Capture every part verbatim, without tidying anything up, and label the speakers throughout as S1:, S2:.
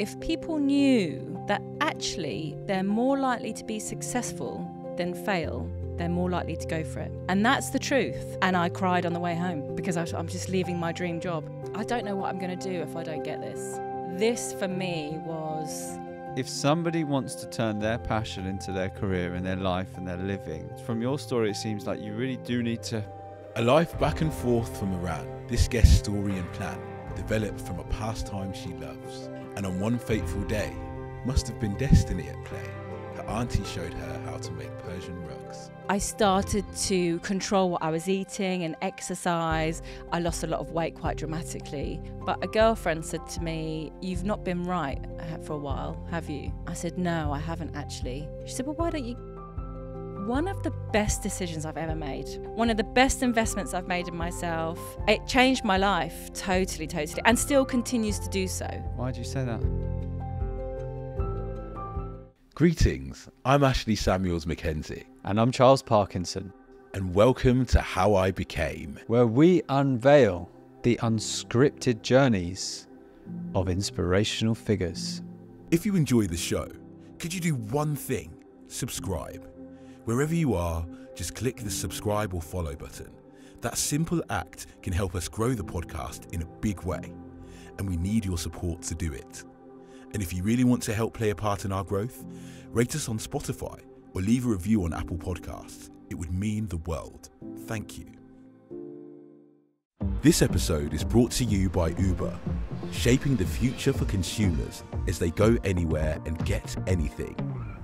S1: If people knew that actually they're more likely to be successful than fail, they're more likely to go for it. And that's the truth. And I cried on the way home because I was, I'm just leaving my dream job. I don't know what I'm going to do if I don't get this. This for me was...
S2: If somebody wants to turn their passion into their career and their life and their living, from your story it seems like you really do need to...
S3: A life back and forth from Iran, this guest's story and plan developed from a pastime she loves. And on one fateful day, must have been destiny at play, her auntie showed her how to make Persian rugs.
S1: I started to control what I was eating and exercise. I lost a lot of weight quite dramatically. But a girlfriend said to me, "You've not been right for a while, have you?" I said, "No, I haven't actually." She said, "Well, why don't you..." One of the best decisions I've ever made. One of the best investments I've made in myself. It changed my life, totally, totally, and still continues to do so.
S2: Why do you say that?
S3: Greetings, I'm Ashley Samuels Mackenzie.
S2: And I'm Charles Parkinson.
S3: And welcome to How I Became,
S2: where we unveil the unscripted journeys of inspirational figures.
S3: If you enjoy the show, could you do one thing? Subscribe. Wherever you are, just click the subscribe or follow button. That simple act can help us grow the podcast in a big way, and we need your support to do it. And if you really want to help play a part in our growth, rate us on Spotify or leave a review on Apple Podcasts. It would mean the world. Thank you. This episode is brought to you by Uber, shaping the future for consumers as they go anywhere and get anything.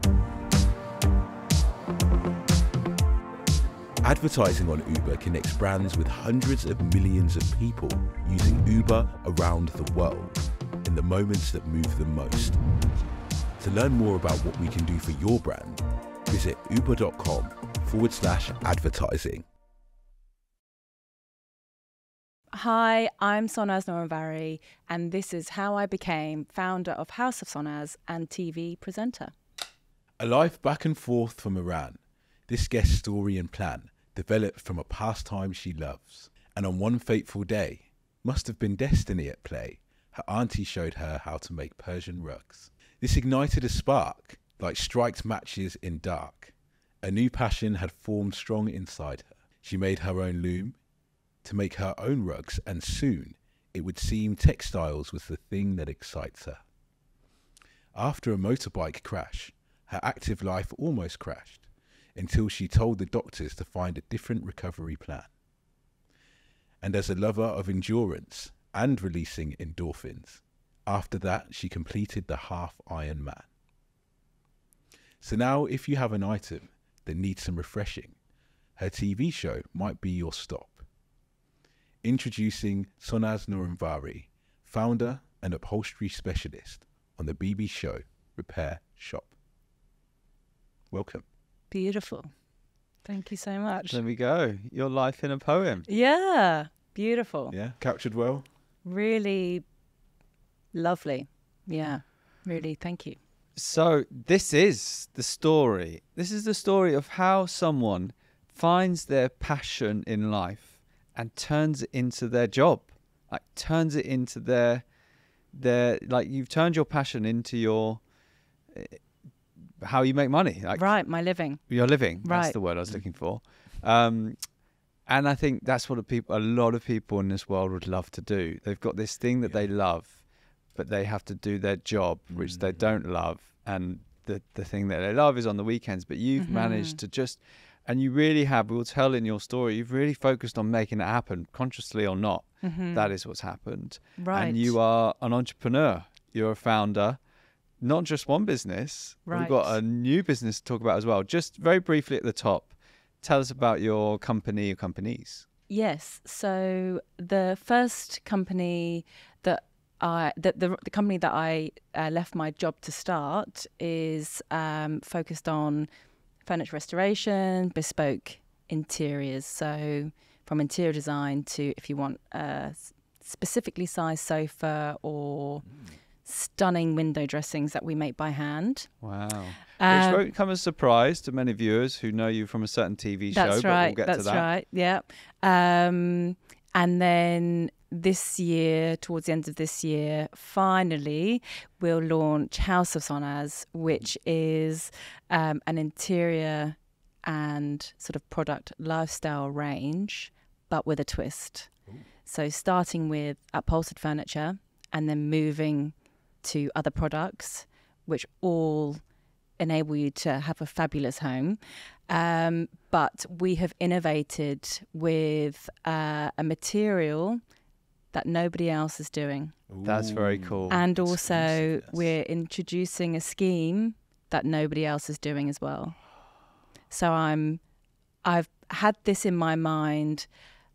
S3: Advertising on Uber connects brands with hundreds of millions of people using Uber around the world in the moments that move them most. To learn more about what we can do for your brand, visit uber.com forward slash advertising.
S1: Hi, I'm Sonnaz Nooranvary, and this is how I became founder of House of Sonnaz and T V presenter.
S3: A life back and forth from Iran, this guest's story and plan developed from a pastime she loves. And on one fateful day, must have been destiny at play, her auntie showed her how to make Persian rugs. This ignited a spark, like striked matches in dark. A new passion had formed strong inside her. She made her own loom to make her own rugs, and soon it would seem textiles was the thing that excites her. After a motorbike crash, her active life almost crashed, until she told the doctors to find a different recovery plan. And as a lover of endurance and releasing endorphins, after that she completed the half Ironman. So now if you have an item that needs some refreshing, her T V show might be your stop. Introducing Sonnaz Nooranvary, founder and upholstery specialist on the B B show Repair Shop. Welcome.
S1: Beautiful. Thank you so much.
S2: There we go. Your life in a poem.
S1: Yeah, beautiful.
S3: Yeah, captured well.
S1: Really lovely. Yeah, really, thank you.
S2: So this is the story. This is the story of how someone finds their passion in life and turns it into their job. Like turns it into their, their like you've turned your passion into your... how you make money. Like
S1: right, my living.
S2: Your living.
S1: Right.
S2: That's the word I was looking for. Um, and I think that's what a, people, a lot of people in this world would love to do. They've got this thing that they love, but they have to do their job, which mm. they don't love. And the, the thing that they love is on the weekends. But you've mm-hmm. managed to just, and you really have, we'll tell in your story, you've really focused on making it happen, consciously or not. Mm-hmm. That is what's happened.
S1: Right.
S2: And you are an entrepreneur. You're a founder. Not just one business,
S1: right.
S2: We've got a new business to talk about as well. Just very briefly at the top, tell us about your company or companies.
S1: Yes. So the first company that I, the, the, the company that I uh, left my job to start is um, focused on furniture restoration, bespoke interiors. So from interior design to if you want a specifically sized sofa or... Mm. stunning window dressings that we make by hand.
S2: Wow.
S1: Um,
S2: Which won't come as a surprise to many viewers who know you from a certain T V show,
S1: that's
S2: but
S1: right,
S2: we'll get
S1: that's
S2: to that.
S1: right, yeah. Um, and then this year, towards the end of this year, finally, we'll launch House of Sonnaz, which is um, an interior and sort of product lifestyle range, but with a twist. Ooh. So starting with upholstered furniture and then moving to other products, which all enable you to have a fabulous home. Um, but we have innovated with uh, a material that nobody else is doing.
S2: Ooh. That's very cool.
S1: And also we're introducing a scheme that nobody else is doing as well. So I'm, I've had this in my mind,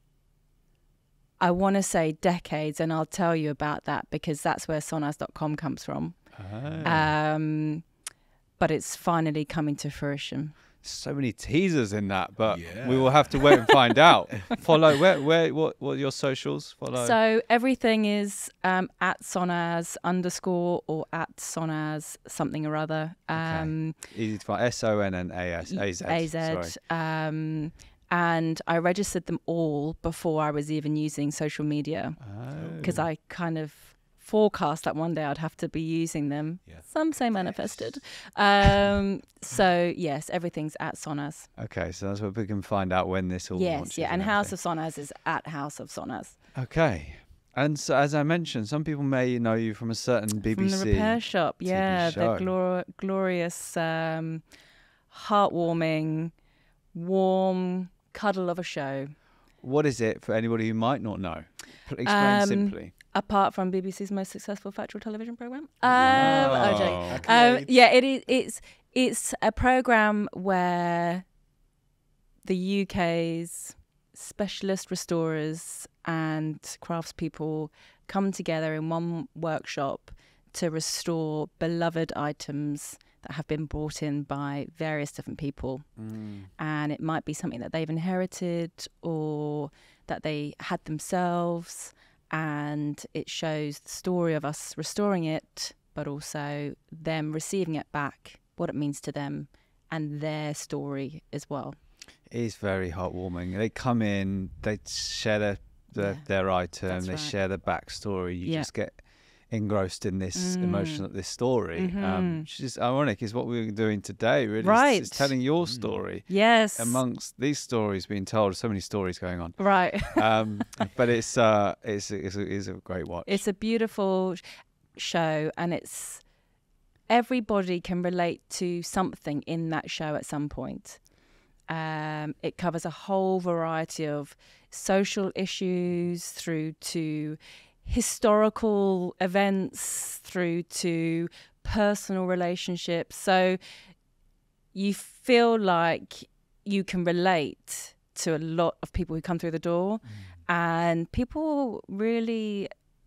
S1: I want to say decades, and I'll tell you about that because that's where sonnaz dot com comes from. Oh. Um, but it's finally coming to fruition.
S2: So many teasers in that, but
S3: yeah.
S2: we will have to wait and find out. Follow where, where, what, what are your socials? Follow.
S1: So everything is um, at Sonnaz underscore or at Sonnaz something or other. Um,
S2: okay. Easy to find. S O N N A S A Z.
S1: A Z. Um, and I registered them all before I was even using social media because oh. I kind of forecast that one day I'd have to be using them. Yeah. Some say manifested. Yes. Um, so yes, everything's at Sonnaz.
S2: Okay, so that's where we can find out when this all
S1: yes,
S2: launches.
S1: Yeah, and,
S2: and
S1: House of Sonnaz is at House of Sonnaz.
S2: Okay. And so, as I mentioned, some people may know you from a certain B B C.
S1: From the repair shop,
S2: T V
S1: yeah,
S2: show.
S1: the glor- glorious, um, heartwarming, warm cuddle of a show.
S2: What is it for anybody who might not know? Explain
S1: um,
S2: simply.
S1: Apart from B B C's most successful factual television program, um,
S2: wow.
S1: oh, um, yeah, it is. It's it's a program where the U K's specialist restorers and craftspeople come together in one workshop to restore beloved items that have been brought in by various different people. Mm. And it might be something that they've inherited or that they had themselves. And it shows the story of us restoring it, but also them receiving it back, what it means to them, and their story as well.
S2: It is very heartwarming. They come in, they share their their, yeah, their item, they right. share their backstory. You yeah. just get engrossed in this mm. emotional this story. Mm-hmm. Um, which is ironic, is what we're doing today. Really,
S1: right?
S2: It's, it's telling your story.
S1: Yes.
S2: Amongst these stories being told, so many stories going on.
S1: Right.
S2: um, but it's uh, it's it's a, it's a great watch.
S1: It's a beautiful sh- show, and it's everybody can relate to something in that show at some point. Um, it covers a whole variety of social issues through to historical events through to personal relationships. So you feel like you can relate to a lot of people who come through the door, mm. and people really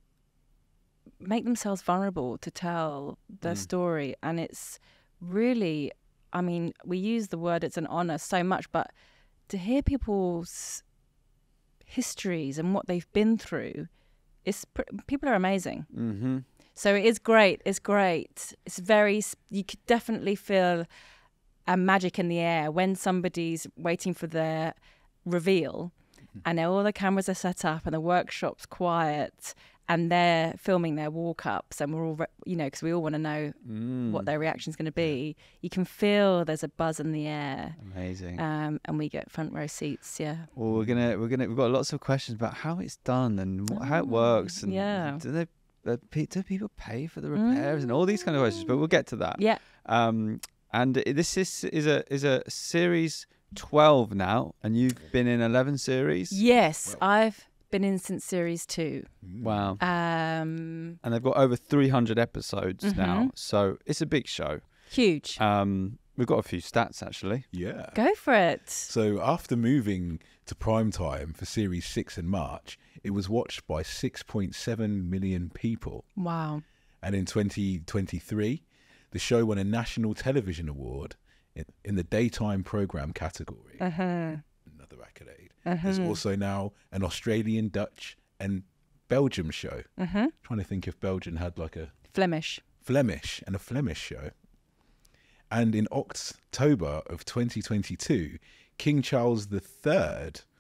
S1: make themselves vulnerable to tell their mm. story. And it's really, I mean, we use the word it's an honor so much, but to hear people's histories and what they've been through, it's pr- people are amazing. Mm-hmm. So it is great. It's great. It's very, you could definitely feel a magic in the air when somebody's waiting for their reveal, mm-hmm. and all the cameras are set up and the workshop's quiet and they're filming their walk-ups, and we're all, re- you know, because we all want to know mm. what their reaction's going to be. You can feel there's a buzz in the air.
S2: Amazing.
S1: Um, and we get front row seats. Yeah.
S2: Well, we're gonna we're gonna we've got lots of questions about how it's done and wh- how it works. And
S1: yeah.
S2: Do they uh, do people pay for the repairs mm. and all these kind of questions? But we'll get to that.
S1: Yeah.
S2: Um, and this is is a is a series twelve now, and you've been in eleven series.
S1: Yes, well. I've been in since series two.
S2: Wow.
S1: Um,
S2: and they've got over three hundred episodes mm-hmm. now, so it's a big show.
S1: Huge.
S2: Um, we've got a few stats actually.
S3: Yeah.
S1: Go for it.
S3: So after moving to prime time for series six in March, it was watched by six point seven million people.
S1: Wow.
S3: And in twenty twenty-three, the show won a National Television Award in, in the daytime program category.
S1: Uh-huh.
S3: Another accolade.
S1: Uh-huh.
S3: There's also now an Australian, Dutch and Belgium show.
S1: Uh-huh.
S3: Trying to think if Belgium had like a...
S1: Flemish.
S3: Flemish and a Flemish show. And in October of twenty twenty-two, King Charles the Third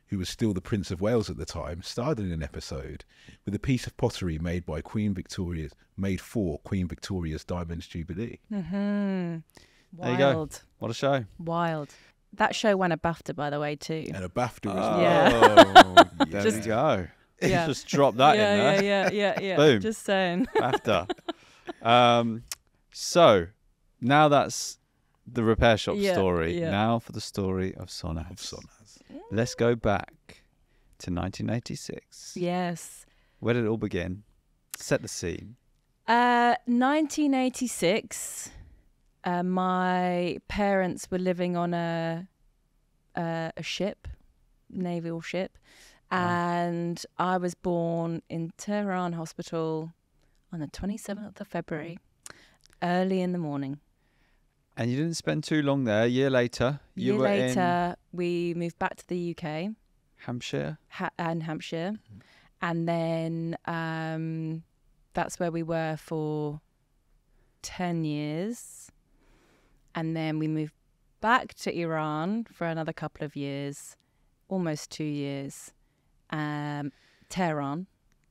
S3: who was still the Prince of Wales at the time, starred in an episode with a piece of pottery made by Queen Victoria's, made for Queen Victoria's Diamonds Jubilee.
S1: Mm-hmm.
S2: There you go.
S1: Wild.
S2: What a show.
S1: Wild. That show won a BAFTA, by the way, too.
S3: And a BAFTA as
S2: Oh,
S3: well.
S1: Yeah.
S2: there
S1: Just-
S2: we go.
S1: Yeah.
S2: Just drop that
S1: yeah,
S2: in there.
S1: yeah, yeah, yeah, yeah.
S2: Boom.
S1: Just saying.
S2: BAFTA. um, so now that's the repair shop
S1: Yeah,
S2: story.
S1: yeah.
S2: Now for the story of Sonnaz.
S3: Of Sonnaz.
S2: Let's go back to nineteen eighty-six.
S1: Yes.
S2: Where did it all begin? Set the scene.
S1: Uh, nineteen eighty-six. Uh, my parents were living on a uh, a ship, naval ship, and I was born in Tehran Hospital on the twenty-seventh of February, early in the morning.
S2: And you didn't spend too long there. A year later,
S1: A
S2: you
S1: year
S2: were
S1: later, we moved back to the U K.
S2: in Hampshire.
S1: Ha- and Hampshire, and then um, that's where we were for ten years, and then we moved back to Iran for another couple of years, almost two years, um, Tehran,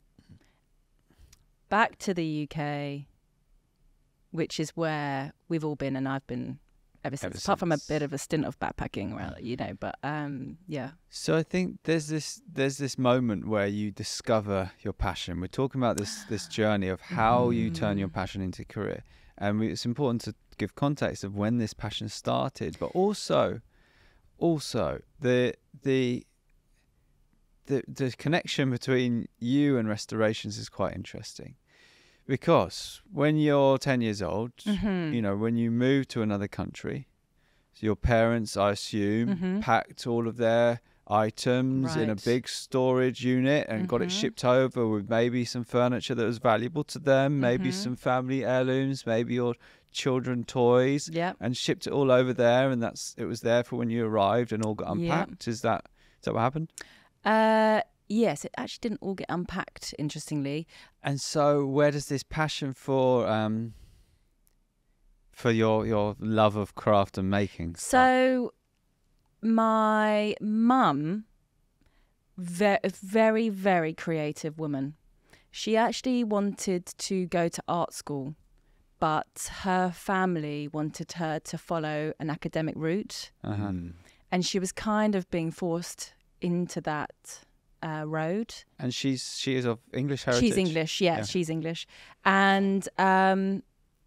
S1: back to the U K, which is where we've all been, and I've been ever since,
S2: Ever
S1: apart from a
S2: since.
S1: bit of a stint of backpacking around, you know, but um, yeah.
S2: So I think there's this there's this moment where you discover your passion. We're talking about this this journey of how you turn your passion into a career, and we, it's important to give context of when this passion started, but also also the the the the connection between you and restorations is quite interesting, because when you're ten years old,
S1: Mhm.
S2: you know, when you move to another country, so your parents, I assume,
S1: Mhm.
S2: packed all of their items in a
S1: Right.
S2: big storage unit and got it
S1: Mhm.
S2: shipped over with maybe some furniture that was valuable to them, maybe
S1: Mhm.
S2: some family heirlooms, maybe your children toys,
S1: Yeah.
S2: and shipped it all over there, and that's it was there for when you arrived and all got
S1: Yeah.
S2: unpacked. Is that is that what happened?
S1: Uh, yes, it actually didn't all get unpacked, interestingly.
S2: And so where does this passion for um for your your love of craft and making start?
S1: So, my mum, ve- a very, very creative woman. She actually wanted to go to art school, but her family wanted her to follow an academic route.
S2: Uh-huh.
S3: Mm.
S1: And she was kind of being forced into that uh, road.
S2: And she's she is of English heritage.
S1: She's English, yeah,
S2: Yeah.
S1: she's English. And um,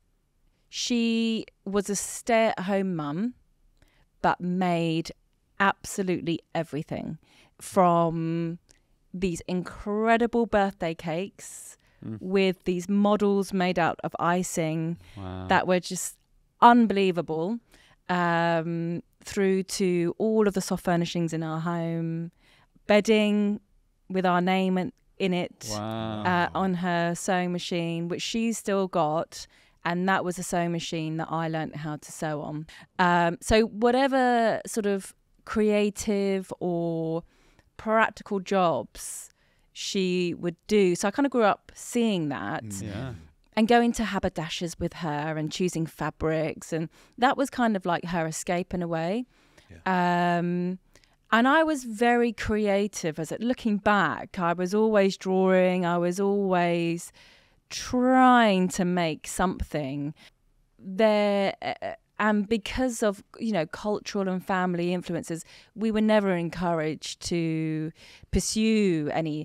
S1: she was a stay-at-home mum, but made absolutely everything, from these incredible birthday cakes
S2: Mm.
S1: with these models made out of icing
S2: Wow.
S1: that were just unbelievable, um, through to all of the soft furnishings in our home, bedding with our name in, in it,
S2: Wow.
S1: uh, on her sewing machine, which she's still got. And that was a sewing machine that I learnt how to sew on. Um, so whatever sort of creative or practical jobs she would do. So I kind of grew up seeing that.
S3: Mm.
S2: Yeah.
S1: And going to haberdashers with her and choosing fabrics. And that was kind of like her escape in a way. Yeah. Um, and I was very creative. As it, looking back, I was always drawing. I was always trying to make something there. Uh, and because of, you know, cultural and family influences, we were never encouraged to pursue any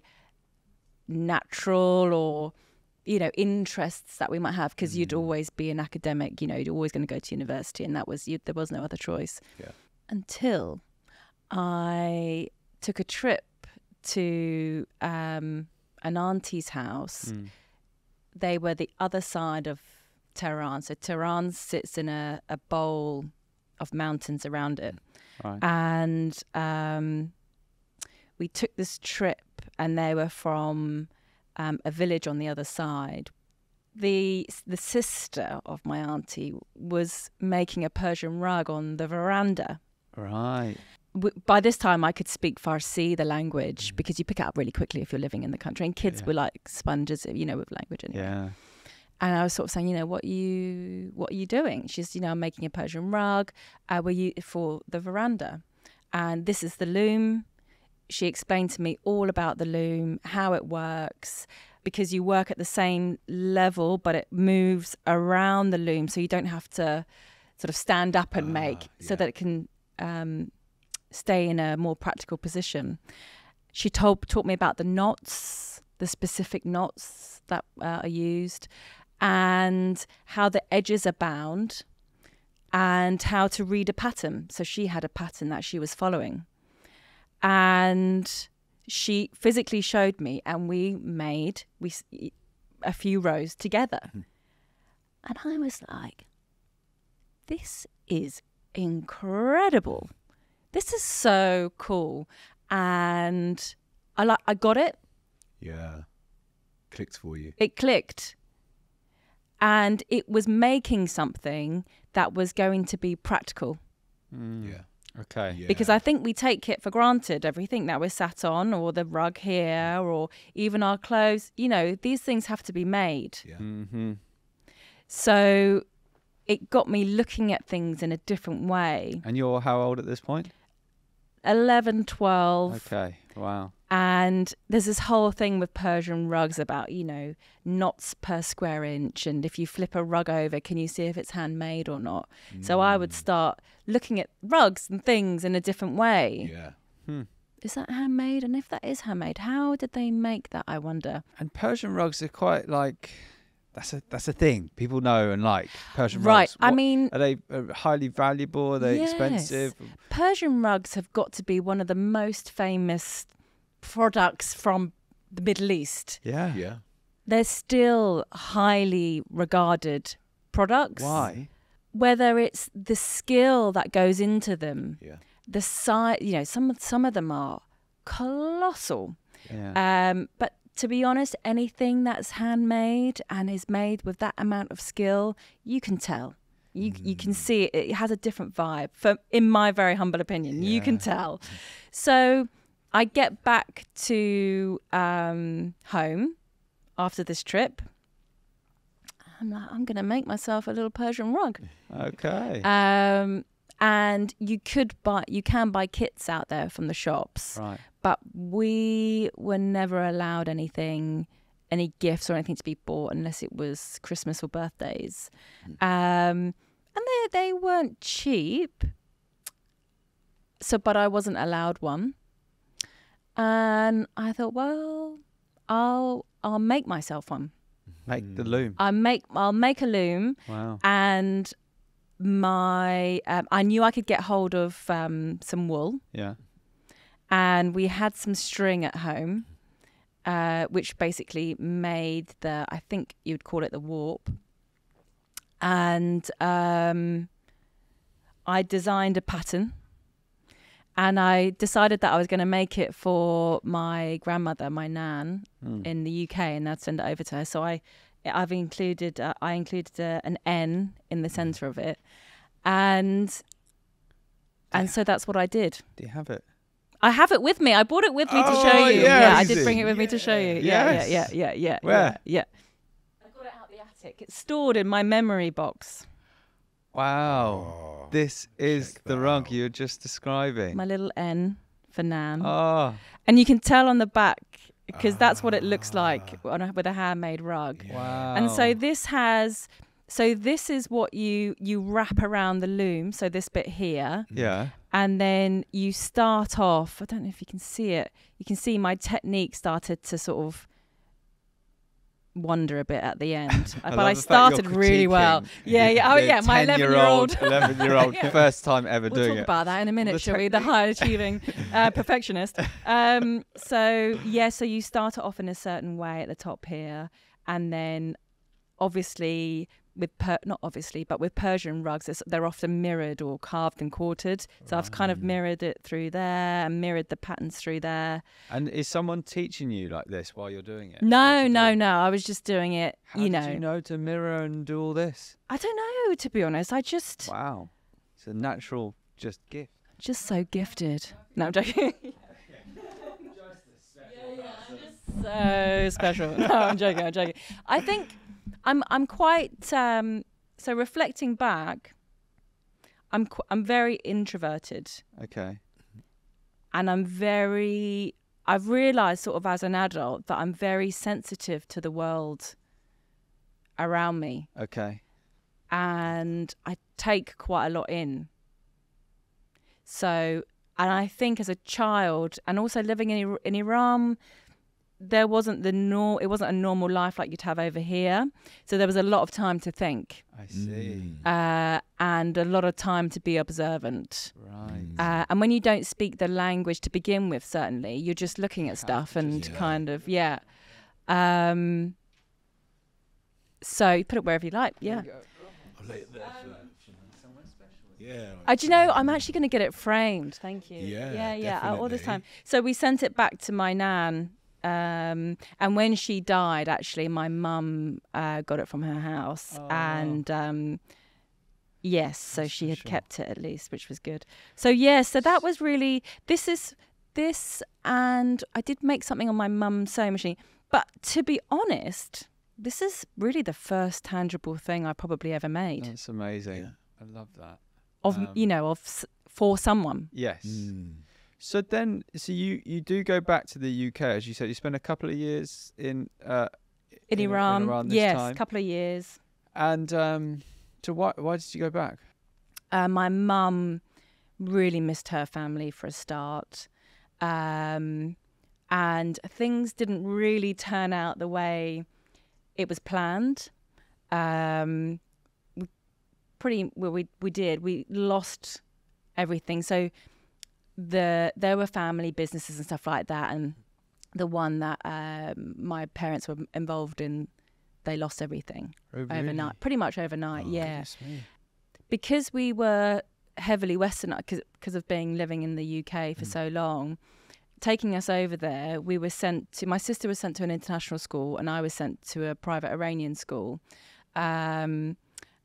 S1: natural or, you know, interests that we might have, because mm. you'd always be an academic, you know, you're always going to go to university, and that was, you, there was no other choice.
S3: Yeah.
S1: Until I took a trip to um, an auntie's house.
S2: Mm.
S1: They were the other side of Tehran. So Tehran sits in a, a bowl of mountains around it.
S2: Right.
S1: And um, we took this trip, and they were from um, a village on the other side. The the sister of my auntie was making a Persian rug on the veranda.
S2: Right.
S1: W- By this time, I could speak Farsi, the language, because you pick it up really quickly if you're living in the country. And kids
S2: Yeah.
S1: were like sponges, you know, with language anyway.
S2: Yeah.
S1: And I was sort of saying, you know, what are you, what are you doing? She's, you know, I'm making a Persian rug uh, were you, for the veranda. And this is the loom. she explained to me all about the loom, how it works, because you work at the same level, but it moves around the loom, so you don't have to sort of stand up and
S3: Ah,
S1: make, so
S3: yeah.
S1: that it can um, stay in a more practical position. She told taught me about the knots, the specific knots that uh, are used, and how the edges are bound, and how to read a pattern. So she had a pattern that she was following. And she physically showed me, and we made we s- a few rows together.
S3: Mhm.
S1: And I was like, this is incredible. This is so cool. And I like I got it.
S3: Yeah. Clicked for you.
S1: It clicked. And it was making something that was going to be practical.
S2: Mm.
S3: Yeah.
S2: Okay.
S3: Yeah.
S1: Because I think we take it for granted, everything that we're sat on, or the rug here, or even our clothes. You know, these things have to be made.
S3: Yeah.
S2: Mm-hmm.
S1: So it got me looking at things in a different way.
S2: And you're how old at this point?
S1: eleven, twelve.
S2: Okay. Wow.
S1: And there's this whole thing with Persian rugs about, you know, knots per square inch. And if you flip a rug over, can you see if it's handmade or not? So I would start looking at rugs and things in a different way.
S3: Yeah.
S2: Hmm.
S1: Is that handmade? And if that is handmade, how did they make that, I wonder?
S2: And Persian rugs are quite like that's a that's a thing people know and like Persian
S1: Right.
S2: rugs.
S1: I
S2: What-
S1: mean,
S2: are they uh, highly valuable? Are they
S1: Yes.
S2: expensive?
S1: Persian rugs have got to be one of the most famous products from the Middle East.
S2: Yeah.
S3: Yeah.
S1: They're still highly regarded products.
S2: Why?
S1: Whether it's the skill that goes into them,
S3: Yeah.
S1: the size, you know, some some of them are colossal.
S2: Yeah.
S1: Um, but to be honest, anything that's handmade and is made with that amount of skill, you can tell. You you can see it, it has a different vibe. For in my very humble opinion, you can
S2: Yeah.
S1: tell. So I get back to um, home after this trip. I'm like, I'm going to make myself a little Persian rug.
S2: Okay.
S1: Um, and you could buy, you can buy kits out there from the shops,
S2: right.
S1: but we were never allowed anything, any gifts or anything to be bought unless it was Christmas or birthdays. Um, and they they weren't cheap. So, but I wasn't allowed one. And I thought, well, I'll I'll make myself one.
S2: Make the loom.
S1: I make I'll make a loom,
S2: Wow.
S1: and my um, I knew I could get hold of um, some wool,
S2: Yeah.
S1: and we had some string at home, uh, which basically made the, I think you'd call it the warp. And um, I designed a pattern, and I decided that I was going to make it for my grandmother, my nan,
S2: Mm.
S1: in the U K, and I'd send it over to her. So I, I've included, uh, I included uh, an N in the centre of it, and and so that's what I did.
S2: Do you have it?
S1: I have it with me. I brought it with me to
S2: Oh,
S1: show you.
S2: yeah,
S1: Yeah, I
S2: amazing.
S1: did bring it with me to show you. Yeah,
S2: Yes.
S1: yeah, yeah, yeah, yeah.
S2: Where?
S1: Yeah, yeah. I got it out the attic. It's stored in my memory box.
S2: Wow.
S3: Oh,
S2: This is
S3: check
S2: the
S3: that
S2: rug
S3: out.
S2: you're just describing.
S1: My little N for Nan.
S2: Oh.
S1: And you can tell on the back, because that's what it looks like on a, with a handmade rug.
S2: Wow.
S1: And so this has, so this is what you you wrap around the loom. So this bit here,
S2: Yeah.
S1: and then you start off. I don't know if you can see it. You can see my technique started to sort of wander a bit at the end,
S2: I
S1: but
S2: love
S1: I
S2: the fact you're
S1: started really well.
S2: critiquing
S1: Yeah, yeah, oh
S2: the
S1: yeah. My eleven-year-old.
S2: eleven-year-old,
S1: Yeah.
S2: first time ever
S1: We'll
S2: doing
S1: talk
S2: it.
S1: about that in a minute,
S2: the
S1: shall we? The high achieving uh, perfectionist. Um, so yeah, so you start it off in a certain way at the top here, and then obviously with per- not obviously, but with Persian rugs, it's, they're often mirrored or carved and quartered. So I've kind of mirrored it through there and mirrored the patterns through there.
S2: And is someone teaching you like this while you're doing it?
S1: No,
S2: What to
S1: no,
S2: do?
S1: no. I was just doing it.
S2: How
S1: you
S2: did
S1: know,
S2: you know to mirror and do all this?
S1: I don't know, to be honest. I just
S2: Wow. It's a natural just gift.
S1: just so gifted. No, I'm joking. So special. No, I'm joking. I'm joking. I think I'm I'm quite um, so reflecting back. I'm qu- I'm very introverted,
S2: Okay.
S1: and I'm very, I've realised sort of as an adult that I'm very sensitive to the world around me.
S2: Okay.
S1: And I take quite a lot in. So, and I think as a child, and also living in in Iran, there wasn't the nor it wasn't a normal life like you'd have over here. So there was a lot of time to think.
S2: I see.
S3: Mm.
S1: Uh, and a lot of time to be observant.
S2: Right.
S1: Uh, and when you don't speak the language to begin with, certainly, you're just looking at stuff and
S3: Yeah.
S1: kind of, yeah. Um, so you put it wherever you like, yeah.
S3: I'll lay it there for, yeah.
S1: Uh, do you know, I'm actually going to get it framed. Thank you.
S3: Yeah,
S1: yeah, yeah. uh, all this
S3: definitely.
S1: time. So we sent it back to my nan. Um, and when she died, actually, my mum uh, got it from her house.
S2: Oh.
S1: And um, yes, so
S2: That's
S1: she had
S2: special.
S1: kept it at least, which was good. So, yeah, so that was really, this is this. And I did make something on my mum's sewing machine. But to be honest, this is really the first tangible thing I probably ever made.
S2: That's amazing.
S3: Yeah.
S2: I love that.
S1: Of,
S2: Um,
S1: you know, of s- for someone.
S2: Yes.
S3: Mm.
S2: So then, so you, you do go back to the U K, as you said. You spent a couple of years in uh,
S1: In,
S2: in
S1: Iran,
S2: Iran this
S1: yes, a
S2: time.
S1: couple of years.
S2: And um, so why why did you go back?
S1: Uh, my mum really missed her family for a start. Um, and things didn't really turn out the way it was planned. Um, we pretty well, we we did. We lost everything. So the there were family businesses and stuff like that, and the one that um, my parents were involved in, they lost everything
S2: Oh, really?
S1: overnight, pretty much overnight.
S3: Oh,
S1: yeah,
S2: Goodness me.
S1: because we were heavily Westernized because of being living in the U K for
S3: Mm.
S1: so long. Taking us over there, we were sent to, my sister was sent to an international school and I was sent to a private Iranian school. Um,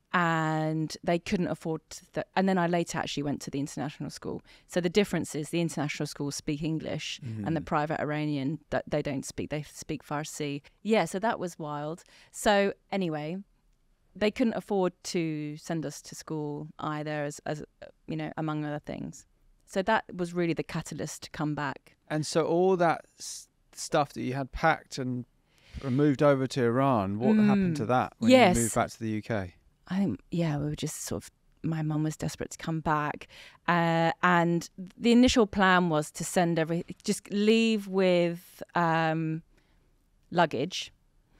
S1: and they couldn't afford, the, and then I later actually went to the international school. So the difference is the international schools speak English
S3: Mm.
S1: and the private Iranian, that they don't speak, they speak Farsi. Yeah, so that was wild. So anyway, they couldn't afford to send us to school either, as, as you know, among other things. So that was really the catalyst to come back.
S2: And so all that s- stuff that you had packed and moved over to Iran, what
S1: Mm.
S2: happened to that when
S1: Yes.
S2: you moved back to the U K?
S1: I think, yeah, we were just sort of, my mum was desperate to come back. Uh, and the initial plan was to send every, just leave with um, luggage.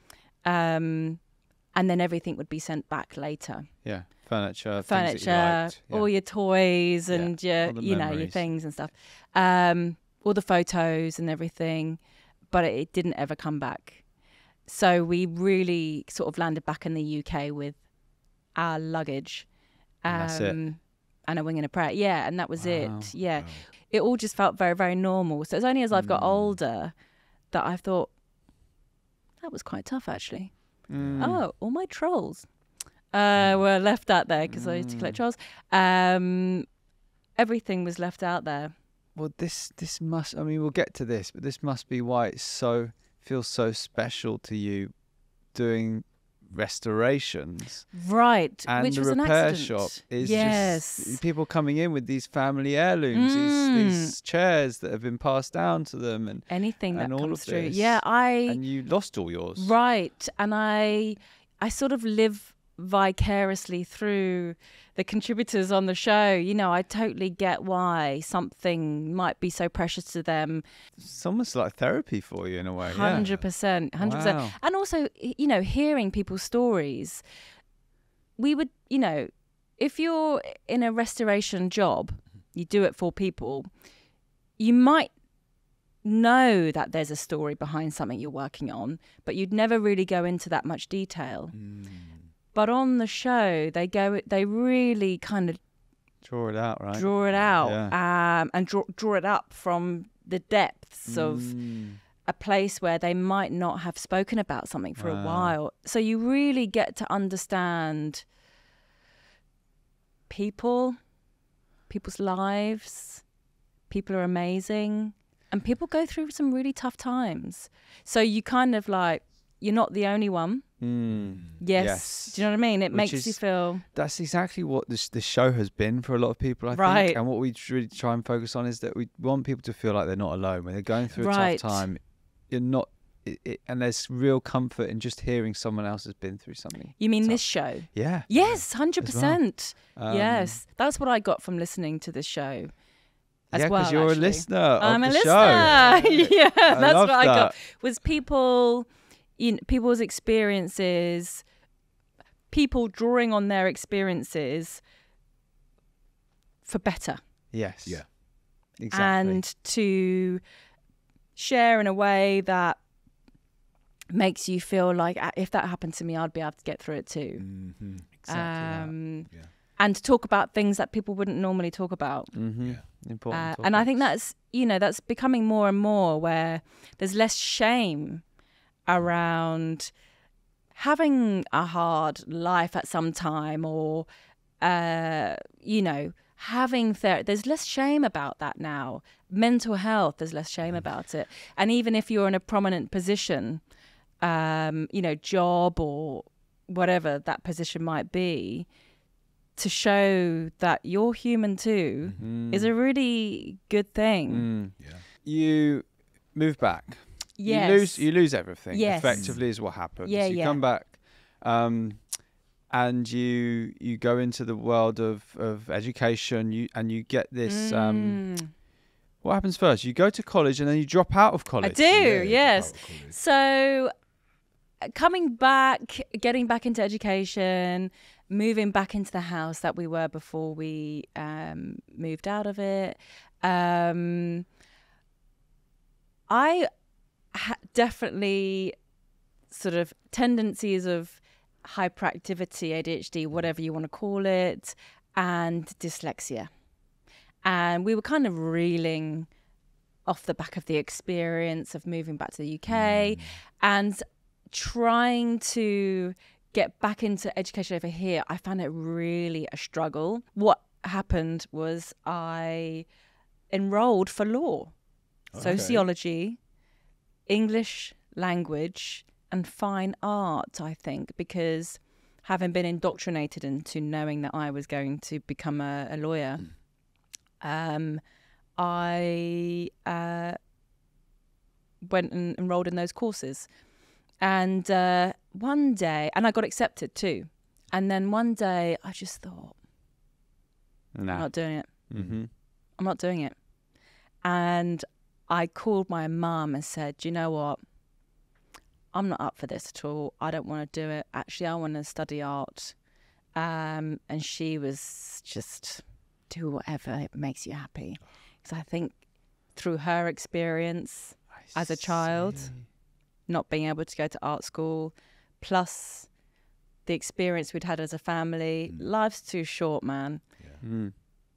S1: Um, and then everything would be sent back later.
S2: Yeah, furniture,
S1: Furniture,
S2: things that you liked. Yeah.
S1: all your toys
S2: Yeah,
S1: and your,
S2: all the
S1: you know, your
S2: memories.
S1: things and stuff. Um, all the photos and everything. But it, it didn't ever come back. So we really sort of landed back in the U K with our luggage.
S2: And that's it.
S1: Um, and a wing and a prayer. Yeah, and that was
S2: Wow.
S1: it. Yeah.
S3: Wow.
S1: It all just felt very, very normal. So it's only as I've got
S2: Mm.
S1: older that I thought, that was quite tough, actually.
S2: Mm.
S1: Oh, all my trolls uh, were left out there because I used to collect trolls. Um, everything was left out there.
S2: Well, this this must. I mean, we'll get to this, but this must be why it's so feels so special to you, doing restorations.
S1: Right,
S2: And
S1: which
S2: the
S1: was an
S2: repair
S1: accident.
S2: shop is
S1: yes.
S2: just people coming in with these family heirlooms,
S1: Mm.
S2: these, these chairs that have been passed down to them, and
S1: Anything that
S2: and all
S1: comes
S2: of
S1: through.
S2: this.
S1: Yeah, I
S2: and you lost all yours.
S1: right, and I I sort of live vicariously through the contributors on the show. You know, I totally get why something might be so precious to them.
S2: It's almost like therapy for you in a way.
S1: Hundred percent, hundred percent.
S2: Wow.
S1: And also, you know, hearing people's stories. We would, you know, if you're in a restoration job, you do it for people. You might know that there's a story behind something you're working on, but you'd never really go into that much detail.
S3: Mm.
S1: But on the show, they go, they really kind of
S2: Draw it out, right?
S1: draw it out
S2: Yeah.
S1: um, and draw draw it up from the depths of
S2: Mm.
S1: a place where they might not have spoken about something for
S2: Wow.
S1: a while. So you really get to understand people, people's lives. People are amazing. And people go through some really tough times. So you kind of like, you're not the only one.
S2: Mm.
S1: Yes.
S2: Yes.
S1: Do you know what I mean? It
S2: Which
S1: makes
S2: is-
S1: you feel
S2: That's exactly what this this show has been for a lot of people, I
S1: Right.
S2: think. And what we really try and focus on is that we want people to feel like they're not alone when they're going through a
S1: Right.
S2: tough time. You're not, it, it, and there's real comfort in just hearing someone else has been through something.
S1: You mean
S2: tough.
S1: this show?
S2: Yeah.
S1: Yes, hundred percent.
S2: Um,
S1: Yes, that's what I got from listening to this show. As
S2: yeah,
S1: well,
S2: because you're
S1: actually.
S2: a listener of
S1: I'm a
S2: the
S1: listener.
S2: show.
S1: Yeah,
S2: I
S1: that's
S2: love
S1: what I got.
S2: that.
S1: Was people, you know, people's experiences, people drawing on their experiences for better,
S2: Yes.
S3: Yeah.
S2: Exactly.
S1: and to share in a way that makes you feel like "Ah, if that happened to me, I'd be able to get through it too.
S3: Mm-hmm.
S2: exactly
S1: um,
S3: Yeah.
S1: and to talk about things that people wouldn't normally talk about.
S2: that. Mm-hmm.
S3: Yeah.
S2: Important.
S1: Uh, and I think
S2: topics.
S1: that's, you know, that's becoming more and more where there's less shame around having a hard life at some time, or, uh, you know, having therapy. There's less shame about that now. Mental health, there's less shame about it. And even if you're in a prominent position, um, you know, job or whatever that position might be, to show that you're human too
S2: Mm.
S1: is a really good thing.
S2: Mm.
S3: Yeah.
S2: You move back.
S1: Yes.
S2: You lose. You lose everything.
S1: Yes.
S2: Effectively, is what happens.
S1: Yeah,
S2: you
S1: yeah.
S2: come back, um, and you you go into the world of, of education. You and you get this. Um,
S1: Mm.
S2: what happens first? You go to college and then you drop out of
S1: I
S2: college.
S1: do,
S3: Yeah,
S1: yes.
S3: Department College.
S1: So uh, coming back, getting back into education, moving back into the house that we were before we um, moved out of it. Um, I ha- definitely sort of tendencies of hyperactivity, A D H D, whatever you want to call it, and dyslexia. And we were kind of reeling off the back of the experience of moving back to the U K and trying to get back into education over here. I found it really a struggle. What happened was I enrolled for law,
S3: Okay.
S1: sociology, English language, and fine art, I think, because having been indoctrinated into knowing that I was going to become a, a lawyer, um, I uh, went and enrolled in those courses. And uh, one day, and I got accepted too. And then one day I just thought, I'm
S2: Nah.
S1: not doing it.
S2: Mm-hmm.
S1: I'm not doing it. And I called my mum and said, "Do you know what? I'm not up for this at all. I don't want to do it. Actually, I want to study art." Um, and she was just, do whatever it makes you happy. Because I think through her experience as a child, not being able to go to art school, plus the experience we'd had as a family,
S3: Mm.
S1: life's too short, man.
S3: Yeah.
S2: Mm.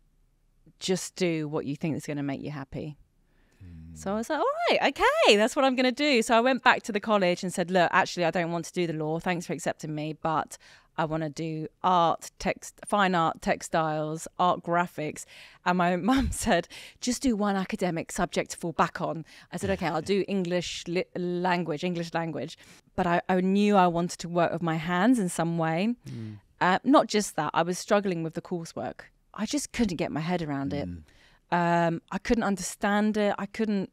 S1: Just do what you think is going to make you happy.
S3: Mm.
S1: So I was like, all right, okay, that's what I'm going to do. So I went back to the college and said, look, actually, I don't want to do the law. Thanks for accepting me, but I want to do art, text, fine art, textiles, art graphics. And my mum said, just do one academic subject to fall back on. I said, okay, I'll do English li- language, English language. But I, I knew I wanted to work with my hands in some way.
S2: Mm.
S1: Uh, not just that, I was struggling with the coursework. I just couldn't get my head around it.
S3: Mm.
S1: Um, I couldn't understand it. I couldn't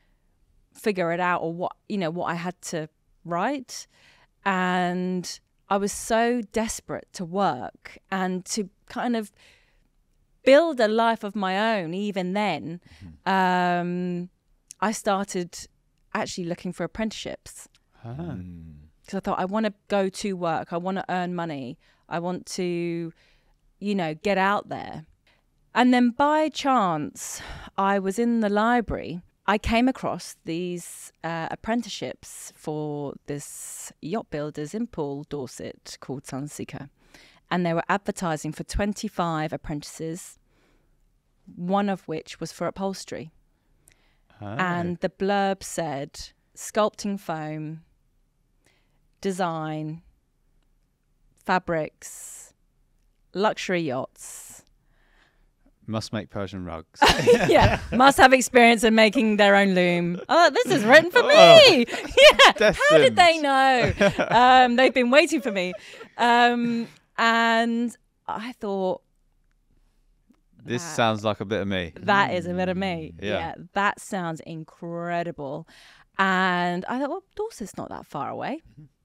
S1: figure it out, or what, you know, what I had to write. And I was so desperate to work and to kind of build a life of my own. Even then, um, I started actually looking for apprenticeships.
S2: Ah.
S3: Mm.
S1: Because I thought, I want to go to work. I want to earn money. I want to, you know, get out there. And then by chance, I was in the library. I came across these uh, apprenticeships for this yacht builders in Poole, Dorset, called Sunseeker. And they were advertising for twenty-five apprentices, one of which was for upholstery.
S2: Ah.
S1: And the blurb said, sculpting foam, design, fabrics, luxury yachts,
S2: Must make Persian rugs.
S1: Yeah, must have experience in making their own loom. Oh, this is written for
S2: Oh,
S1: me. Yeah,
S2: destined.
S1: how did they know? Um, they've been waiting for me. Um, and I thought,
S2: This
S1: That-
S2: sounds like a bit of me.
S1: that is a bit of me.
S2: Yeah.
S1: Yeah, that sounds incredible. And I thought, well, Dorset's not that far away.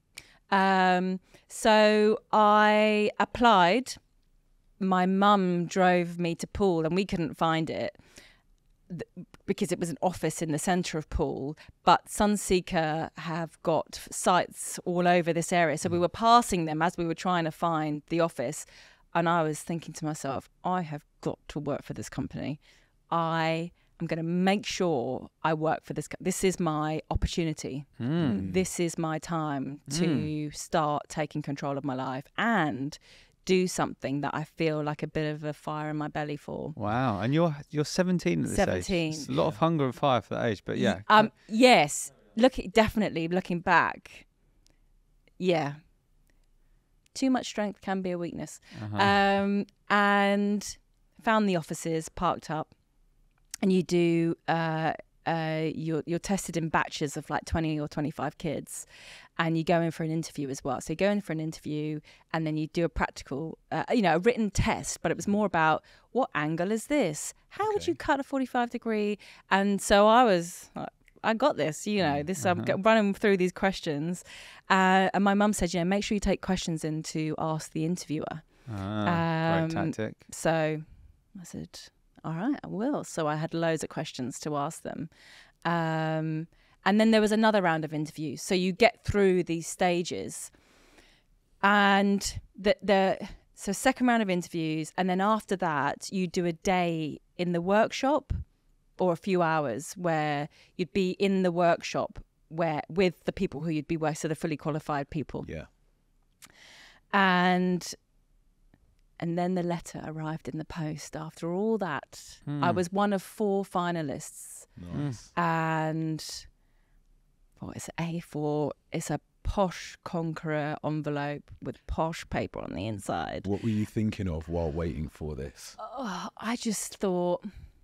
S1: Um, so I applied. My mum drove me to Poole and we couldn't find it th- because it was an office in the centre of Poole. But Sunseeker have got sites all over this area. So we were passing them as we were trying to find the office. And I was thinking to myself, I have got to work for this company. I am going to make sure I work for this. Co- this is my opportunity.
S2: Mm.
S1: This is my time to start taking control of my life and do something that I feel like a bit of a fire in my belly for.
S2: Wow. And you're you're seventeen at this
S1: seventeen.
S2: age. It's a lot of hunger and fire for that age, but yeah.
S1: Um. Yes. Looking definitely looking back. Yeah. Too much strength can be a weakness.
S2: Uh-huh.
S1: Um. And found the offices parked up, and you do. Uh. Uh. You're you're tested in batches of like twenty or twenty-five kids, and you go in for an interview as well. So you go in for an interview, and then you do a practical, uh, you know, a written test. But it was more about what angle is this? How would
S3: Okay.
S1: you cut a forty-five degree? And so I was. Uh, I got this, you know, this, I'm
S2: Uh-huh.
S1: g- running through these questions. Uh, and my mum said, you know, make sure you take questions in to ask the interviewer.
S2: Ah,
S1: Um,
S2: great tactic.
S1: So I said, all right, I will. So I had loads of questions to ask them. Um, and then there was another round of interviews. So you get through these stages. And the, the so second round of interviews. And then after that, you do a day in the workshop or a few hours where you'd be in the workshop where with the people who you'd be working, so the fully qualified people.
S3: Yeah.
S1: And and then the letter arrived in the post after all that.
S2: Hmm.
S1: I was one of four finalists.
S3: Nice.
S1: And well, it's A four. It's a posh Conqueror envelope with posh paper on the inside.
S3: What were you thinking of while waiting for this?
S1: Oh, I just thought,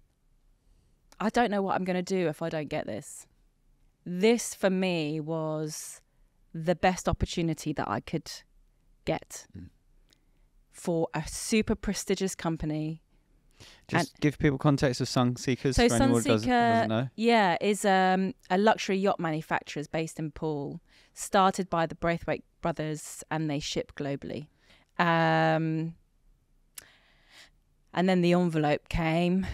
S1: I don't know what I'm going to do if I don't get this. This, for me, was the best opportunity that I could get
S3: Mm.
S1: for a super prestigious company.
S2: Just give people context of Sunseekers
S1: So
S2: for anyone who doesn't,
S1: Sunseeker,
S2: doesn't know.
S1: yeah, is um, a luxury yacht manufacturer based in Poole, started by the Braithwaite brothers, and they ship globally. Um, and then the envelope came,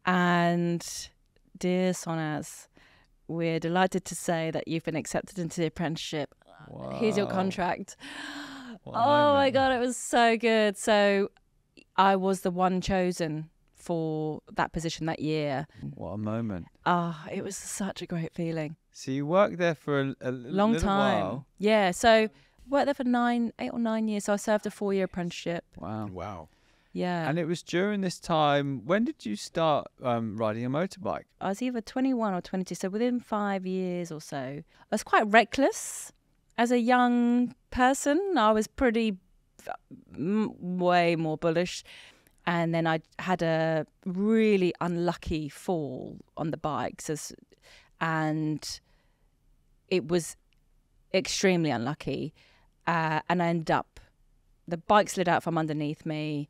S1: and dear Sonnaz, we're delighted to say that you've been accepted into the apprenticeship. Here's your
S2: Wow.
S1: contract.
S2: What a
S1: Oh my
S2: moment.
S1: God, it was so good. So I was the one chosen for that position that year.
S2: What a moment.
S1: Ah, it was such a great feeling.
S2: So you worked there for a, a
S1: Long
S2: little
S1: time.
S2: while.
S1: Yeah, so worked there for nine, eight or nine years. So I served a four-year apprenticeship.
S2: Wow.
S3: Wow.
S1: Yeah,
S2: And it was during this time. When did you start um, riding a motorbike?
S1: I was either twenty-one or twenty-two. So within five years or so, I was quite reckless as a young person. I was pretty m- way more bullish. And then I had a really unlucky fall on the bikes, as, and it was extremely unlucky. Uh, and I ended up, the bike slid out from underneath me,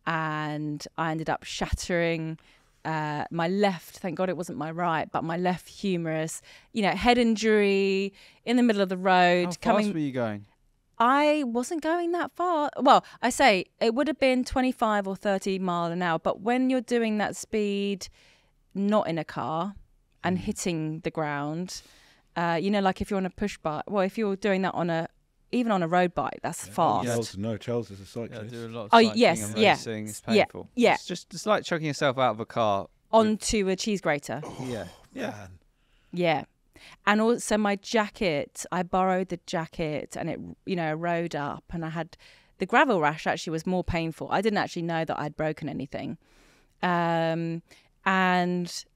S1: and I ended up shattering uh, my left. Thank God it wasn't my right, but my left humerus. You know, head injury in the middle of the road.
S2: How fast
S1: coming.
S2: were you going?
S1: I wasn't going that far. Well, I say it would have been twenty-five or thirty mile an hour. But when you're doing that speed, not in a car and hitting the ground, uh, you know, like if you're on a push bike, well, if you're doing that on a, even on a road bike, that's fast.
S3: Charles, no, Charles is a
S2: Yeah, I
S3: cyclist.
S2: do a lot of
S1: Oh,
S2: cycling
S1: yes,
S2: and
S1: yeah.
S2: racing. It's
S1: Yeah,
S2: painful.
S1: yeah.
S2: It's just it's like chucking yourself out of a car.
S1: Onto a cheese grater.
S2: Yeah. Yeah.
S3: Man.
S1: Yeah. And also my jacket, I borrowed the jacket and it, you know, rode up, and I had, the gravel rash actually was more painful. I didn't actually know that I'd broken anything. Um, and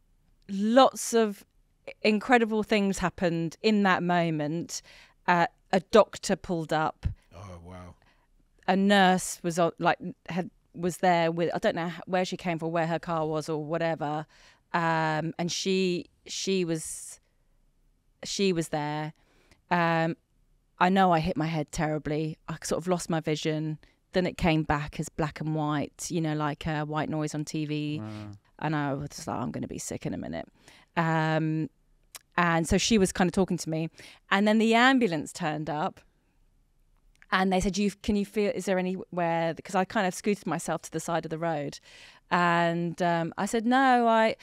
S1: lots of incredible things happened in that moment. Uh, a doctor pulled up.
S3: Oh, wow.
S1: A nurse was on, like, had was there with, I don't know where she came from, where her car was or whatever. Um, and she, she was, she was there. Um, I know I hit my head terribly. I sort of lost my vision. Then it came back as black and white, you know, like uh, white noise on T V. Wow. And I was just like, I'm going to be sick in a minute. Um, and so she was kind of talking to me. And then the ambulance turned up. And they said, "You can you feel, is there anywhere," because I kind of scooted myself to the side of the road. And um, I said, no, I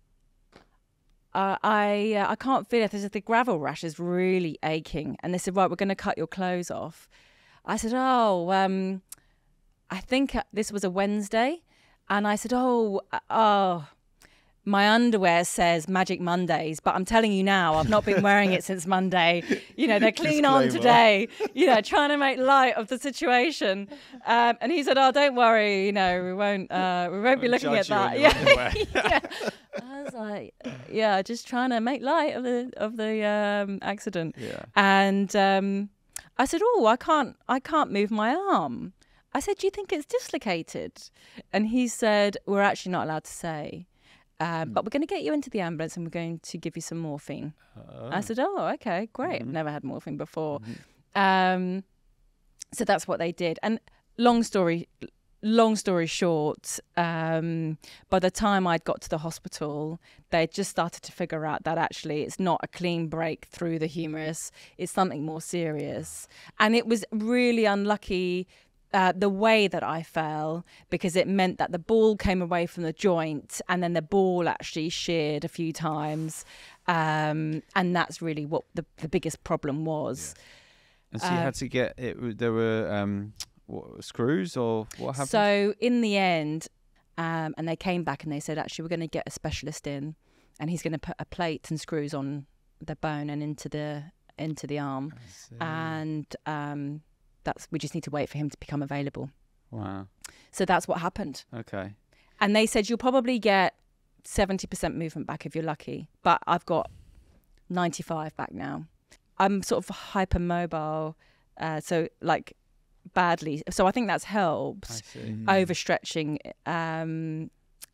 S1: uh, I uh, I can't feel it. They said, the gravel rash is really aching. And they said, right, we're going to cut your clothes off. I said, oh, um, I think this was a Wednesday. And I said, oh, uh, oh, my underwear says Magic Mondays, but I'm telling you now, I've not been wearing it since Monday. You know, they're clean on today, you know, trying to make light of the situation. Um, and he said, oh, don't worry, you know, we won't, uh, we won't be looking at that. Yeah. Yeah. I was like, yeah, just trying to make light of the, of the um, accident.
S2: Yeah.
S1: And um, I said, oh, I can't, I can't move my arm. I said, do you think it's dislocated? And he said, we're actually not allowed to say. Um, but we're going to get you into the ambulance and we're going to give you some morphine. Oh. I said, oh, okay, great. Mm-hmm. I've never had morphine before. Mm-hmm. Um, so that's what they did. And long story, long story short, um, by the time I'd got to the hospital, they just started to figure out that actually it's not a clean break through the humerus. It's something more serious. And it was really unlucky Uh, the way that I fell, because it meant that the ball came away from the joint and then the ball actually sheared a few times. Um, and that's really what the, the biggest problem was.
S2: Yeah. And so you uh, had to get it, there were um, what, screws or what happened?
S1: So in the end, um, and they came back and they said, actually, we're going to get a specialist in and he's going to put a plate and screws on the bone and into the, into the arm. And, um, That's we just need to wait for him to become available.
S2: Wow.
S1: So that's what happened.
S2: Okay.
S1: And they said you'll probably get seventy percent movement back if you're lucky. But I've got ninety-five back now. I'm sort of hypermobile, uh, so like badly. So I think that's helps.
S2: I see.
S1: Overstretching. Um,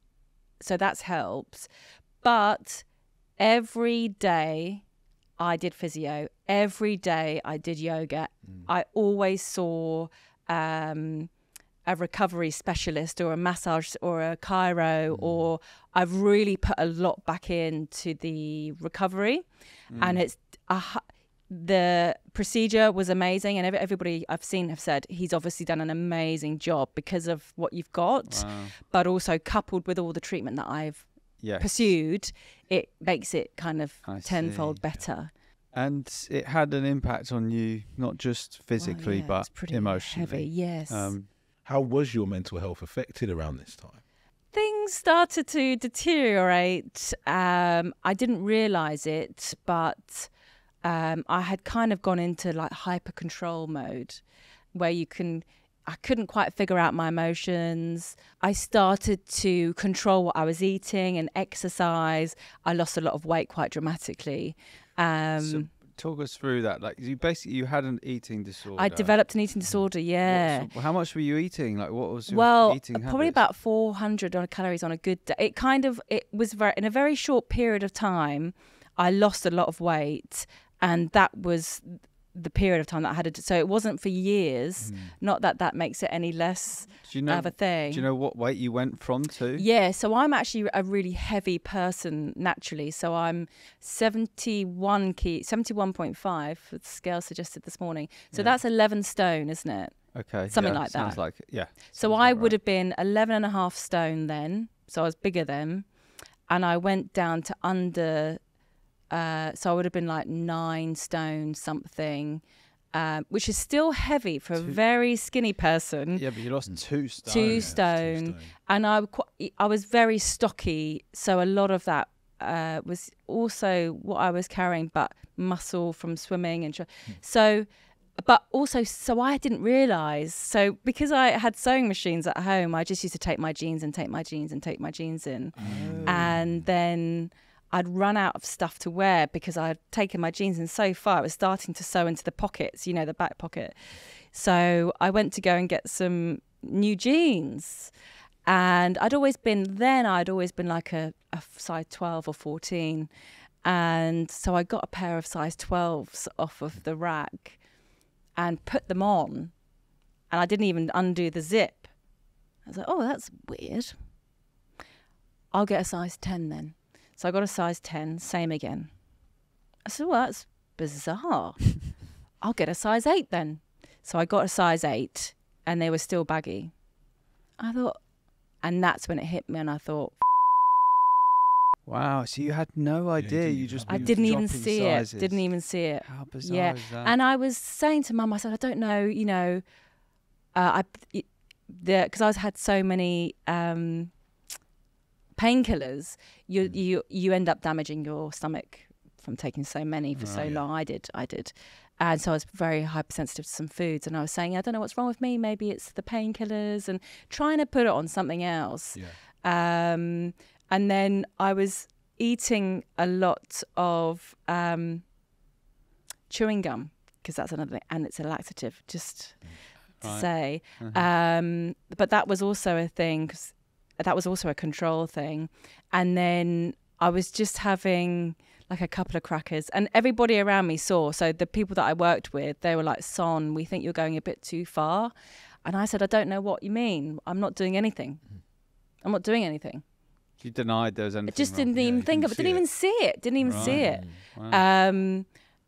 S1: so that's helps. But every day I did physio. Every day I did yoga. Mm. I always saw um, a recovery specialist or a massage or a chiro, mm. or I've really put a lot back into the recovery. Mm. And it's uh, the procedure was amazing. And everybody I've seen have said he's obviously done an amazing job because of what you've got, wow. but also coupled with all the treatment that I've Yes. pursued, it makes it kind of I tenfold see. better.
S2: And it had an impact on you, not just physically,
S1: well, yeah,
S2: but emotionally.
S1: Heavy, yes. Um,
S3: How was your mental health affected around this time?
S1: Things started to deteriorate. Um, I didn't realise it, but um, I had kind of gone into like hyper control mode, where you can. I couldn't quite figure out my emotions. I started to control what I was eating and exercise. I lost a lot of weight quite dramatically. Um,
S2: so talk us through that. Like you basically, you had an eating disorder.
S1: I developed an eating disorder, yeah.
S2: What, how much were you eating? Like what was your
S1: well,
S2: eating habits?
S1: Probably about four hundred calories on a good day. It kind of, it was very, in a very short period of time, I lost a lot of weight, and that was the period of time that I had to, so it wasn't for years. Mm. Not that that makes it any less do you know, of a thing.
S2: Do you know what weight you went from to?
S1: Yeah, so I'm actually a really heavy person naturally. So I'm seventy-one key, seventy-one point five, the scale suggested this morning. So yeah. that's eleven stone, isn't it?
S2: Okay.
S1: Something
S2: yeah,
S1: like
S2: sounds
S1: that.
S2: Like, yeah.
S1: So I would right. have been eleven and a half stone then. So I was bigger then. And I went down to under... Uh, so I would have been like nine stone something, um, which is still heavy for two. a very skinny person.
S2: Yeah, but you lost two stone.
S1: Two,
S2: yeah,
S1: stone.
S2: two stone.
S1: And I, I was very stocky. So a lot of that uh, was also what I was carrying, but muscle from swimming. and tr- mm. So, but also, so I didn't realise. So because I had sewing machines at home, I just used to take my jeans and take my jeans and take my jeans in. Oh. And then... I'd run out of stuff to wear because I'd taken my jeans in so far it was starting to sew into the pockets, you know, the back pocket. So I went to go and get some new jeans. And I'd always been, then I'd always been like a, a size twelve or fourteen. And so I got a pair of size twelves off of the rack and put them on. And I didn't even undo the zip. I was like, oh, that's weird. I'll get a size ten then. So I got a size ten, same again. I said, well, that's bizarre. I'll get a size eight then. So I got a size eight and they were still baggy. I thought, and that's when it hit me and I thought,
S2: wow, so you had no idea.
S3: you
S2: you just
S1: I
S2: moved
S1: didn't even
S2: dropping
S1: see
S2: sizes.
S1: it. Didn't even see it.
S2: How bizarre
S1: Yeah.
S2: is that?
S1: And I was saying to Mum, I said, I don't know, you know, uh, I, the, because I was had so many um, painkillers, you,
S2: Mm.
S1: you, you end up damaging your stomach from taking so many for
S2: Oh,
S1: so
S2: yeah.
S1: long. I did, I did. And so I was very hypersensitive to some foods. And I was saying, I don't know what's wrong with me. Maybe it's the painkillers, and trying to put it on something else.
S3: Yeah.
S1: Um, and then I was eating a lot of um, chewing gum, because that's another thing, and it's a laxative, just to
S2: Right.
S1: say.
S2: Uh-huh.
S1: Um, but that was also a thing, 'cause that was also a control thing. And then I was just having like a couple of crackers, and everybody around me saw. So the people that I worked with, they were like, Son, we think you're going a bit too far. And I said, I don't know what you mean. I'm not doing anything. I'm not doing anything.
S2: You denied there was
S1: I
S2: anything
S1: just
S2: wrong.
S1: didn't
S3: Yeah,
S1: even
S3: you
S1: think
S3: didn't
S1: of it.
S3: see
S1: Didn't
S3: it.
S1: even see it. Didn't even see
S2: Right.
S1: it.
S2: Wow.
S1: Um,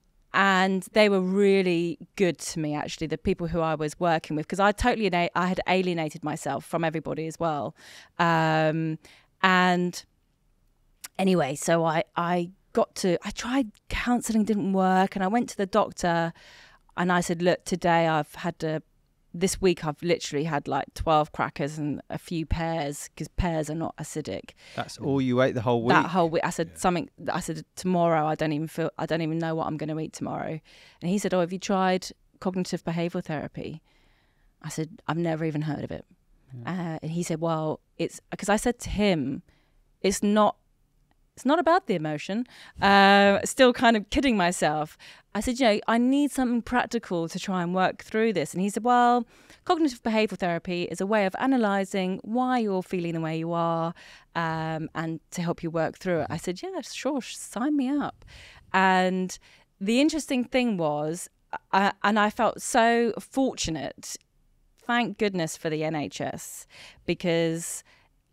S1: and they were really good to me, actually, the people who I was working with, because I totally, na- I had alienated myself from everybody as well. Um, and anyway, so I, I got to, I tried counselling, didn't work. And I went to the doctor and I said, look, today I've had a, this week I've literally had like twelve crackers and a few pears, because pears are not acidic.
S2: That's all you ate the whole week?
S1: That whole week, I said
S3: Yeah.
S1: something. I said tomorrow. I don't even feel. I don't even know what I'm going to eat tomorrow. And he said, "Oh, have you tried cognitive behavioural therapy?" I said, "I've never even heard of it."
S2: Yeah.
S1: Uh, and he said, "Well, it's because I said to him, it's not. It's not about the emotion." Uh, still kind of kidding myself. I said, "You know, I need something practical to try and work through this." And he said, "Well, cognitive behavioural therapy is a way of analysing why you're feeling the way you are, um, and to help you work through it." I said, "Yeah, sure, sign me up." And the interesting thing was, uh, and I felt so fortunate, thank goodness for the N H S, because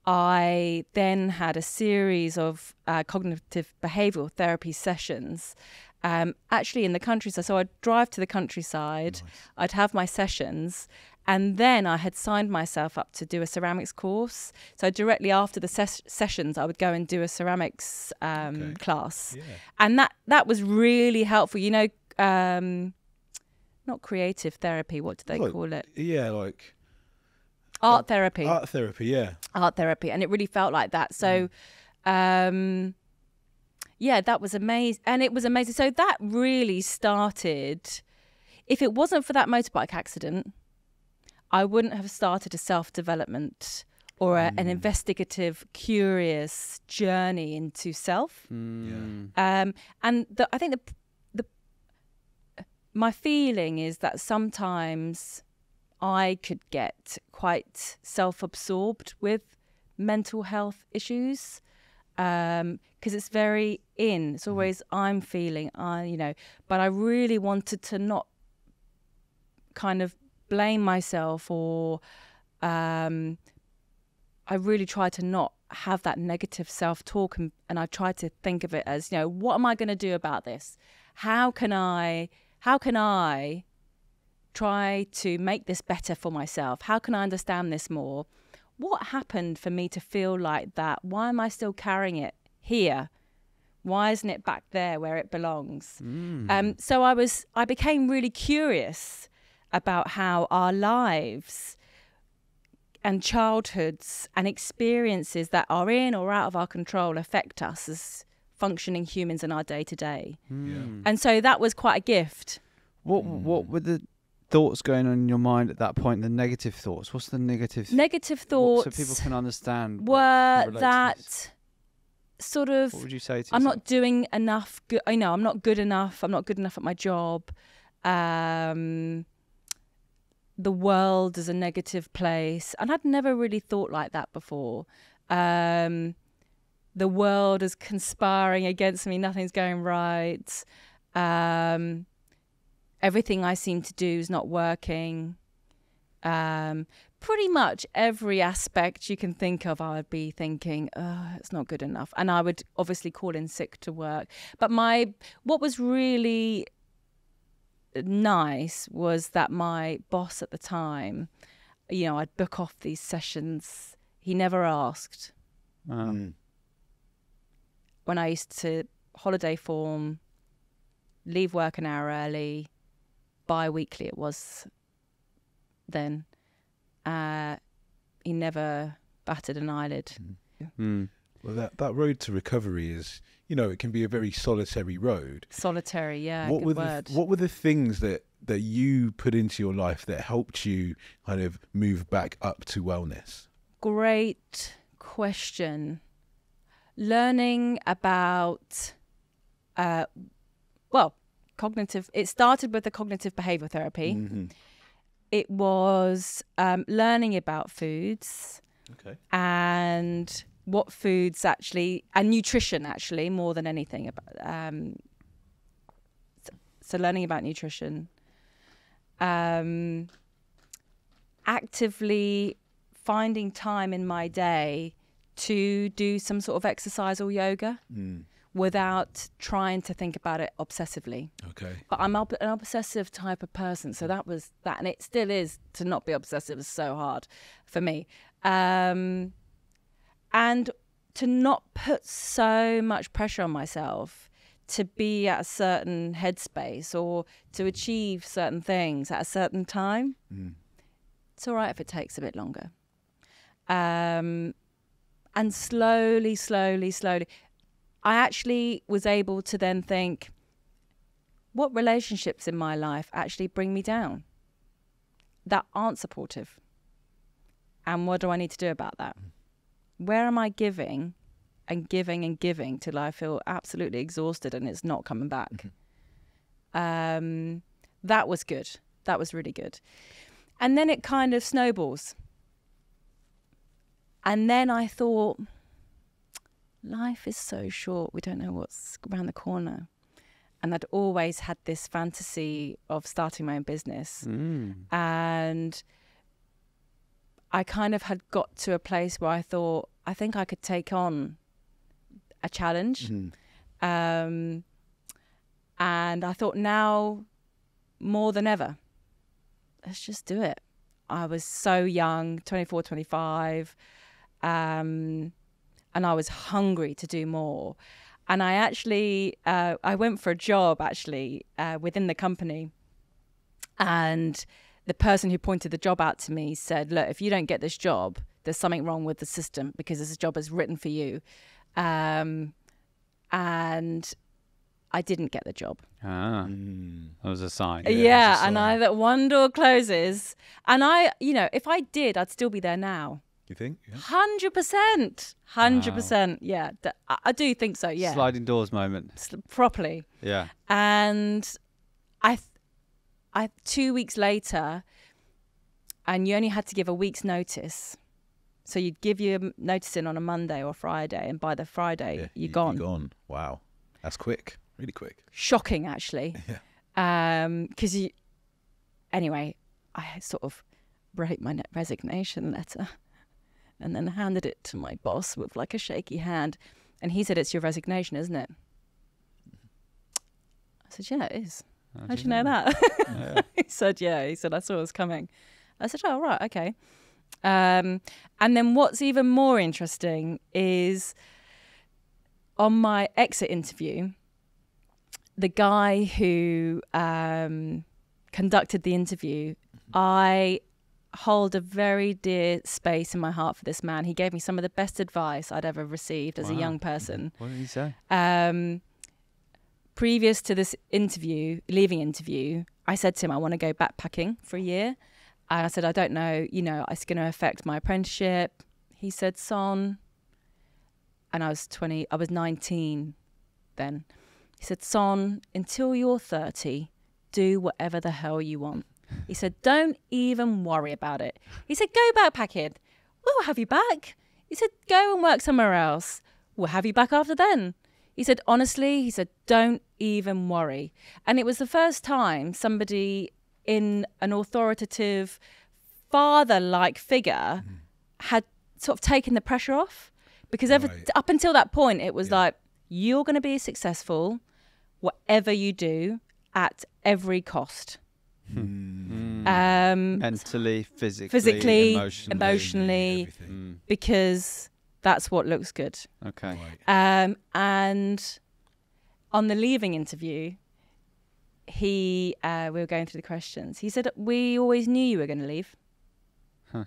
S1: I then had a series of uh, cognitive behavioural therapy sessions, um, actually in the countryside. So I'd drive to the countryside,
S3: Nice.
S1: I'd have my sessions, and then I had signed myself up to do a ceramics course. So directly after the ses- sessions, I would go and do a ceramics um,
S3: Okay.
S1: class.
S3: Yeah.
S1: And that, that was really helpful. You know, um, not creative therapy, what do they
S3: Like-
S1: call it?
S3: Yeah, like
S1: Art therapy.
S3: art therapy. Yeah.
S1: art therapy, and it really felt like that. So um yeah, that was amazing. And it was amazing. So that really started, if it wasn't for that motorbike accident, I wouldn't have started a self-development or a, an investigative, curious journey into self.
S2: Mm.
S1: Um, and the, I think the the my feeling is that sometimes I could get quite self-absorbed with mental health issues, because it's very in. It's always I'm feeling, I you know. But I really wanted to not kind of blame myself, or um, I really tried to not have that negative self-talk, and, and I tried to think of it as, you know, what am I going to do about this? How can I? How can I try to make this better for myself? How can I understand this more? What happened for me to feel like that? Why am I still carrying it here? Why isn't it back there where it belongs?
S2: Mm.
S1: Um, so I was, I became really curious about how our lives and childhoods and experiences that are in or out of our control affect us as functioning humans in our day to day.
S2: Mm.
S1: And so that was quite a gift.
S2: What What were the thoughts going on in your mind at that point? The negative thoughts. What's the negative?
S1: Negative
S2: what-
S1: thoughts
S2: so people can understand. what-
S1: were
S2: relate to this.
S1: that sort of,
S2: What would you say to
S1: I'm
S2: yourself?
S1: not doing enough. Good, I know I'm not good enough. I'm not good enough at my job. Um, the world as a negative place. And I'd never really thought like that before. Um, the world is conspiring against me. Nothing's going right. Um, everything I seem to do is not working. Um, pretty much every aspect you can think of, I would be thinking, oh, it's not good enough. And I would obviously call in sick to work. But my, what was really nice was that my boss at the time, you know, I'd book off these sessions. He never asked.
S2: Um,
S1: When I used to holiday form, leave work an hour early, bi-weekly it was then. Uh, he never batted an eyelid.
S2: mm.
S3: Well, that, that road to recovery is, you know, it can be a very solitary road.
S1: Solitary, yeah,
S3: what
S1: good
S3: were
S1: word.
S3: The, what were the things that, that you put into your life that helped you kind of move back up to wellness?
S1: Great question. Learning about, uh, well, cognitive, it started with the cognitive behavior therapy.
S3: Mm-hmm.
S1: It was um, learning about foods
S3: Okay.
S1: and what foods actually, and nutrition actually, more than anything. About, um, so, so learning about nutrition. Um, actively finding time in my day to do some sort of exercise or yoga
S3: Mm.
S1: without trying to think about it obsessively.
S3: Okay.
S1: But I'm ob- an obsessive type of person, so that was that, and it still is. To not be obsessive is so hard for me, um, and to not put so much pressure on myself to be at a certain headspace or to achieve certain things at a certain time.
S3: Mm.
S1: It's all right if it takes a bit longer. Um, and slowly, slowly, slowly, I actually was able to then think, what relationships in my life actually bring me down that aren't supportive? And what do I need to do about that? Where am I giving and giving and giving till I feel absolutely exhausted and it's not coming back? Mm-hmm. Um, that was good. That was really good. And then it kind of snowballs. And then I thought, life is so short. We don't know what's around the corner. And I'd always had this fantasy of starting my own business.
S2: Mm.
S1: And I kind of had got to a place where I thought, I think I could take on a challenge.
S3: Mm.
S1: Um, and I thought now, more than ever, let's just do it. I was so young, twenty-four, twenty-five, um, and I was hungry to do more. And I actually, uh, I went for a job actually uh, within the company, and the person who pointed the job out to me said, look, if you don't get this job, there's something wrong with the system because this job is written for you. Um, and I didn't get the job.
S2: Ah,
S3: Mm.
S2: that was a sign.
S1: Yeah,
S3: Yeah, it's a
S1: and I
S3: sign.
S1: that one door closes, and I, you know, if I did, I'd still be there now.
S3: You think? Yeah.
S1: Hundred percent, hundred percent. Yeah, D- I, I do think so. Yeah,
S2: Sliding doors moment.
S1: S- properly.
S2: Yeah.
S1: And I, th- I two weeks later, and you only had to give a week's notice. So you'd give your notice in on a Monday or Friday, and by the Friday,
S3: Yeah,
S1: you're
S3: you-
S1: gone.
S3: You're gone. Wow. That's quick. Really quick.
S1: Shocking, actually.
S3: Yeah.
S1: Um, because you, anyway, I sort of wrote my ne- resignation letter, and then handed it to my boss with like a shaky hand, and he said, "It's your resignation, isn't it?" I said, "Yeah, it is."
S2: How
S1: How'd you know that?
S2: Yeah.
S1: He said, "Yeah." He said, "I saw it was coming." I said, "Oh, right, okay." Um, and then what's even more interesting is on my exit interview, the guy who um, conducted the interview, I hold a very dear space in my heart for this man. He gave me some of the best advice I'd ever received as a
S2: Wow.
S1: young person.
S2: What did he say? Um,
S1: Previous to this interview, leaving interview, I said to him, I want to go backpacking for a year. And I said, I don't know, you know, it's going to affect my apprenticeship. He said, Son, and I was twenty, I was nineteen then. He said, Son, until you're thirty, do whatever the hell you want. He said, don't even worry about it. He said, go backpacking. We'll have you back. He said, go and work somewhere else. We'll have you back after then. He said, honestly, he said, don't even worry. And it was the first time somebody in an authoritative, father-like figure mm. had sort of taken the pressure off. Because ever, right. up until that point, it was yeah. like, you're going to be successful, whatever you do, at every cost.
S2: Hmm.
S1: Um,
S2: Mentally, physically,
S1: physically,
S2: emotionally,
S1: emotionally mm. because that's what looks good.
S2: Okay.
S1: Right. Um, and on the leaving interview, he, uh, we were going through the questions. He said, "We always knew you were going to leave."
S2: Huh.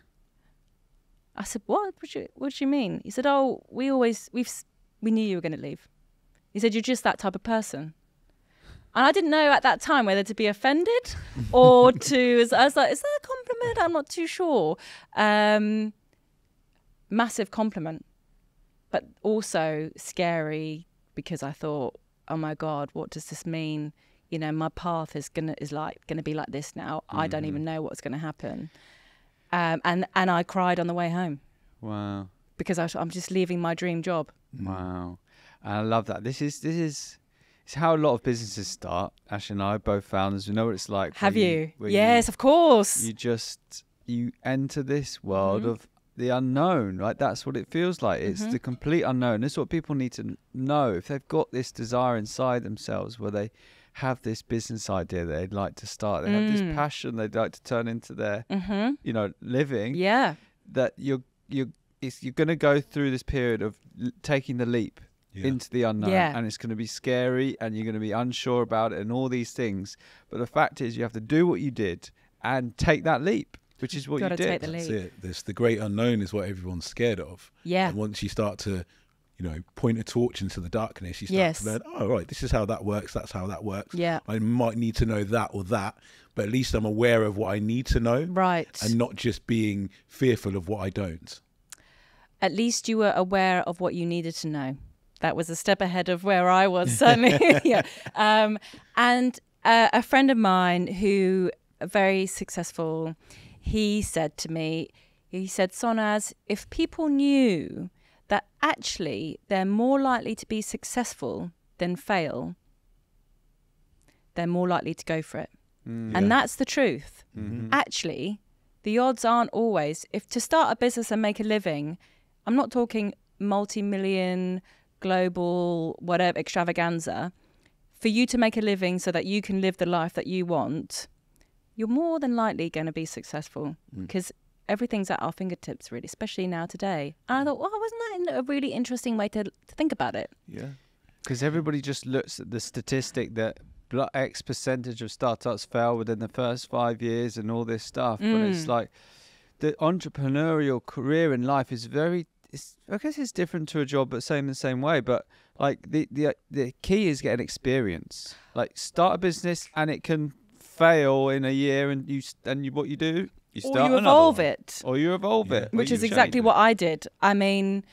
S1: I said, "What? What do you, what do you mean?" He said, "Oh, we always we've we knew you were going to leave." He said, "You're just that type of person." And I didn't know at that time whether to be offended or to, I was like, is that a compliment? I'm not too sure. Um, massive compliment, but also scary because I thought, oh my God, what does this mean? You know, my path is gonna is like gonna be like this now. Mm-hmm. I don't even know what's gonna happen. Um, and and I cried on the way home.
S2: Wow.
S1: Because I, I'm just leaving my dream job.
S2: Wow. And I love that. This is this is. It's how a lot of businesses start. Ash and I, both founders, we know what it's like.
S1: Have you? you yes, you, of course.
S2: You just, you enter this world mm-hmm. of the unknown, right? That's what it feels like. It's mm-hmm. the complete unknown. This is what people need to know. If they've got this desire inside themselves where they have this business idea that they'd like to start, they mm. have this passion they'd like to turn into their,
S1: mm-hmm.
S2: you know, living.
S1: Yeah.
S2: That you're, you're, it's, you're going to go through this period of l- taking the leap. Yeah. Into the unknown,
S1: yeah.
S2: and it's going to be scary, and you're going to be unsure about it, and all these things. But the fact is, you have to do what you did and take that leap, which is what
S1: you
S2: did.
S1: Take the
S3: That's
S1: leap.
S3: it. This the great unknown is what everyone's scared of.
S1: Yeah.
S3: And once you start to, you know, point a torch into the darkness, you start
S1: yes.
S3: to learn. Oh, right, this is how that works. That's how that works.
S1: Yeah.
S3: I might need to know that or that, but at least I'm aware of what I need to know.
S1: Right.
S3: And not just being fearful of what I don't.
S1: At least you were aware of what you needed to know. That was a step ahead of where I was, certainly. yeah. Um, and uh, a friend of mine who, very successful, he said to me, he said, Sonnaz, if people knew that actually they're more likely to be successful than fail, they're more likely to go for it. Mm, and yeah. that's the truth. Mm-hmm. Actually, the odds aren't always, if to start a business and make a living, I'm not talking multi-million global whatever extravaganza, for you to make a living so that you can live the life that you want, you're more than likely going to be successful because mm. everything's at our fingertips, really, especially now today. And I thought, well, wasn't that a really interesting way to, to think about it?
S2: Yeah, because everybody just looks at the statistic that X percentage of startups fail within the first five years and all this stuff, mm. but it's like the entrepreneurial career in life is very It's, I guess it's different to a job, but same in the same way. But like the, the the key is getting experience. Like start a business and it can fail in a year, and you and you, what you do, you start
S1: or you
S2: another
S1: evolve
S2: one.
S1: it,
S2: or you evolve yeah. it,
S1: which is exactly what I did. I mean,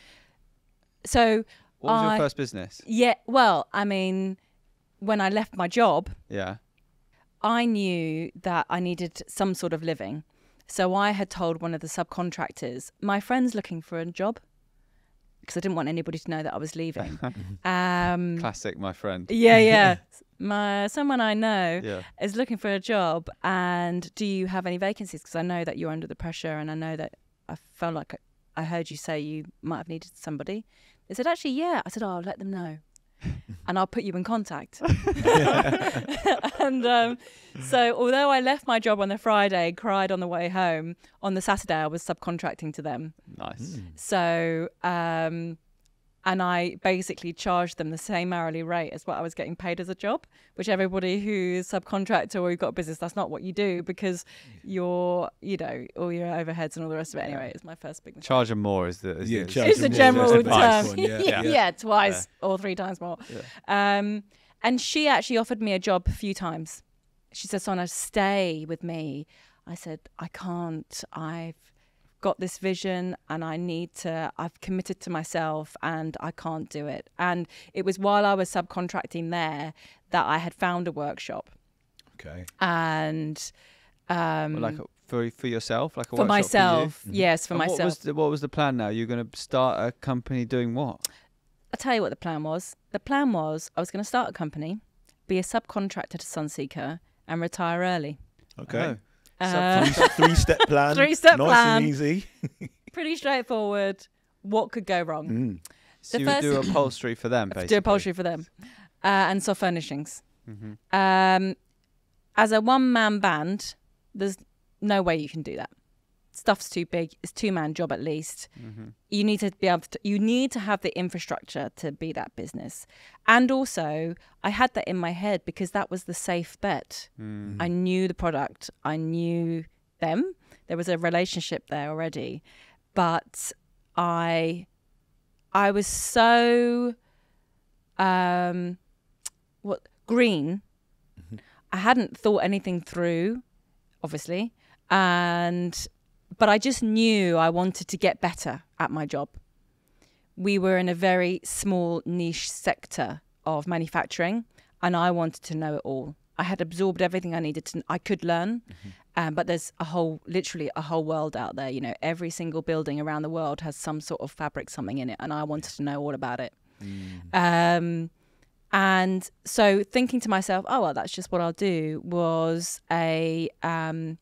S1: so
S2: what was
S1: I,
S2: your first business?
S1: Yeah, well, I mean, when I left my job,
S2: yeah,
S1: I knew that I needed some sort of living. So I had told one of the subcontractors, my friend's looking for a job. Because I didn't want anybody to know that I was leaving. um,
S2: Classic, my friend.
S1: Yeah, yeah. my someone I know
S2: yeah. is
S1: looking for a job, and do you have any vacancies? Because I know that you're under the pressure, and I know that I felt like I heard you say you might have needed somebody. They said, actually, yeah. I said, oh, I'll let them know, and I'll put you in contact. and um, so, although I left my job on the Friday, cried on the way home, on the Saturday I was subcontracting to them.
S2: Nice. Mm.
S1: So, um, and I basically charged them the same hourly rate as what I was getting paid as a job, which everybody who's subcontractor or you've got a business, that's not what you do because you're, you know, all your overheads and all the rest of it. Anyway, it's my first big mistake.
S2: Charge them more is the, is
S3: yeah,
S2: the
S1: it's a general term.
S3: One, yeah.
S1: yeah,
S3: yeah.
S1: yeah, twice yeah. or three times more.
S2: Yeah.
S1: Um, and she actually offered me a job a few times. She said, Sonnaz, stay with me. I said, I can't. I've got this vision and I need to, I've committed to myself and I can't do it. And it was while I was subcontracting there that I had found a workshop.
S3: Okay.
S1: And Um,
S2: Well, like a, for for yourself, like a
S1: for
S2: workshop
S1: myself,
S2: for you?
S1: yes, for
S2: And
S1: myself.
S2: What was the, what was the plan now? You're going to start a company doing what?
S1: I'll tell you what the plan was. The plan was I was going to start a company, be a subcontractor to Sunseeker, and retire early.
S3: Okay.
S2: Oh.
S1: Uh,
S3: Three, three step plan.
S1: Three-step
S3: nice
S1: plan.
S3: and easy.
S1: Pretty straightforward. What could go wrong?
S3: Mm.
S2: So
S1: The
S2: you would do
S1: first-
S2: upholstery for them, basically.
S1: Do upholstery for them, uh, and soft furnishings.
S2: hmm
S1: Um, as a one-man band, there's no way you can do that. Stuff's too big. It's two-man job at least.
S2: hmm
S1: You need to be able to. You need to have the infrastructure to be that business. And also, I had that in my head because that was the safe bet.
S2: Mm.
S1: I knew the product. I knew them. There was a relationship there already, but I, I was so, um, what green.
S3: Mm-hmm.
S1: I hadn't thought anything through, obviously, and but I just knew I wanted to get better at my job. We were in a very small niche sector of manufacturing, and I wanted to know it all. I had absorbed everything I needed to. I could learn,
S3: Mm-hmm.
S1: um, but there's a whole, literally a whole world out there. You know, every single building around the world has some sort of fabric, something in it, and I wanted to know all about it.
S3: Mm.
S1: Um, and so thinking to myself, oh, well, that's just what I'll do, was a um,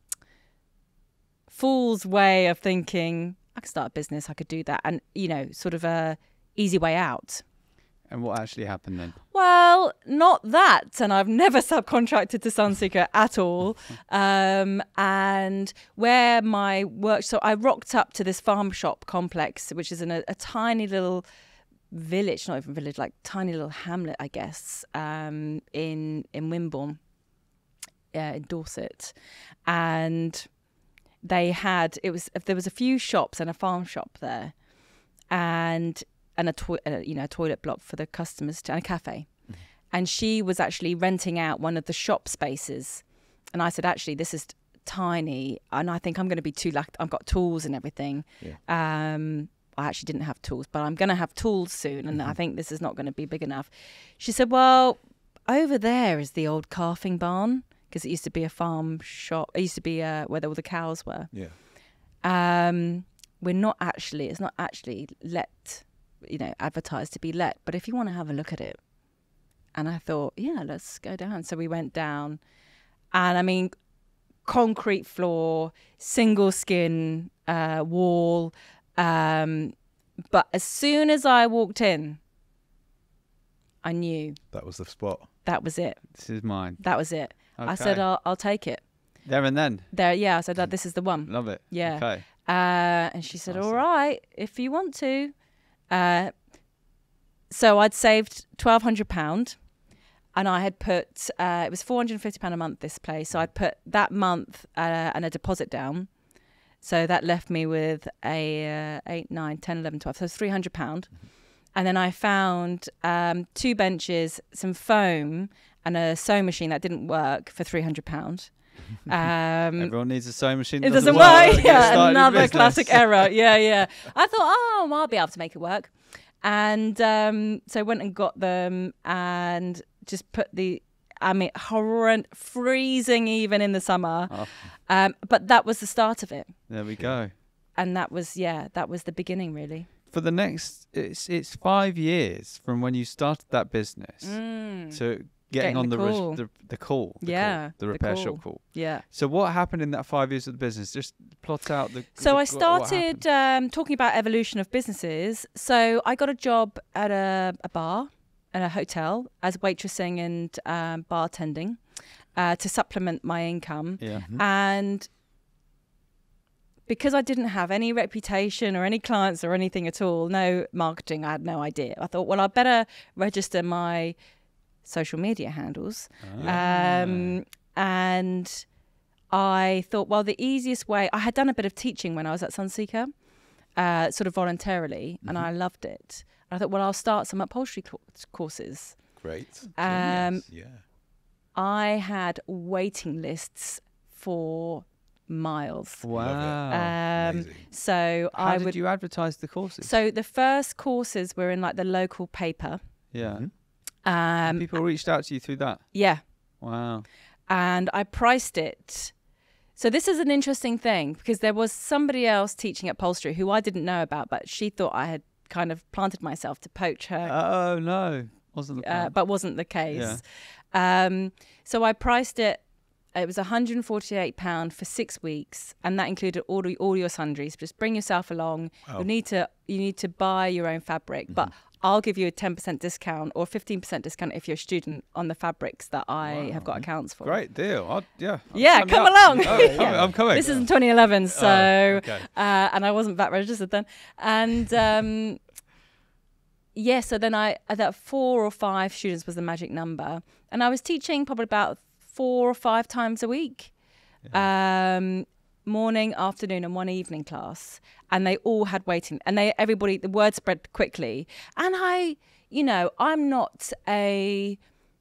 S1: fool's way of thinking, I could start a business, I could do that. And, you know, sort of a easy way out.
S2: And what actually happened then?
S1: Well, not that. And I've never subcontracted to Sunseeker at all. Um, and where my work, so I rocked up to this farm shop complex, which is in a, a tiny little village, not even village, like tiny little hamlet, I guess, um, in in Wimborne, uh, in Dorset, and they had it was there was a few shops and a farm shop there, and and a to- uh, you know a toilet block for the customers to, and a cafe, mm-hmm. and she was actually renting out one of the shop spaces, and I said, actually, this is tiny, and I think I'm going to be too like I've got tools and everything.
S3: Yeah.
S1: Um, I actually didn't have tools, but I'm going to have tools soon, and
S3: Mm-hmm.
S1: I think this is not going to be big enough. She said, well, over there is the old calving barn, because it used to be a farm shop. It used to be uh, where all the cows were.
S3: Yeah.
S1: Um, we're not actually, it's not actually let, you know, advertised to be let, but if you want to have a look at it. And I thought, yeah, let's go down. So we went down, and I mean, concrete floor, single skin uh, wall. Um, but as soon as I walked in, I knew
S3: That was the spot.
S1: that was it.
S2: This is mine.
S1: That was it.
S2: Okay.
S1: I said, I'll, I'll take it.
S2: There and then.
S1: There, yeah. I said, that this is the one.
S2: Love it.
S1: Yeah.
S2: Okay.
S1: Uh, and she said,
S2: Awesome.
S1: all right, if you want to. Uh, so I'd saved twelve hundred pounds, and I had put, uh, it was four hundred fifty pounds a month, this place. So I'd put that month uh, and a deposit down. So that left me with a uh, eight, nine, ten, eleven, twelve. So it's three hundred pounds. Mm-hmm. And then I found um, two benches, some foam, and a sewing machine that didn't work for three hundred pounds. Um,
S2: Everyone needs a sewing machine.
S1: it doesn't
S2: work.
S1: work.
S2: Get
S1: Yeah,
S2: started in
S1: another
S2: business.
S1: classic error. Yeah, yeah. I thought, oh, well, I'll be able to make it work. And um, so I went and got them and just put the, I mean, horrend, freezing even in the summer.
S2: Oh,
S1: Um, but that was the start of it.
S2: there we go.
S1: And that was, yeah, that was the beginning, really.
S2: For the next, it's it's five years from when you started that business
S1: Mm.
S2: to
S1: Getting
S2: getting on
S1: the
S2: the res-
S1: call.
S2: the, the call. The
S1: Yeah,
S2: call, the
S1: the
S2: repair
S1: call.
S2: shop call.
S1: Yeah.
S2: So what happened in that five years of the business? Just plot out the.
S1: So
S2: the,
S1: I
S2: what
S1: started
S2: happened.
S1: um, talking about evolution of businesses. So I got a job at a, a bar and a hotel as waitressing and um, bartending uh, to supplement my income.
S2: Yeah.
S3: Mm-hmm.
S1: And because I didn't have any reputation or any clients or anything at all, no marketing, I had no idea. I thought, well, I better register my social media handles.
S2: Ah.
S1: Um, and I thought, well, the easiest way, I had done a bit of teaching when I was at Sunseeker, uh, sort of voluntarily, and I loved it. And I thought, well, I'll start some upholstery co- courses.
S3: Great.
S1: Um,
S3: Genius. Yeah.
S1: I had waiting lists for miles.
S2: Wow.
S1: Um,
S3: Amazing.
S1: so
S2: How
S1: I
S2: did
S1: would.
S2: you advertise the courses?
S1: So the first courses were in like the local paper.
S2: yeah.
S3: Mhm.
S1: Um,
S2: People reached out to you through that.
S1: yeah,
S2: Wow.
S1: and I priced it So this is an interesting thing because there was somebody else teaching upholstery who I didn't know about, but she thought I had kind of planted myself to poach her.
S2: Oh, no. Wasn't the plan.
S1: Uh, but wasn't the case. Yeah. Um, so I priced it. It was one hundred forty-eight pounds for six weeks, and that included all, all your sundries. Just bring yourself along. Wow. You need to you need to buy your own fabric, mm-hmm. but I'll give you a ten percent discount or fifteen percent discount if you're a student on the fabrics that I wow. have got accounts for.
S2: Great deal. I'll, yeah.
S1: I'll yeah, come along.
S2: Oh, yeah. I'm coming.
S1: This is in twenty eleven, so
S2: oh, okay.
S1: uh, and I wasn't V A T registered then, and. Um, Yeah, so then I, I thought four or five students was the magic number. And I was teaching probably about four or five times a week. Yeah. Um, morning, afternoon and one evening class. And they all had waiting. And they everybody, the word spread quickly. And I, you know, I'm not a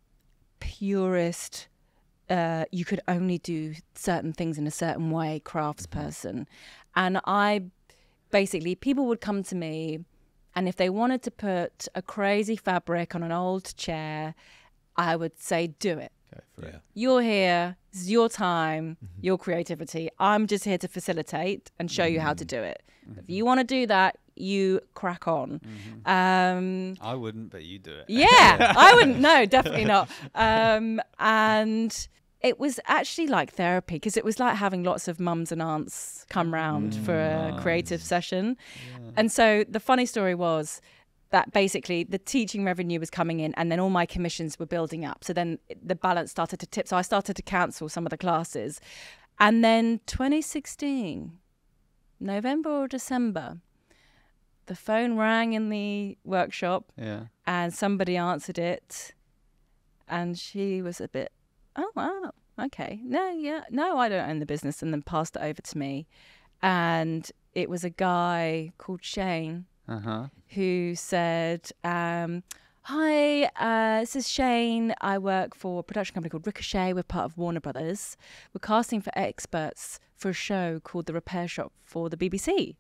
S1: purist, uh, you could only do certain things in a certain way, crafts person. And I basically, people would come to me, and if they wanted to put a crazy fabric on an old chair, I would say, do it.
S3: Go for it.
S1: You're here. This is your time, mm-hmm. your creativity. I'm just here to facilitate and show mm-hmm. you how to do it. Mm-hmm. If you want to do that, you crack on.
S2: Mm-hmm.
S1: Um,
S2: I wouldn't, but you do it.
S1: Yeah, I wouldn't. No, definitely not. Um, and it was actually like therapy because it was like having lots of mums and aunts come round mm, for a nice. creative session. Yeah. And so the funny story was that basically the teaching revenue was coming in and then all my commissions were building up. So then the balance started to tip. So I started to cancel some of the classes. And then twenty sixteen, November or December, the phone rang in the workshop
S2: yeah.
S1: and somebody answered it. And she was a bit, oh, wow, okay. No, yeah, no, I don't own the business, and then passed it over to me. And it was a guy called Shane
S2: uh-huh.
S1: who said, um, hi, uh, this is Shane. I work for a production company called Ricochet. We're part of Warner Brothers. We're casting for experts for a show called The Repair Shop for the B B C.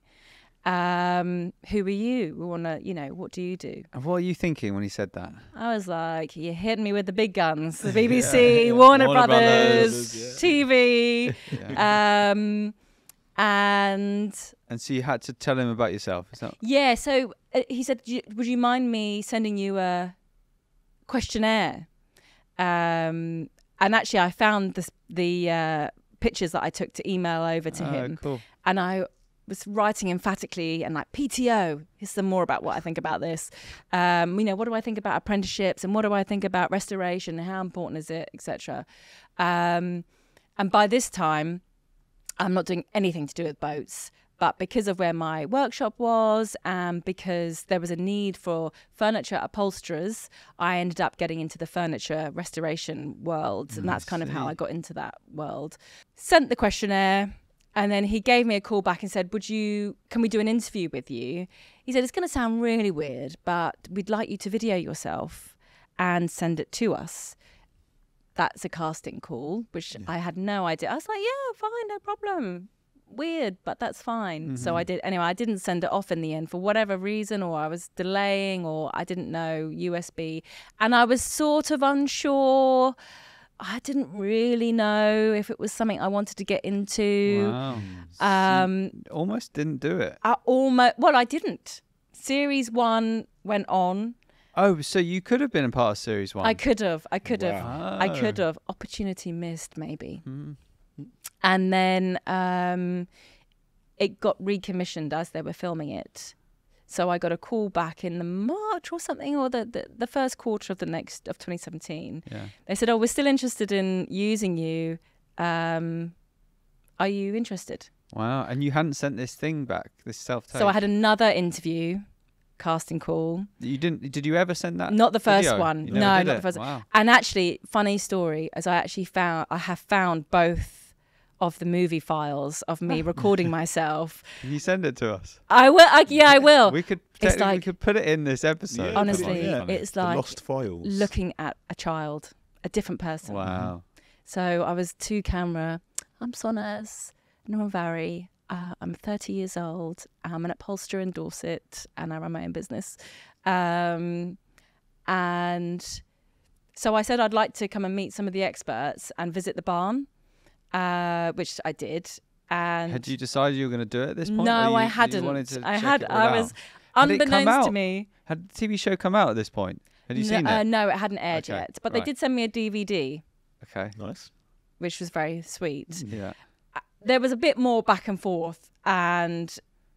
S1: Um, who are you? We want to, you know, what do you do?
S2: And what are you thinking when he said that?
S1: I was like, you're hitting me with the big guns. The B B C, yeah, yeah. Warner, Warner Brothers, Brothers yeah. T V. yeah. Um, and...
S2: And so you had to tell him about yourself? Is that...
S1: Yeah, so uh, he said, would you mind me sending you a questionnaire? Um, and actually, I found this, the uh, pictures that I took to email over to
S2: oh,
S1: him.
S2: Cool.
S1: And I... was writing emphatically and like P T O. Here's some more about what I think about this. Um, you know, what do I think about apprenticeships and what do I think about restoration? How important is it, et cetera. Um, and by this time, I'm not doing anything to do with boats. But because of where my workshop was and because there was a need for furniture upholsterers, I ended up getting into the furniture restoration world. And that's kind of how I got into that world. Sent the questionnaire. And then he gave me a call back and said, would you, can we do an interview with you? He said, it's going to sound really weird, but we'd like you to video yourself and send it to us. That's a casting call, which yeah. I had no idea. I was like, yeah, fine, no problem. Weird, but that's fine. Mm-hmm. So I did. Anyway, I didn't send it off in the end for whatever reason, or I was delaying, or I didn't know U S B. And I was sort of unsure. I didn't really know if it was something I wanted to get into.
S2: Wow.
S1: Um,
S2: so almost didn't do it.
S1: I almost, well, I didn't. Series one went on.
S2: Oh, so you could have been a part of series one.
S1: I could have. I could
S2: wow.
S1: have. I could have. Opportunity missed, maybe.
S2: Mm.
S1: And then um, it got recommissioned as they were filming it. So I got a call back in the March or something, or the, the, the first quarter of the next of twenty seventeen.
S2: Yeah.
S1: They said, "Oh, we're still interested in using you. Um, are you interested?"
S2: Wow! And you hadn't sent this thing back, this self-tape.
S1: So I had another interview, casting call.
S2: You didn't? Did you ever send that?
S1: Not the first
S2: video?
S1: one.
S2: You
S1: No,
S2: never
S1: not
S2: did
S1: the
S2: it?
S1: first
S2: Wow.
S1: one. And actually, funny story, as I actually found, I have found both of the movie files of me recording myself.
S2: Can you send it to us?
S1: I will. I, yeah, I will.
S2: We could.
S1: It's
S2: Technically,
S1: like-
S2: we could put it in this episode.
S3: Yeah,
S1: Honestly,
S3: yeah.
S1: it's
S3: The
S1: like
S3: lost files.
S1: looking at a child, a different person.
S2: Wow.
S1: So I was two camera. I'm Sonnaz Nooranvary. Uh, I'm thirty years old. I'm an upholsterer in Dorset, and I run my own business. Um, and so I said I'd like to come and meet some of the experts and visit the barn. uh, which I did. And
S2: had you decided you were going to do it at this point?
S1: no,
S2: Or you,
S1: I
S2: you
S1: hadn't.
S2: wanted to
S1: I
S2: check
S1: had.
S2: it all
S1: I
S2: out?
S1: was
S2: Had it come
S1: unbeknownst to
S2: out?
S1: me.
S2: Had the T V show come out at this point? Had you
S1: no,
S2: seen
S1: uh,
S2: it?
S1: no, it hadn't aired
S2: Okay,
S1: yet. But
S2: right.
S1: they did send me a D V D,
S2: Okay.
S3: Nice.
S1: which was very sweet.
S2: Yeah.
S1: There was a bit more back and forth, and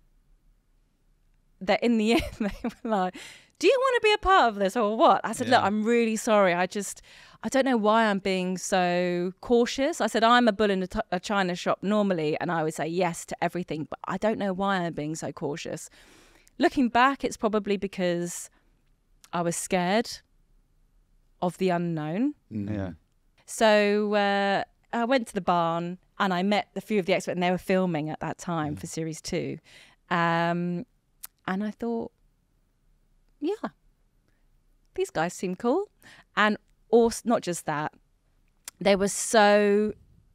S1: that in the end they were like, do you want to be a part of this or what? I said,
S2: Yeah.
S1: look, I'm really sorry. I just, I don't know why I'm being so cautious. I said, I'm a bull in a, t- a china shop normally, and I would say yes to everything, but I don't know why I'm being so cautious. Looking back, it's probably because I was scared of the unknown.
S3: Mm.
S2: Yeah.
S1: So uh, I went to the barn and I met a few of the experts, and they were filming at that time for series two. Um, and I thought, yeah, these guys seem cool. And also, not just that, they were so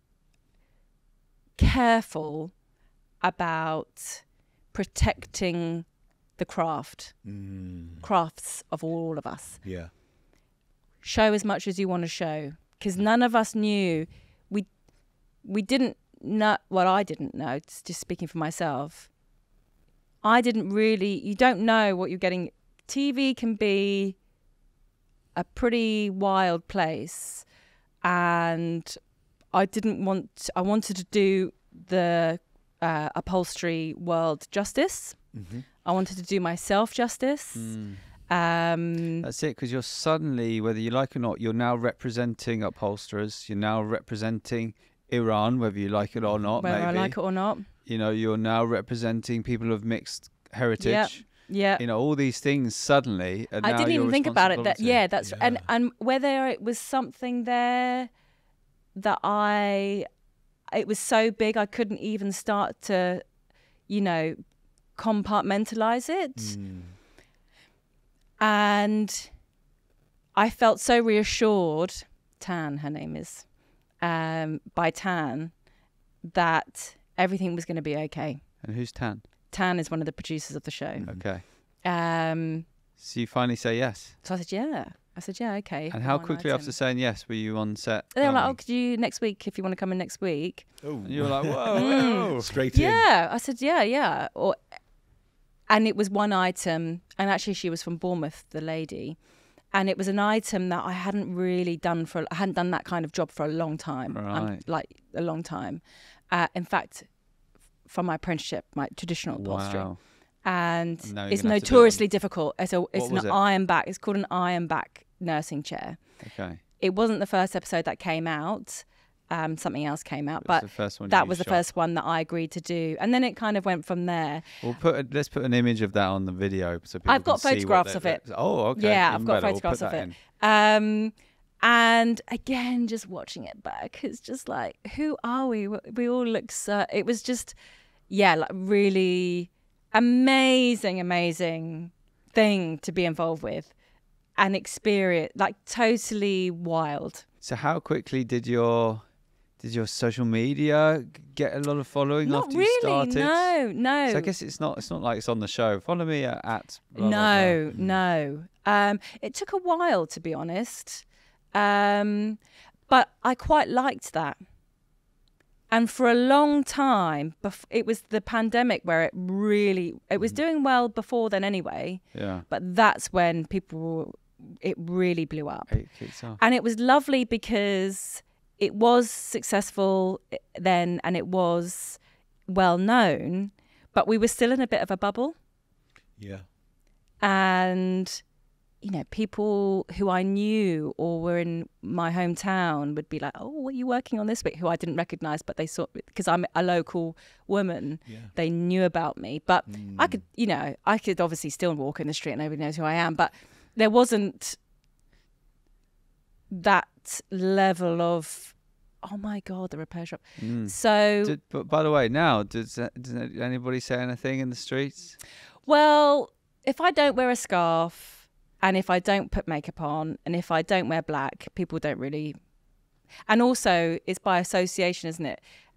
S1: careful about protecting the craft,
S3: Mm.
S1: crafts of all of us.
S3: Yeah.
S1: Show as much as you want to show, because none of us knew. We we didn't know. Well, I didn't know. It's just speaking for myself. I didn't really. You don't know what you're getting. T V can be a pretty wild place, and I didn't want. I wanted to do the uh, upholstery world justice.
S3: Mm-hmm.
S1: I wanted to do myself justice.
S2: Mm.
S1: Um,
S2: That's it, because you're suddenly, whether you like it or not, you're now representing upholsterers. You're now representing Iran, whether you like it or not.
S1: whether
S2: maybe.
S1: I like it or not.
S2: You know, you're now representing people of mixed heritage.
S1: Yep. Yeah.
S2: You know, all these things suddenly are
S1: I
S2: now
S1: didn't
S2: your
S1: even think about it. That
S2: responsibility.
S1: yeah, that's
S3: Yeah.
S1: and and whether it was something there that I, it was so big I couldn't even start to, you know, compartmentalize it.
S3: Mm.
S1: And I felt so reassured, Tan, her name is, um, by Tan, that everything was going to be okay.
S2: And who's Tan?
S1: Tan is one of the producers of the show.
S3: Mm.
S2: Okay.
S1: Um,
S2: So you finally say yes.
S1: so I said, yeah. I said, yeah, okay.
S2: And how
S1: one
S2: quickly
S1: item.
S2: after saying yes were you on set?
S1: They were like, oh,
S2: filming?
S1: could you next week, if you want to come in next week?
S3: Oh.
S2: And you were like, whoa,
S1: Mm.
S2: whoa.
S3: Straight in.
S1: Yeah. I said, yeah, yeah. Or, and it was one item, and actually she was from Bournemouth, the lady. And it was an item that I hadn't really done for, I hadn't done that kind of job for a long time. Um,
S2: Right.
S1: like a long time. Uh, in fact, from my apprenticeship, my traditional upholstery.
S2: Wow.
S1: And
S2: And now you're
S1: it's
S2: gonna have to do it
S1: notoriously difficult. It's, a, it's
S2: What
S1: an
S2: was it?
S1: iron back. It's called an iron back nursing chair.
S2: Okay.
S1: It wasn't the first episode that came out. Um, something else came out,
S2: That's
S1: but
S2: the first one
S1: that
S2: you
S1: was the
S2: shot.
S1: first one that I agreed to do, and then it kind of went from there.
S2: We'll put a, let's put an image of that on the video so people
S1: I've got
S2: can see what
S1: photographs
S2: they're-
S1: of it.
S2: they're- Oh, okay.
S1: Yeah, I've
S2: even
S1: got
S2: better. We'll
S1: photographs
S2: put
S1: of
S2: that
S1: it.
S2: in.
S1: Um, and again, just watching it back, it's just like, who are we? We all look so. It was just, yeah, like really amazing, amazing thing to be involved with, and experience, like totally wild.
S2: So how quickly did your did your social media g- get a lot of following
S1: Not
S2: after
S1: really.
S2: you started?
S1: No, no.
S2: So I guess it's not it's not like it's on the show. Follow me at, at blah, blah,
S1: No,
S2: blah.
S1: no. Um, it took a while, to be honest. Um, but I quite liked that. And for a long time, bef- it was the pandemic where it really, it was doing well before then anyway,
S2: Yeah.
S1: but that's when people, it really blew up.
S2: It kicks off.
S1: And it was lovely because it was successful then and it was well known, but we were still in a bit of a bubble.
S3: Yeah.
S1: And, you know, people who I knew or were in my hometown would be like, oh, what are you working on this week? Who I didn't recognize, but they saw, because I'm a local woman,
S3: Yeah.
S1: they knew about me. But
S3: Mm.
S1: I could, you know, I could obviously still walk in the street and nobody knows who I am, but there wasn't that level of, oh my God, the repair shop.
S2: Mm.
S1: So,
S2: Did, but by the way, now does that- does anybody say anything in the streets?
S1: well, if I don't wear a scarf and if I don't put makeup on and if I don't wear black, people don't really. And also, it's by association, isn't it?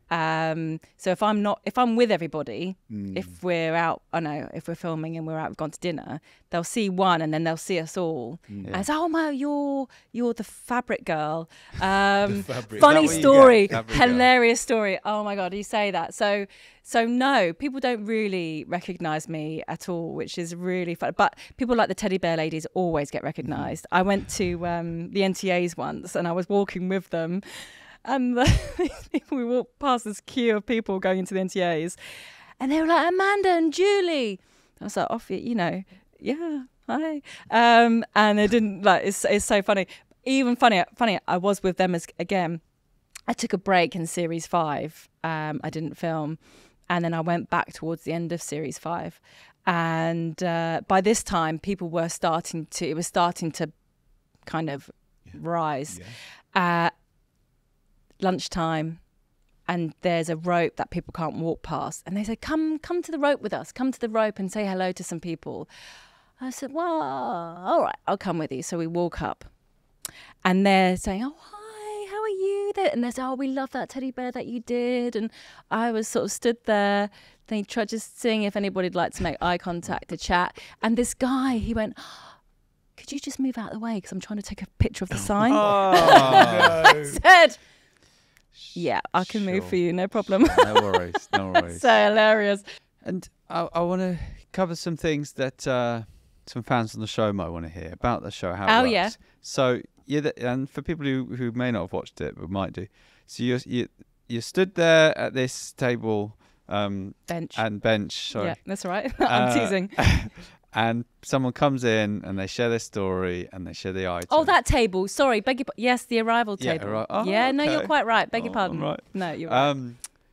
S1: Um, so if I'm not, if I'm with everybody,
S3: Mm.
S1: if we're out, I know, if we're filming and we're out, we've gone to dinner, they'll see one and then they'll see us all.
S3: Mm.
S1: As oh my, you're you're the fabric girl. Um,
S3: fabric.
S1: funny
S2: Is that what you
S1: story,
S2: get? Fabric girl.
S1: hilarious story. Oh my god, you say that. So so no, people don't really recognise me at all, which is really fun. But people like the teddy bear ladies always get recognised. I went to um, the N T As once and I was walking with them. And the, we walked past this queue of people going into the N T As, and they were like, Amanda and Julie. I was like, off you, you know, yeah, hi. Um, and they didn't like. It's it's so funny. Even funnier, funny. I was with them as again. I took a break in series five. Um, I didn't film, and then I went back towards the end of series five. And uh, by this time, people were starting to. It was starting to kind of
S3: Yeah.
S1: rise.
S3: Yeah.
S1: Uh, lunchtime, and there's a rope that people can't walk past, and they said, come come to the rope with us, come to the rope and say hello to some people. I said, well, all right, I'll come with you. So we walk up, and they're saying, oh hi, how are you? And they say, oh, we love that teddy bear that you did. And I was sort of stood there, they tried just seeing if anybody'd like to make eye contact, to chat. And this guy, he went, could you just move out of the way because I'm trying to take a picture of the sign.
S2: Oh,
S1: I said, yeah, I can move
S2: Sure.
S1: for you, no problem.
S2: No worries, no worries.
S1: So hilarious.
S2: And I, I want to cover some things that uh, some fans on the show might want to hear about the show, how it
S1: Oh,
S2: works.
S1: yeah.
S2: So, yeah, th- and for people who, who may not have watched it, but might do. So you you you stood there at this table um,
S1: Bench.
S2: and bench, sorry.
S1: Yeah, that's all right. I'm
S2: Uh,
S1: teasing.
S2: And someone comes in and they share their story and they share the item.
S1: Oh, that table. Sorry, beg your pa- Yes, the arrival
S2: Yeah,
S1: table.
S2: right. Oh,
S1: yeah, no, you're
S2: okay.
S1: quite right. Beg
S2: Oh,
S1: your pardon.
S2: I'm right.
S1: No, you're right.
S2: Um,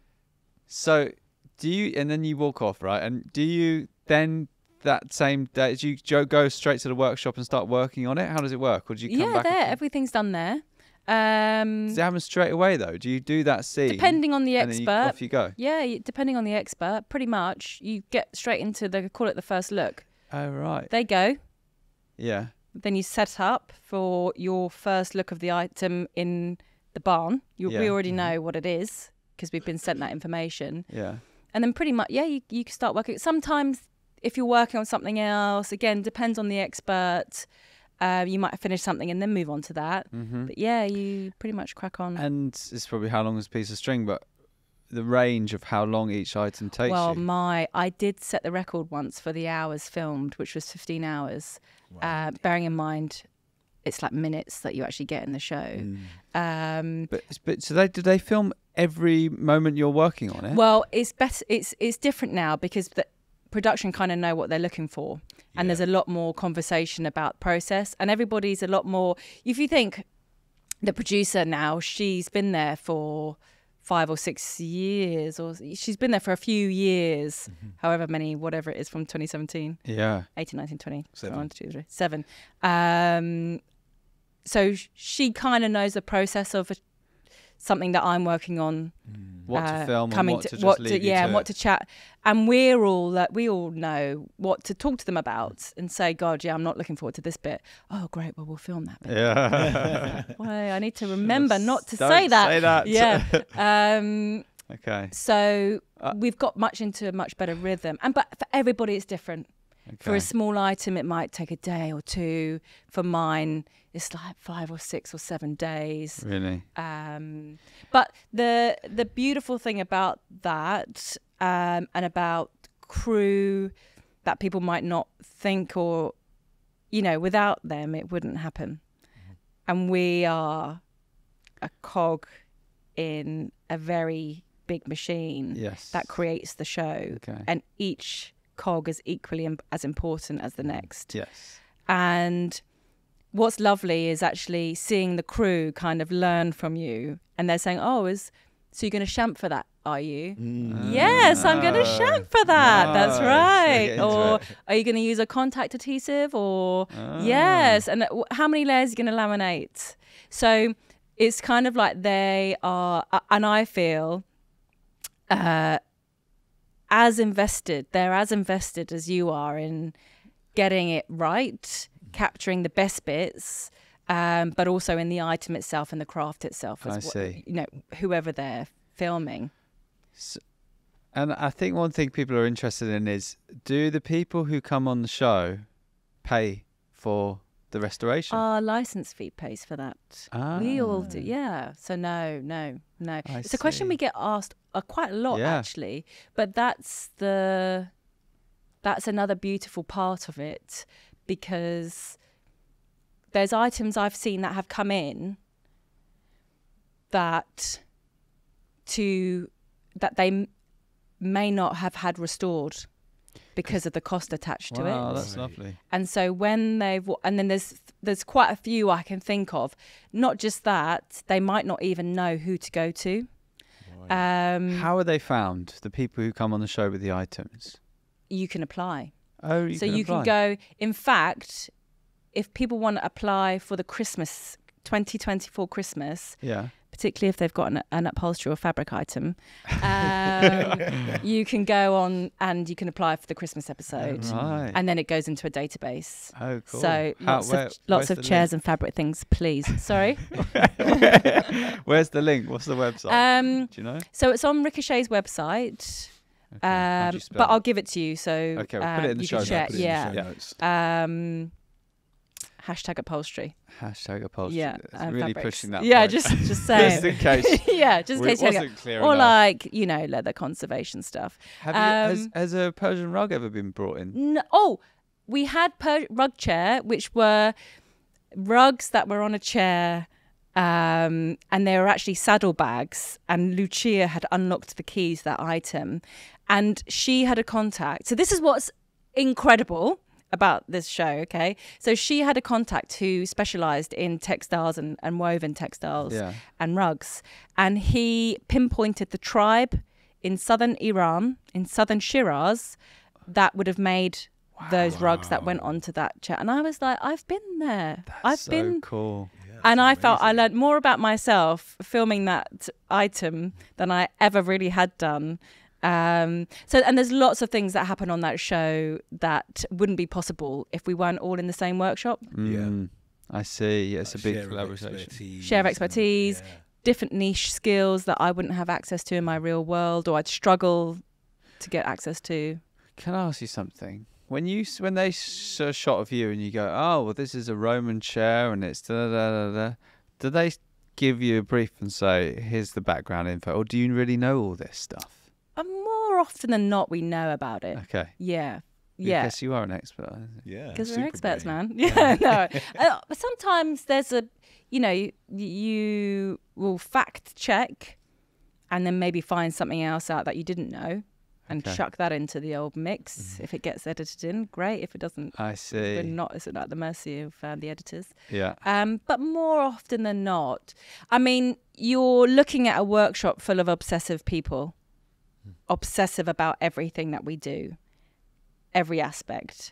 S2: so do you, and then you walk off, right? And do you then that same day, do you jo- go straight to the workshop and start working on it? How does it work? Or do you come
S1: yeah,
S2: back?
S1: there.
S2: and-
S1: Everything's done there. Um,
S2: Does it happen straight away though? Do you do that scene?
S1: depending on the
S2: and then you,
S1: expert.
S2: off you go.
S1: Yeah, you- depending on the expert, pretty much. You get straight into the, call it the first look.
S2: Oh, right.
S1: They go.
S2: Yeah.
S1: Then you set up for your first look of the item in the barn. You,
S2: Yeah.
S1: We already know what it is because we've been sent that information.
S2: Yeah.
S1: And then pretty much, yeah, you, you can start working. Sometimes if you're working on something else, again, depends on the expert. Uh, you might finish something and then move on to that.
S2: Mm-hmm.
S1: But yeah, you pretty much crack on.
S2: And it's probably how long is a piece of string, but the range of how long each item takes
S1: well,
S2: you.
S1: my, I did set the record once for the hours filmed, which was fifteen hours. Uh, bearing in mind, it's like minutes that you actually get in the show.
S3: Mm.
S1: Um,
S2: But, but so they do they film every moment you're working on it?
S1: Well, it's better. It's it's different now because the production kind of know what they're looking for, and
S3: Yeah.
S1: there's a lot more conversation about process, and everybody's a lot more. If you think the producer now, she's been there for five or six years, or she's been there for a few years,
S3: Mm-hmm.
S1: however many, whatever it is, from twenty seventeen,
S2: yeah.
S1: eighteen, nineteen, twenty,
S3: Seven.
S1: one, two, three, seven. Um, so sh- she kind of knows the process of a, something that I'm working on.
S2: What
S1: uh,
S2: to film and
S1: coming
S2: what to, just
S1: what
S2: leave you
S1: yeah,
S2: to
S1: and what to chat, and we're all like, we all know what to talk to them about and say, God, yeah, I'm not looking forward to this bit. Oh, great, well, we'll film that bit.
S2: Yeah.
S1: Why I need to remember not to
S2: Don't
S1: say that.
S2: say that.
S1: Yeah. um,
S2: Okay.
S1: so
S2: Uh,
S1: we've got much into a much better rhythm, and but for everybody, it's different. For
S2: Okay.
S1: a small item, it might take a day or two. For mine, it's like five or six or seven days.
S2: Really?
S1: Um, but the the beautiful thing about that um, and about crew that people might not think, or you know, without them it wouldn't happen. And we are a cog in a very big machine
S2: Yes.
S1: that creates the show,
S2: Okay.
S1: and each cog is equally im- as important as the next.
S2: Yes.
S1: And what's lovely is actually seeing the crew kind of learn from you, and they're saying, oh, is so you're going to champ for that, are you?
S3: Mm.
S1: Yes, I'm going to
S2: Ah,
S1: champ for that. That's
S2: nice. They
S1: right.
S2: get into
S1: Or
S2: it.
S1: are you going to use a contact adhesive? Or
S2: Ah.
S1: yes, and w- how many layers are you going to laminate? So it's kind of like they are, uh, and I feel uh, as invested, they're as invested as you are in getting it right, capturing the best bits, um, but also in the item itself and the craft itself.
S2: I
S1: As
S2: see.
S1: You know, whoever they're filming.
S2: So, and I think one thing people are interested in is, do the people who come on the show pay for the restoration?
S1: Our license fee pays for that.
S2: Ah.
S1: We all do, yeah. So no, no, no.
S2: I
S1: it's a question
S2: see.
S1: we get asked uh, quite a lot,
S2: Yeah.
S1: actually. But that's the that's another beautiful part of it, because there's items I've seen that have come in that to that they m- may not have had restored because of the cost attached to
S2: Wow,
S1: it.
S2: that's lovely.
S1: And so when they've, and then there's there's quite a few I can think of. Not just that, they might not even know who to go to. Um,
S2: How are they found, the people who come on the show with the items?
S1: you can apply.
S2: Oh, you
S1: so
S2: can
S1: you
S2: apply.
S1: can go. In fact, if people want to apply for the Christmas twenty twenty-four Christmas,
S2: Yeah.
S1: particularly if they've got an, an upholstery or fabric item, um, you can go on and you can apply for the Christmas episode.
S2: Right.
S1: And then it goes into a database.
S2: Oh, cool.
S1: So
S2: How-
S1: lots
S2: where-
S1: of lots
S2: where's
S1: of
S2: the
S1: chairs
S2: link?
S1: and fabric things, please. Sorry.
S2: Where's the link? What's the website?
S1: Um,
S2: Do you know?
S1: so it's on Ricochet's website,
S2: Okay. How'd
S1: um,
S2: you spell
S1: but I'll
S2: it?
S1: give it to you. So
S2: Okay, we'll
S1: um,
S2: put it in the
S1: you
S2: show
S1: can
S2: notes.
S1: check.
S3: Put it in the
S1: Yeah.
S3: show
S2: Yeah.
S3: notes.
S1: Um, hashtag upholstery.
S2: Hashtag upholstery.
S1: Yeah,
S2: It's
S1: and
S2: really
S1: fabrics.
S2: pushing that.
S1: Yeah,
S2: point.
S1: just just saying.
S2: Just in case.
S1: yeah, just in
S2: we-
S1: case. you don't
S2: wasn't clear
S1: get- or
S2: enough.
S1: like you know leather conservation stuff.
S2: Have you, has,
S1: um,
S2: has a Persian rug ever been brought in?
S1: No, oh, we had per- rug chair, which were rugs that were on a chair, um, and they were actually saddlebags. And Lucia had unlocked the keys to that item, and she had a contact. So this is what's incredible about this show. Okay, so she had a contact who specialised in textiles and, and woven textiles
S2: Yeah.
S1: and rugs, and he pinpointed the tribe in southern Iran, in southern Shiraz, that would have made those rugs that went onto that chair. And I was like, I've been there.
S2: That's
S1: I've
S2: so
S1: been,
S2: cool.
S3: Yeah,
S1: and
S3: that's
S1: I felt I
S3: amazing.
S1: learned more about myself filming that item than I ever really had done. Um, so, and there's lots of things that happen on that show that wouldn't be possible if we weren't all in the same workshop.
S2: Mm, I see. Yeah, it's
S3: Like
S2: a big
S3: share of
S2: collaboration.
S3: expertise
S1: Share of
S3: and-
S1: expertise.
S3: yeah.
S1: Different niche skills that I wouldn't have access to in my real world, or I'd struggle to get access to.
S2: Can I ask you something? When you s- when they sh- a shot of you and you go, oh well, this is a Roman chair and it's da da da da. Do they s- give you a brief and say, here's the background info, or do you really know all this stuff?
S1: And more often than not, we know about it.
S2: Okay.
S1: Yeah,
S2: Yeah.
S1: yeah.
S2: Guess you are an expert. I think.
S3: Yeah,
S1: Because we're
S3: super
S1: experts,
S3: brain.
S1: man. Yeah, no. Uh, but sometimes there's a, you know, you, you will fact check and then maybe find something else out that you didn't know and
S2: Okay.
S1: chuck that into the old mix.
S3: Mm-hmm.
S1: If it gets edited in, great. If it doesn't,
S2: I
S1: we're
S2: see.
S1: not it's at the mercy of uh, the editors.
S2: Yeah.
S1: Um, but more often than not, I mean, you're looking at a workshop full of obsessive people, obsessive about everything that we do, every aspect.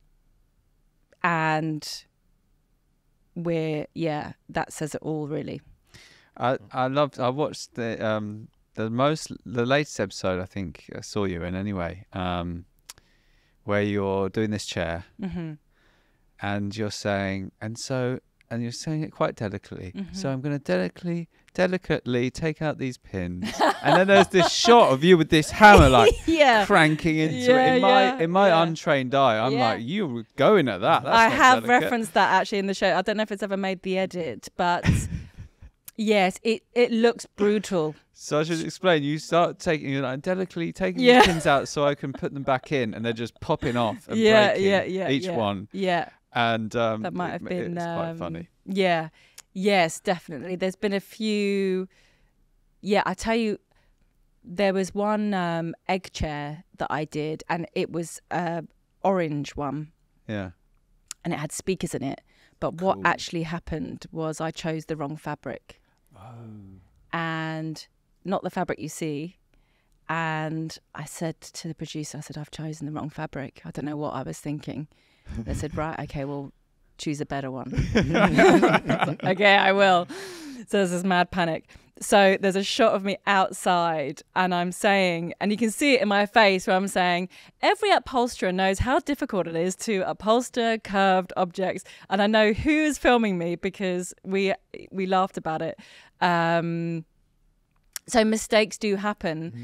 S1: And we're, yeah, that says it all, really.
S2: I I loved. I watched the um the most the latest episode. I think I saw you in anyway. Um, where you're doing this chair
S1: Mm-hmm.
S2: and you're saying, and so, and you're saying it quite delicately.
S1: Mm-hmm.
S2: So I'm going to delicately, delicately take out these pins, and then there's this shot of you with this hammer, like
S1: yeah.
S2: cranking into
S1: Yeah,
S2: it. In my
S1: yeah,
S2: in my
S1: yeah.
S2: untrained eye, I'm
S1: Yeah.
S2: like, you were going at that. That's
S1: I
S2: not
S1: have
S2: delicate.
S1: referenced that actually in the show. I don't know if it's ever made the edit, but yes, it, it looks brutal.
S2: So I should explain. You start taking, you're like delicately taking
S1: Yeah.
S2: the pins out so I can put them back in, and they're just popping off and
S1: Yeah,
S2: breaking
S1: yeah, yeah,
S2: each
S1: yeah.
S2: one.
S1: Yeah.
S2: And um,
S1: That might have
S2: it-
S1: been
S2: it's quite
S1: um,
S2: funny.
S1: Yeah. Yes, definitely. There's been a few. Yeah, I tell you, there was one um, egg chair that I did, and it was a orange one,
S2: Yeah.
S1: and it had speakers in it. But what
S3: Cool.
S1: actually happened was I chose the wrong fabric, and not the fabric you see. And I said to the producer, I said, I've chosen the wrong fabric. I don't know what I was thinking. They said, right, okay, well, choose a better one. Okay, I will. So there's this mad panic. So there's a shot of me outside and I'm saying, and you can see it in my face where I'm saying, every upholsterer knows how difficult it is to upholster curved objects. And I know who is filming me because we we laughed about it. Um, so mistakes do happen.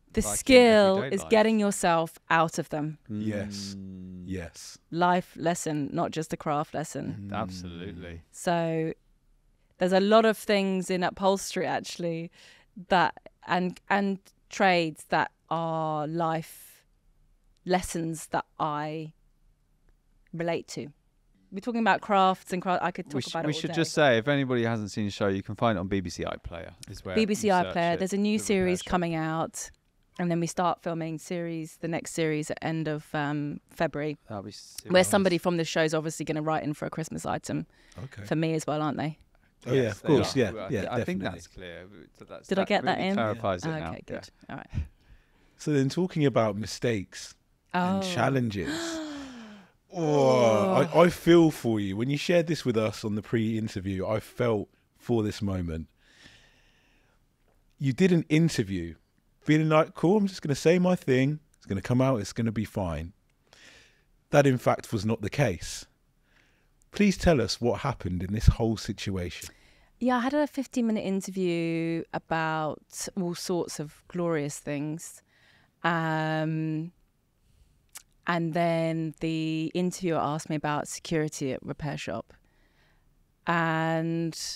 S1: The
S2: Like in
S1: skill
S2: everyday
S1: is
S2: life.
S1: getting yourself out of them.
S3: Yes.
S2: Mm,
S3: Yes.
S1: Life lesson, not just a craft lesson.
S2: Absolutely.
S1: So there's a lot of things in upholstery actually that and and trades that are life lessons that I relate to. We're talking about crafts and craft. I could talk
S2: We, sh-
S1: about
S2: we
S1: it all
S2: should
S1: day.
S2: just say, if anybody hasn't seen the show, you can find it on B B C iPlayer. Is where
S1: B B C
S2: you search
S1: iPlayer.
S2: it,
S1: There's a new
S2: The Repair
S1: series
S2: Shop.
S1: coming out, and then we start filming series, the next series at end of um, February,
S2: That'll be
S1: where
S2: serious.
S1: somebody from the show is obviously going to write in for a Christmas item
S3: Okay.
S1: for me as well, aren't they?
S3: Oh, yeah,
S2: Yes,
S3: of
S2: they
S3: course,
S2: are.
S3: yeah,
S2: Well, I
S3: yeah,
S2: thi- I think
S3: definitely.
S2: that's clear. So that's,
S1: Did I get that
S2: really
S1: in?
S2: clarifies
S1: Oh,
S2: it now.
S1: okay, good. All right.
S3: So then, talking about mistakes and
S1: Oh.
S3: challenges. Oh, I, I feel for you. When you shared this with us on the pre-interview, I felt for this moment. You did an interview feeling like, cool, I'm just going to say my thing. It's going to come out. It's going to be fine. That, in fact, was not the case. Please tell us what happened in this whole situation.
S1: Yeah, I had a fifteen minute interview about all sorts of glorious things. Um, and then the interviewer asked me about security at Repair Shop. And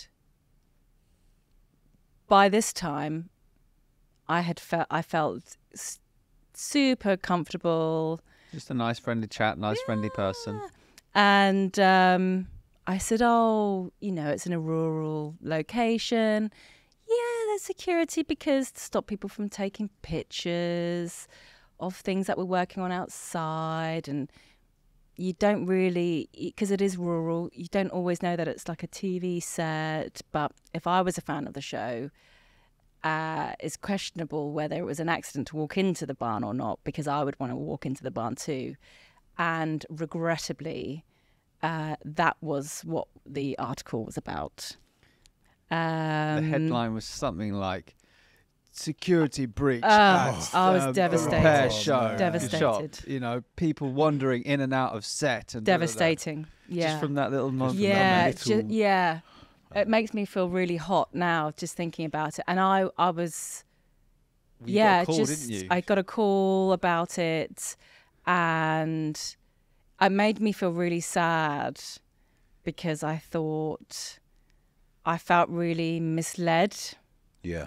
S1: by this time, I had felt I felt s- super comfortable.
S2: Just a nice, friendly chat, nice, friendly person.
S1: And um, I said, oh, you know, it's in a rural location. Yeah, there's security because to stop people from taking pictures of things that we're working on outside. And you don't really, because it is rural, you don't always know that it's like a T V set. But if I was a fan of the show, uh, it's questionable whether it was an accident to walk into the barn or not, because I would want to walk into the barn too. And regrettably, uh, that was what the article was about. Um,
S2: The headline was something like "Security breach."
S1: Oh,
S2: at,
S1: I was
S2: um, a
S1: devastated.
S2: Repair
S3: Oh,
S2: show,
S3: man.
S1: Devastated.
S2: shop. You know, people wandering in and out of set and da, da, da.
S1: Devastating. Yeah.
S2: Just from that little moment.
S1: yeah,
S3: little-
S1: ju- yeah. It makes me feel really hot now just thinking about it. And I, I was,
S2: You
S1: yeah,
S2: got a call,
S1: just
S2: didn't you?
S1: I got a call about it, and it made me feel really sad because I thought I felt really misled.
S3: Yeah.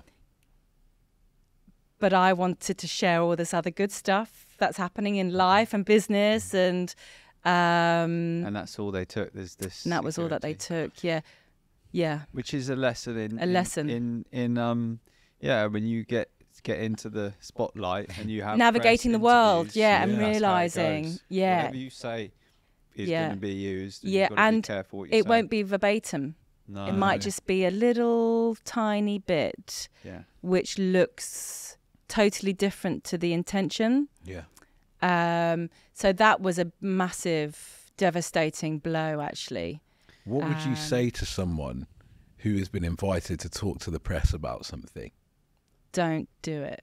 S1: But I wanted to share all this other good stuff that's happening in life and business, and um,
S2: And that's all they took. There's this.
S1: and that was all that they
S2: security.
S1: took. Yeah, yeah.
S2: Which is a lesson in
S1: A
S2: in-
S1: lesson.
S2: in in um yeah, when you get get into the spotlight and you have
S1: Navigating
S2: press
S1: the world,
S2: interviews,
S1: yeah, and
S2: that's how it
S1: realising,
S2: goes.
S1: yeah.
S2: Whatever you say is
S1: Yeah.
S2: going to be used. And
S1: Yeah,
S2: you've got to
S1: and
S2: be careful what you
S1: It
S2: say.
S1: won't be verbatim.
S2: No.
S1: It might just be a little tiny bit
S2: Yeah.
S1: which looks totally different to the intention.
S3: Yeah.
S1: Um, so that was a massive, devastating blow, actually.
S3: What would you
S1: Um,
S3: say to someone who has been invited to talk to the press about something?
S1: Don't do it.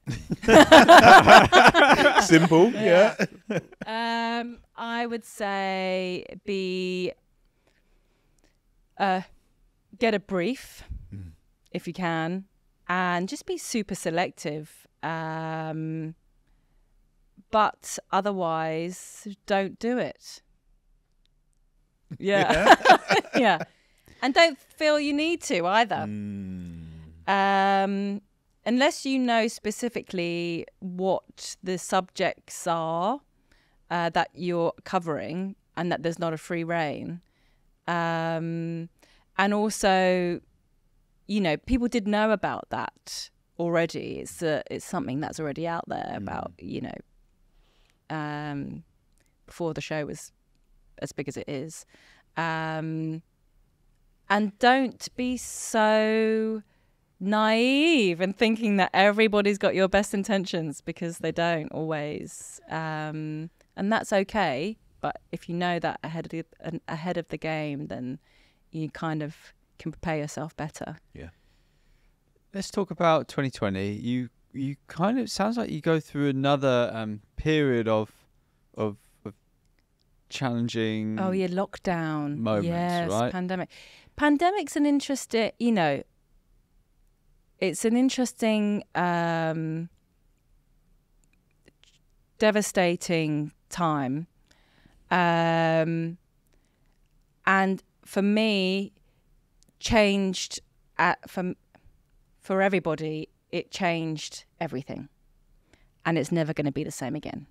S3: Simple, yeah.
S1: um, I would say be uh, get a brief
S3: Mm.
S1: if you can, and just be super selective. Um, but otherwise, don't do it. Yeah, yeah, and don't feel you need to either.
S3: Mm.
S1: Um, unless you know specifically what the subjects are uh, that you're covering, and that there's not a free rein. Um, and also, you know, people did know about that already. It's a, it's something that's already out there about, you know, um, before the show was as big as it is. Um, and don't be so naive and thinking that everybody's got your best intentions, because they don't always. Um, and that's okay. But if you know that ahead of the, ahead of the game, then you kind of can prepare yourself better.
S3: Yeah.
S2: Let's talk about twenty twenty. You you kind of sounds like you go through another um, period of of of challenging.
S1: Oh yeah, lockdown
S2: moments,
S1: yes,
S2: right?
S1: Pandemic. Pandemic's an interesting, you know, it's an interesting um, devastating time. Um, and for me, changed at, for, for everybody, it changed everything. And it's never going to be the same again.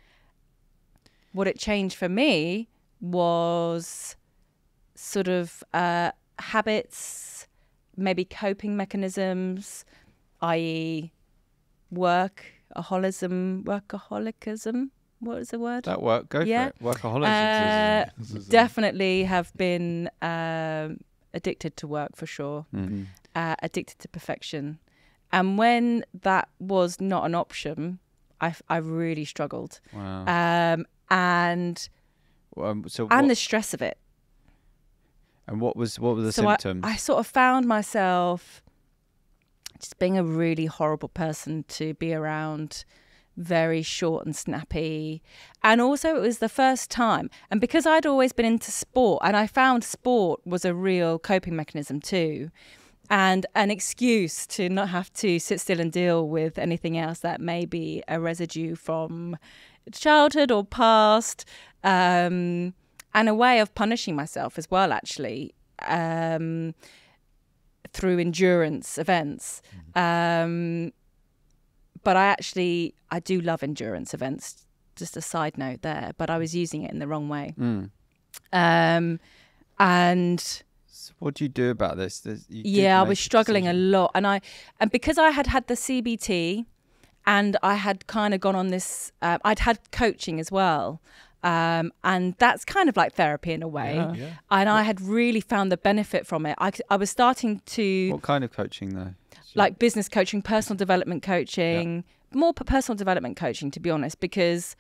S1: What it changed for me was sort of uh, habits, maybe coping mechanisms, that is workaholism, workaholicism. What is the word?
S2: That work, go
S1: yeah.
S2: for it. Workaholism.
S1: Uh, definitely have been um, addicted to work for sure.
S2: Mm-hmm.
S1: Uh, addicted to perfection. And when that was not an option, I, I really struggled.
S2: Wow.
S1: Um, and
S2: um, so
S1: and
S2: what,
S1: the stress of it.
S2: And what was what were the
S1: so
S2: symptoms?
S1: I, I sort of found myself just being a really horrible person to be around, very short and snappy. And also it was the first time, and because I'd always been into sport, and I found sport was a real coping mechanism too, and an excuse to not have to sit still and deal with anything else that may be a residue from childhood or past, um, and a way of punishing myself as well, actually, um, through endurance events. Mm-hmm. Um, but I actually, I do love endurance events, just a side note there, but I was using it in the wrong way.
S2: Mm.
S1: Um, and...
S2: So what do you do about this? You
S1: yeah, I was struggling a lot. And I, and because I had had the C B T and I had kind of gone on this, uh, I'd had coaching as well. Um, and that's kind of like therapy in a way.
S2: Yeah.
S3: Yeah.
S1: And I had really found the benefit from it. I, I was starting to...
S2: What kind of coaching though?
S1: Like business coaching, personal development coaching, yeah. more personal development coaching, to be honest, because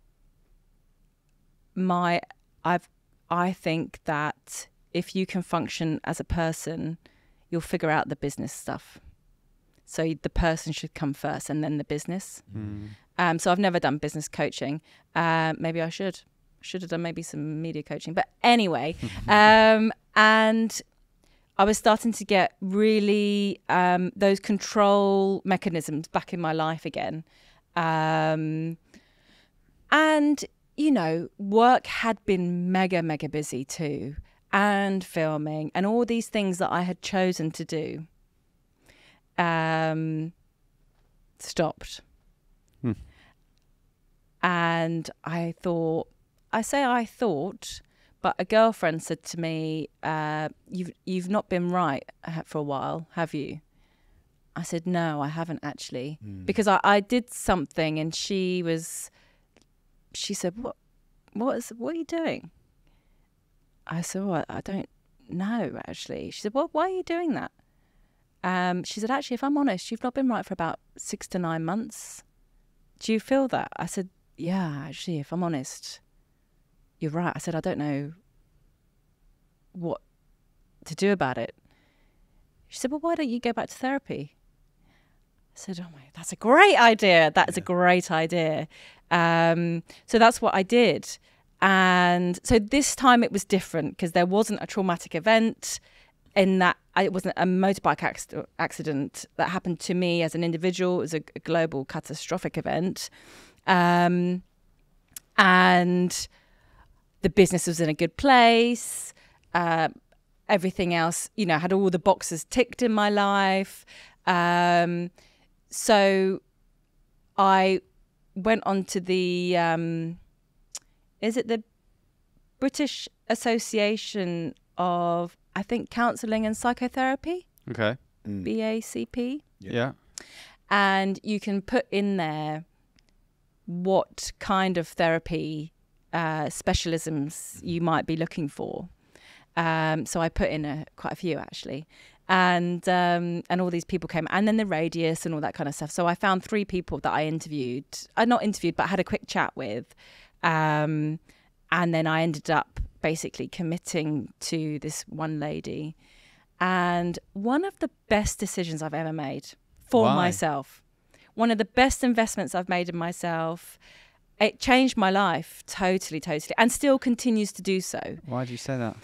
S1: my, I've, I think that if you can function as a person, you'll figure out the business stuff. So the person should come first and then the business.
S2: Mm.
S1: Um, so I've never done business coaching. Uh, maybe I should. Should have done maybe some media coaching. But anyway, um, and I was starting to get really um, those control mechanisms back in my life again. Um, and, you know, work had been mega, mega busy too. And filming and all these things that I had chosen to do um, stopped.
S2: Hmm.
S1: And I thought, I say I thought, but a girlfriend said to me, uh, you've, you've not been right for a while, have you? I said, no, I haven't actually. Mm. Because I, I did something and she was, she said, what, what is, what are you doing? I said, well, I don't know, actually. She said, well, why are you doing that? Um, she said, actually, if I'm honest, you've not been right for about six to nine months. Do you feel that? I said, yeah, actually, if I'm honest, you're right. I said, I don't know what to do about it. She said, well, why don't you go back to therapy? I said, oh my, that's a great idea. That is yeah. a great idea. Um, so that's what I did. And so this time it was different because there wasn't a traumatic event in that it wasn't a motorbike ac- accident that happened to me as an individual. It was a, a global catastrophic event. Um, and the business was in a good place. Uh, everything else, you know, had all the boxes ticked in my life. Um, so I went on to the... Um, Is it the British Association of, I think, Counselling and Psychotherapy?
S2: Okay.
S3: Mm.
S1: B A C P.
S2: Yeah. yeah.
S1: And you can put in there what kind of therapy uh, specialisms you might be looking for. Um, so I put in a, quite a few, actually. And um, and all these people came, and then the radius and all that kind of stuff. So I found three people that I interviewed. I uh, not interviewed, but had a quick chat with. Um, and then I ended up basically committing to this one lady. And one of the best decisions I've ever made for
S2: Why?
S1: myself, one of the best investments I've made in myself, it changed my life totally, totally, and still continues to do so.
S2: Why do you say that?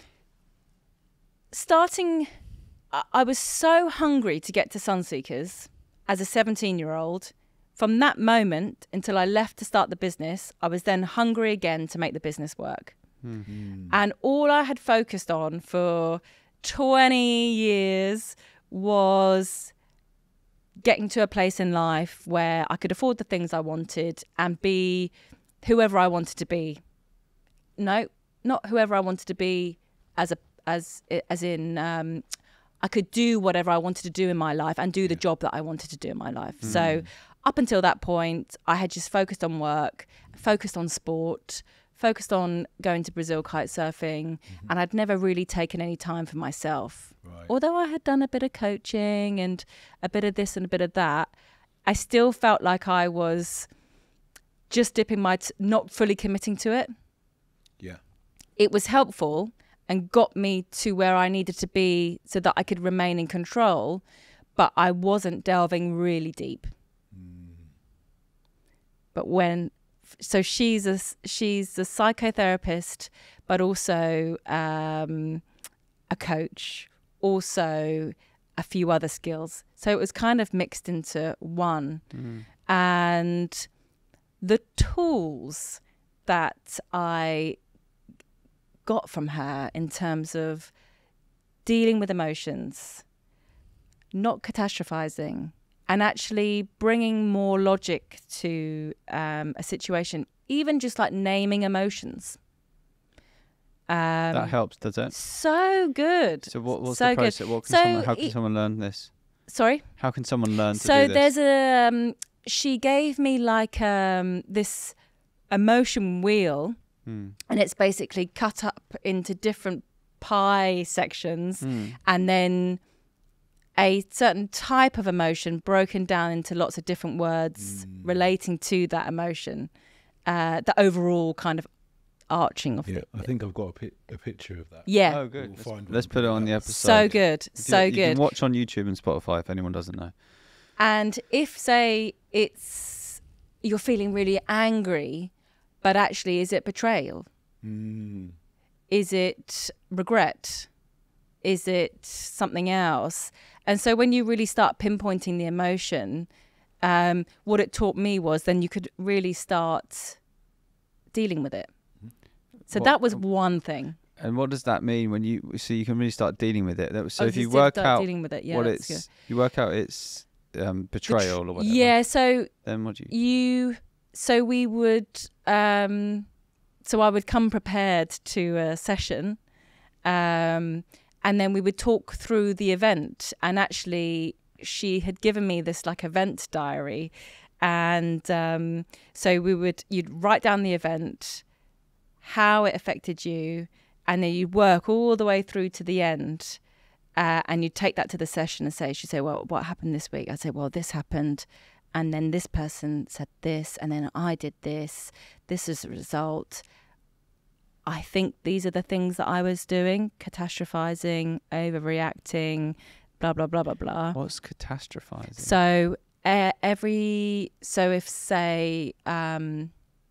S1: Starting, I was so hungry to get to Sunseekers as a seventeen-year-old from that moment until I left to start the business, I was then hungry again to make the business work.
S3: Mm.
S1: And all I had focused on for twenty years was getting to a place in life where I could afford the things I wanted and be whoever I wanted to be. No, not whoever I wanted to be as a as as in um, I could do whatever I wanted to do in my life and do the job that I wanted to do in my life. Mm. So up until that point, I had just focused on work, focused on sport, focused on going to Brazil kite surfing, mm-hmm. and I'd never really taken any time for myself.
S3: Right.
S1: Although I had done a bit of coaching and a bit of this and a bit of that, I still felt like I was just dipping my, t- not fully committing to it.
S3: Yeah.
S1: It was helpful and got me to where I needed to be so that I could remain in control, but I wasn't delving really deep. Mm. But when, so she's a, she's a psychotherapist, but also um, a coach, also a few other skills. So it was kind of mixed into one. Mm. And the tools that I got from her in terms of dealing with emotions, not catastrophizing, and actually bringing more logic to um, a situation, even just like naming emotions. Um,
S2: that helps, does it?
S1: So good.
S2: So what, what's
S1: so
S2: the process?
S1: Good.
S2: What can
S1: so
S2: someone, how can
S1: it,
S2: someone learn this?
S1: Sorry?
S2: How can someone learn to
S1: so
S2: do this?
S1: So there's a, um, she gave me like um, this emotion wheel, mm. and it's basically cut up into different pie sections, mm. and then a certain type of emotion broken down into lots of different words mm. relating to that emotion, uh, the overall kind of arching of
S3: yeah,
S1: it.
S3: I think I've got a, pi- a picture of that.
S1: Yeah.
S2: Oh, good.
S3: We'll
S2: let's let's put it on the episode.
S1: So good.
S2: You
S1: so
S2: can,
S1: good.
S2: You can watch on YouTube and Spotify if anyone doesn't know.
S1: And if, say, it's you're feeling really angry, but actually, is it betrayal? Mm. Is it regret? Is it something else? And so when you really start pinpointing the emotion, um, what it taught me was then you could really start dealing with it. So what, that was one thing.
S2: And what does that mean when you, so you can really start dealing with it? That was, so
S1: oh,
S2: if you work out
S1: dealing with it, yeah,
S2: what it's, good. you work out it's um, betrayal
S1: Betr-
S2: or whatever.
S1: Yeah, so
S2: then what do you?
S1: You, so we would, um, so I would come prepared to a session, um, and then we would talk through the event. And actually, she had given me this like event diary, and um, so we would, you'd write down the event, how it affected you, and then you'd work all the way through to the end, uh, and you'd take that to the session and say, she'd say, well, what happened this week? I'd say, well, this happened, and then this person said this, and then I did this, this is the result. I think these are the things that I was doing, catastrophizing, overreacting, blah, blah, blah, blah, blah.
S2: What's catastrophizing?
S1: So uh, every, so if say, um,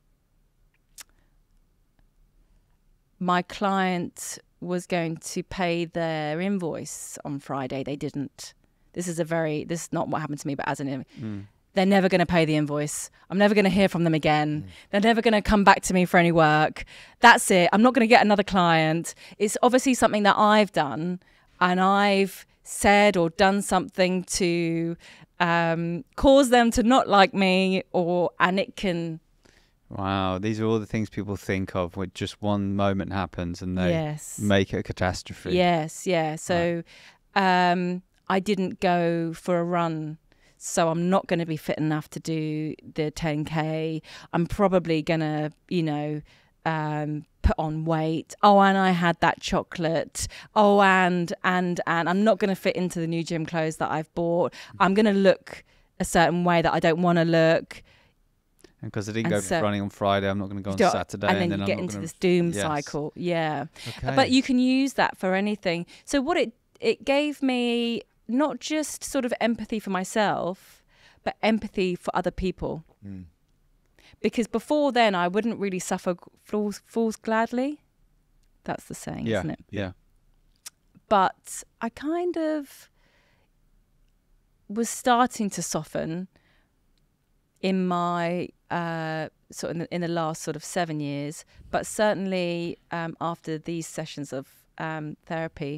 S1: my client was going to pay their invoice on Friday, they didn't. This is a very, this is not what happened to me, but as an, mm. they're never going to pay the invoice. I'm never going to hear from them again. Mm. They're never going to come back to me for any work. That's it. I'm not going to get another client. It's obviously something that I've done, and I've said or done something to um, cause them to not like me, or, and it can...
S2: Wow, these are all the things people think of when just one moment happens and they
S1: yes.
S2: make it a catastrophe.
S1: Yes, yeah. So right. um, I didn't go for a run, so I'm not going to be fit enough to do the ten K. I'm probably going to, you know, um, put on weight. Oh, and I had that chocolate. Oh, and, and, and I'm not going to fit into the new gym clothes that I've bought. I'm going to look a certain way that I don't want to look.
S2: Because I didn't
S1: and
S2: go
S1: so
S2: running on Friday, I'm not going to go on Saturday.
S1: And then,
S2: and then
S1: you
S2: I'm
S1: get
S2: not
S1: into
S2: gonna...
S1: this doom
S2: yes.
S1: cycle. Yeah.
S2: Okay.
S1: But you can use that for anything. So what it, it gave me, not just sort of empathy for myself, but empathy for other people. Mm. Because before then, I wouldn't really suffer fools, fools gladly. That's the saying,
S2: yeah.
S1: isn't it?
S2: Yeah.
S1: But I kind of was starting to soften in my uh, sort of in the, in the last sort of seven years, but certainly um, after these sessions of um, therapy,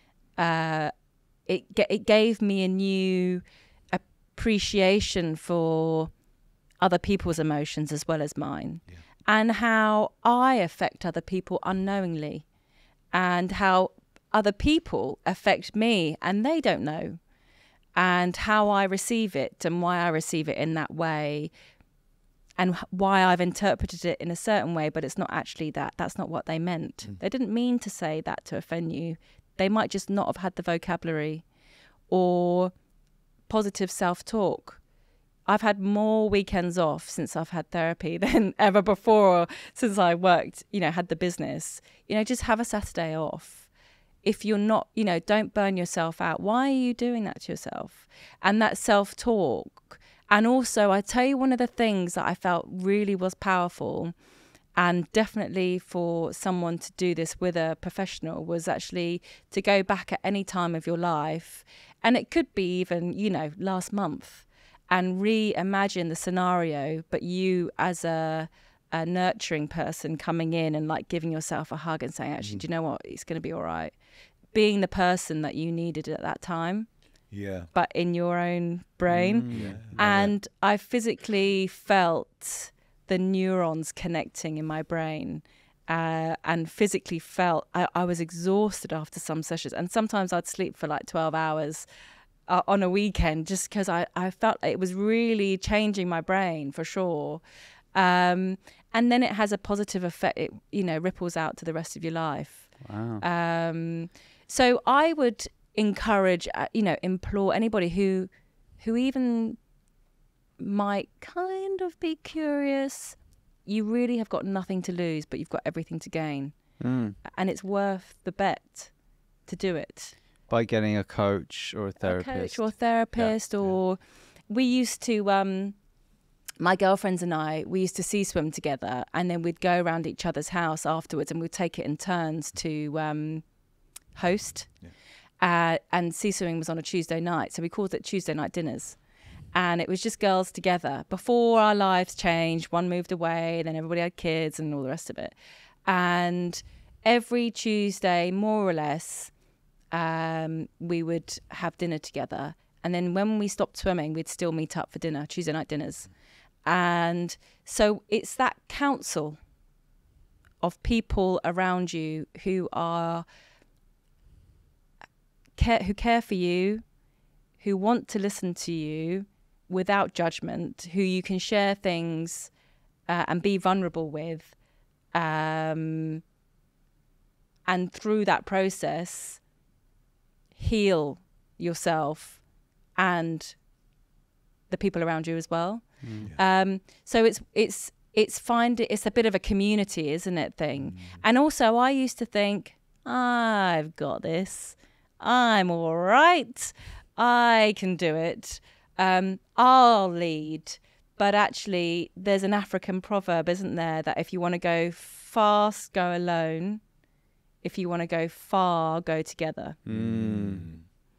S1: uh, it it gave me a new appreciation for other people's emotions as well as mine, yeah. and how I affect other people unknowingly, and how other people affect me and they don't know, and how I receive it and why I receive it in that way, and why I've interpreted it in a certain way, but it's not actually that. That's not what they meant. Mm. They didn't mean to say that to offend you. They might just not have had the vocabulary or positive self-talk. I've had more weekends off since I've had therapy than ever before, since I worked, you know, had the business. You know, just have a Saturday off. If you're not, you know, don't burn yourself out. Why are you doing that to yourself? And that self-talk. And also, I tell you, one of the things that I felt really was powerful, and definitely for someone to do this with a professional, was actually to go back at any time of your life. And it could be even, you know, last month, and reimagine the scenario, but you as a, a nurturing person coming in and like giving yourself a hug and saying, actually, mm. do you know what? It's going to be all right. Being the person that you needed at that time.
S3: Yeah.
S1: But in your own brain.
S3: Mm, yeah.
S1: And I physically felt the neurons connecting in my brain, uh, and physically felt I, I was exhausted after some sessions. And sometimes I'd sleep for like twelve hours uh, on a weekend, just because I, I felt it was really changing my brain for sure. Um, and then it has a positive effect. It, you know, ripples out to the rest of your life.
S2: Wow.
S1: Um, so I would encourage, uh, you know, implore anybody who, who even might kind of be curious. You really have got nothing to lose, but you've got everything to gain.
S2: Mm.
S1: And it's worth the bet to do it.
S2: By getting a coach or a therapist.
S1: A coach or a therapist,
S2: yeah.
S1: or yeah. we used to, um, my girlfriends and I, we used to sea swim together, and then we'd go around each other's house afterwards, and we'd take it in turns to um, host. Yeah. Uh, and sea swimming was on a Tuesday night, so we called it Tuesday night dinners. And it was just girls together. Before our lives changed, one moved away, then everybody had kids and all the rest of it. And every Tuesday, more or less, um, we would have dinner together. And then when we stopped swimming, we'd still meet up for dinner, Tuesday night dinners. And so it's that council of people around you who are care, who care for you, who want to listen to you without judgment, who you can share things uh, and be vulnerable with. Um, and through that process, heal yourself and the people around you as well. Mm. Yeah. Um, so it's it's it's find it, it's a bit of a community, isn't it, thing. Mm. And also I used to think, I've got this. I'm all right. I can do it. Um, I'll lead. But actually, there's an African proverb, isn't there, that if you want to go fast, go alone. If you want to go far, go together.
S2: Mm.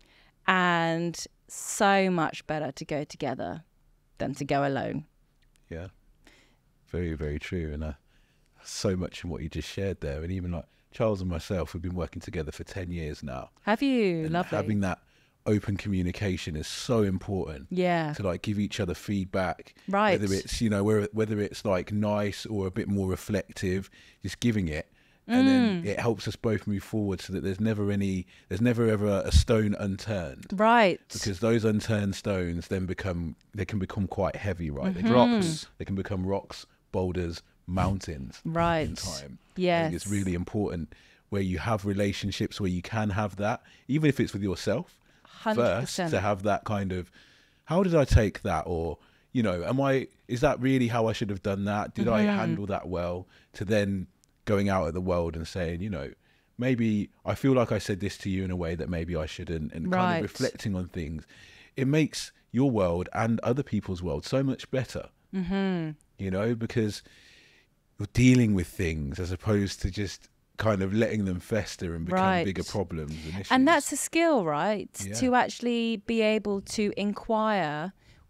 S1: And so much better to go together than to go alone.
S3: Yeah, very, very true. And uh, so much in what you just shared there. And even like Charles and myself, we've been working together for ten years now.
S1: Have you?
S3: And
S1: Lovely.
S3: Having that open communication is so important.
S1: Yeah.
S3: To like give each other feedback.
S1: Right.
S3: Whether it's, you know, whether, whether it's like nice or a bit more reflective, just giving it. And mm. then it helps us both move forward so that there's never any, there's never ever a stone unturned.
S1: Right.
S3: Because those unturned stones then become, they can become quite heavy, right?
S1: Mm-hmm.
S3: They can, rocks. They can become rocks, boulders, mountains.
S1: Right.
S3: In time.
S1: Yes.
S3: I think it's really important where you have relationships where you can have that, even if it's with yourself.
S1: one hundred percent.
S3: First, to have that kind of, how did I take that? Or, you know, am I, is that really how I should have done that? Did mm-hmm. I handle that well? To then going out at the world and saying, you know, maybe I feel like I said this to you in a way that maybe I shouldn't, and
S1: right.
S3: kind of reflecting on things. It makes your world and other people's world so much better,
S1: mm-hmm.
S3: you know, because you're dealing with things as opposed to just kind of letting them fester and become
S1: right.
S3: bigger problems and issues.
S1: And that's a skill, right?
S3: Yeah.
S1: To actually be able to inquire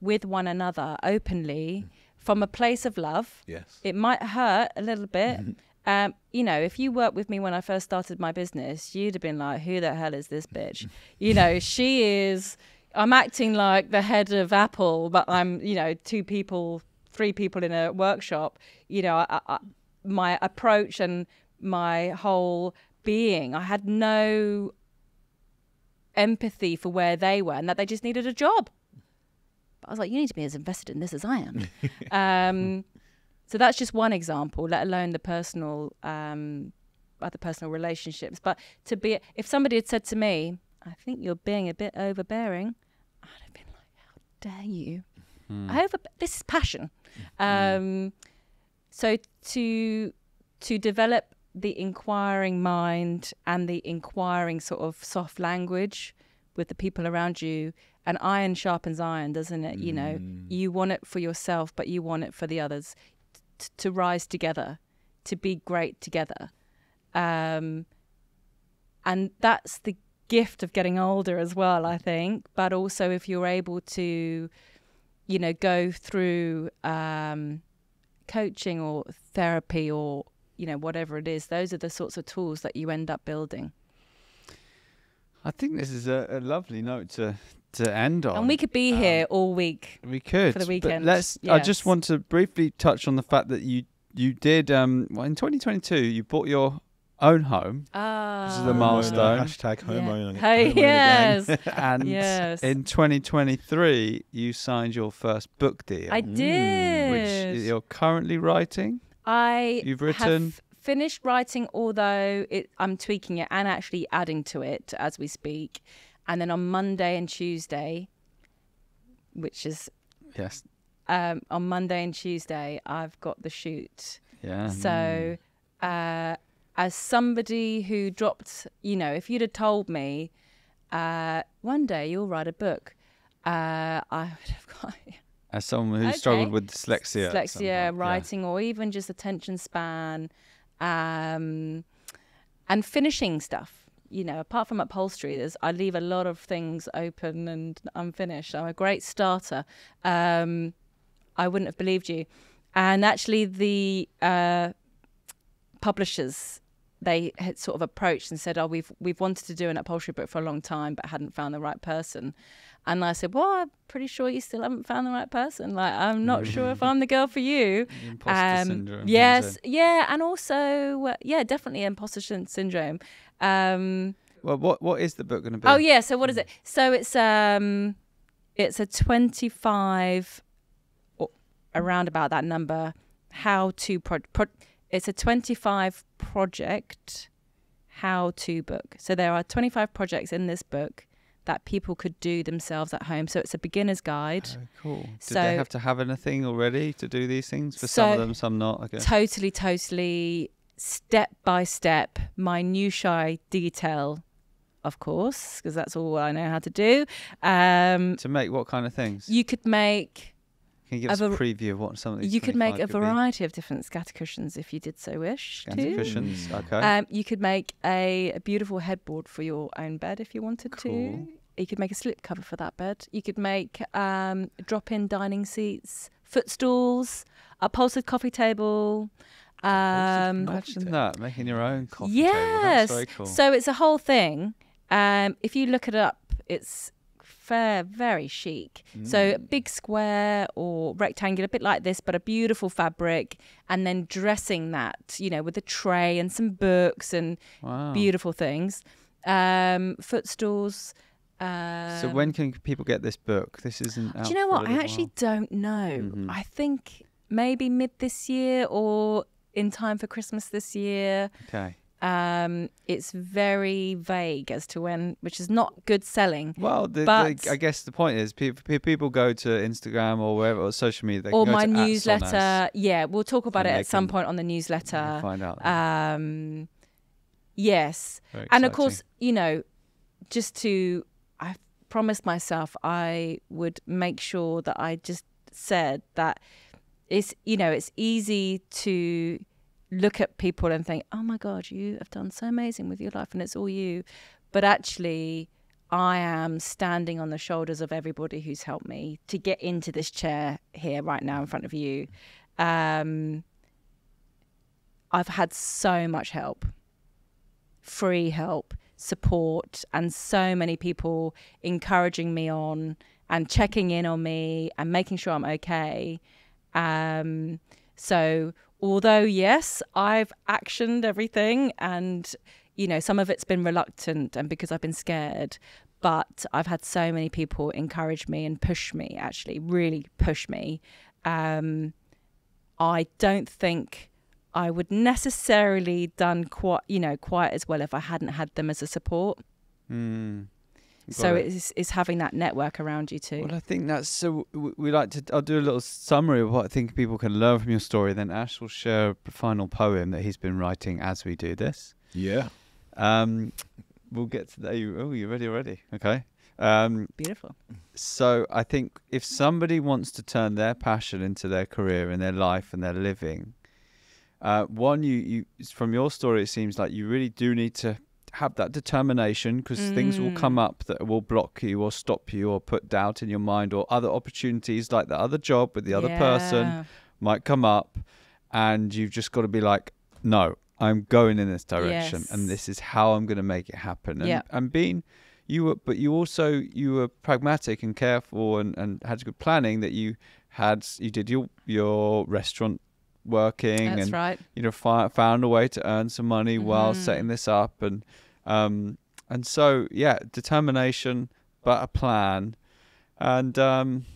S1: with one another openly from a place of love.
S3: Yes.
S1: It might hurt a little bit. Um, you know, if you worked with me when I first started my business, you'd have been like, who the hell is this bitch? You know, she is, I'm acting like the head of Apple, but I'm, you know, two people, three people in a workshop. You know, I, I, my approach and my whole being, I had no empathy for where they were and that they just needed a job. But I was like, you need to be as invested in this as I am. um, so that's just one example, let alone the personal, um, other personal relationships. But to be, if somebody had said to me, I think you're being a bit overbearing, I'd have been like, how dare you? Mm. Over, this is passion. Mm. Um, so to to develop the inquiring mind and the inquiring sort of soft language with the people around you, and iron sharpens iron, doesn't it? Mm. You know, you want it for yourself, but you want it for the others, T- to rise together, to be great together. Um, and that's the gift of getting older as well, I think. But also if you're able to, you know, go through um, coaching or therapy or, you know, whatever it is, those are the sorts of tools that you end up building.
S2: I think this is a, a lovely note to to end on.
S1: And we could be um, here all week.
S2: We could
S1: for the weekend.
S2: But let's.
S1: Yes.
S2: I just want to briefly touch on the fact that you you did um well, in twenty twenty-two you bought your own home.
S1: Ah,
S2: this is a milestone.
S3: Hashtag homeowner.
S1: Yeah. Hey, yes.
S2: And
S1: yes.
S2: in twenty twenty-three you signed your first book deal.
S1: I did.
S2: Which you're currently writing.
S1: I
S2: You've written.
S1: Have finished writing, although it, I'm tweaking it and actually adding to it as we speak. And then on Monday and Tuesday, which is
S2: yes,
S1: um, on Monday and Tuesday, I've got the shoot.
S2: Yeah.
S1: So, uh, as somebody who dropped, you know, if you'd have told me, uh, one day you'll write a book, uh, I would have got.
S2: As someone who
S1: okay.
S2: struggled with dyslexia,
S1: dyslexia, writing, yeah. or even just attention span, um, and finishing stuff. You know, apart from upholstery, there's, I leave a lot of things open and unfinished. I'm a great starter. Um, I wouldn't have believed you. And actually, the uh, publishers, they had sort of approached and said, "Oh, we've we've wanted to do an upholstery book for a long time, but hadn't found the right person." And I said, "Well, I'm pretty sure you still haven't found the right person. Like, I'm not sure if I'm the girl for you."
S2: The imposter um, syndrome.
S1: Yes, yeah, and also, uh, yeah, definitely imposter syndrome. Um,
S2: well, what what is the book going to be?
S1: Oh yeah, so what is it? So it's um, it's a twenty-five, or around about that number. How to pro, pro it's a twenty-five project how to book. So there are twenty-five projects in this book that people could do themselves at home. So it's a beginner's guide.
S2: Oh, cool. Did
S1: so,
S2: they have to have anything already to do these things? For
S1: so
S2: some of them, some not. Okay.
S1: Totally, totally, step by step, minutiae detail, of course, because that's all I know how to do. Um,
S2: to make what kind of things?
S1: You could make...
S2: Can you give us a preview of what some of these
S1: You could make a
S2: could
S1: variety
S2: be?
S1: of different scatter cushions if you did so wish.
S2: Scatter cushions, okay.
S1: Um, you could make a, a beautiful headboard for your own bed if you wanted
S2: cool.
S1: to. You could make a slip cover for that bed. You could make um, drop-in dining seats, footstools, upholstered coffee table. Um,
S2: Imagine that, making your own coffee
S1: yes.
S2: table. That's very cool.
S1: So it's a whole thing. Um, if you look it up, it's fair, very chic. Mm. So big square or rectangular, a bit like this, but a beautiful fabric, and then dressing that, you know, with a tray and some books and
S2: wow.
S1: beautiful things. Um, footstools. Um,
S2: so when can people get this book? This isn't out.
S1: Do you know what? I actually
S2: while.
S1: don't know.
S2: Mm-hmm.
S1: I think maybe mid this year or in time for Christmas this year.
S2: Okay.
S1: Um, it's very vague as to when, which is not good selling.
S2: Well, the,
S1: but
S2: the, I guess the point is people people go to Instagram or wherever or social media. They
S1: or
S2: can go
S1: my
S2: to
S1: newsletter. Yeah, we'll talk about it at some
S2: can,
S1: point on the newsletter.
S2: Find out.
S1: Um, yes,
S2: very
S1: and of course, you know, just to. I promised myself I would make sure that I just said that it's, you know, it's easy to look at people and think, oh my God, you have done so amazing with your life and it's all you. But actually, I am standing on the shoulders of everybody who's helped me to get into this chair here right now in front of you. Um, I've had so much help, free help, support, and so many people encouraging me on and checking in on me and making sure I'm okay. Um, so although, yes, I've actioned everything and, you know, some of it's been reluctant and because I've been scared, but I've had so many people encourage me and push me, actually, really push me. Um, I don't think I would necessarily done quite, you know, quite as well if I hadn't had them as a support.
S2: Mm.
S1: So
S2: it.
S1: it's, it's having that network around you too.
S2: Well, I think that's so. We, we like to. I'll do a little summary of what I think people can learn from your story. Then Ash will share a final poem that he's been writing as we do this.
S3: Yeah.
S2: Um, we'll get to that. Oh, you're ready already? Okay. Um,
S1: Beautiful.
S2: So I think if somebody wants to turn their passion into their career and their life and their living, uh, one, you you from your story, it seems like you really do need to have that determination, because mm. things will come up that will block you or stop you or put doubt in your mind, or other opportunities like the other job with the other
S1: yeah.
S2: person might come up, and you've just got to be like, no, I'm going in this direction,
S1: yes.
S2: and this is how I'm going to make it happen. And,
S1: yep.
S2: and being you were, but you also you were pragmatic and careful and, and had good planning, that you had you did your your restaurant working.
S1: That's
S2: and
S1: right.
S2: you know fi- found a way to earn some money
S1: mm-hmm.
S2: while setting this up, and um and so yeah determination but a plan, and um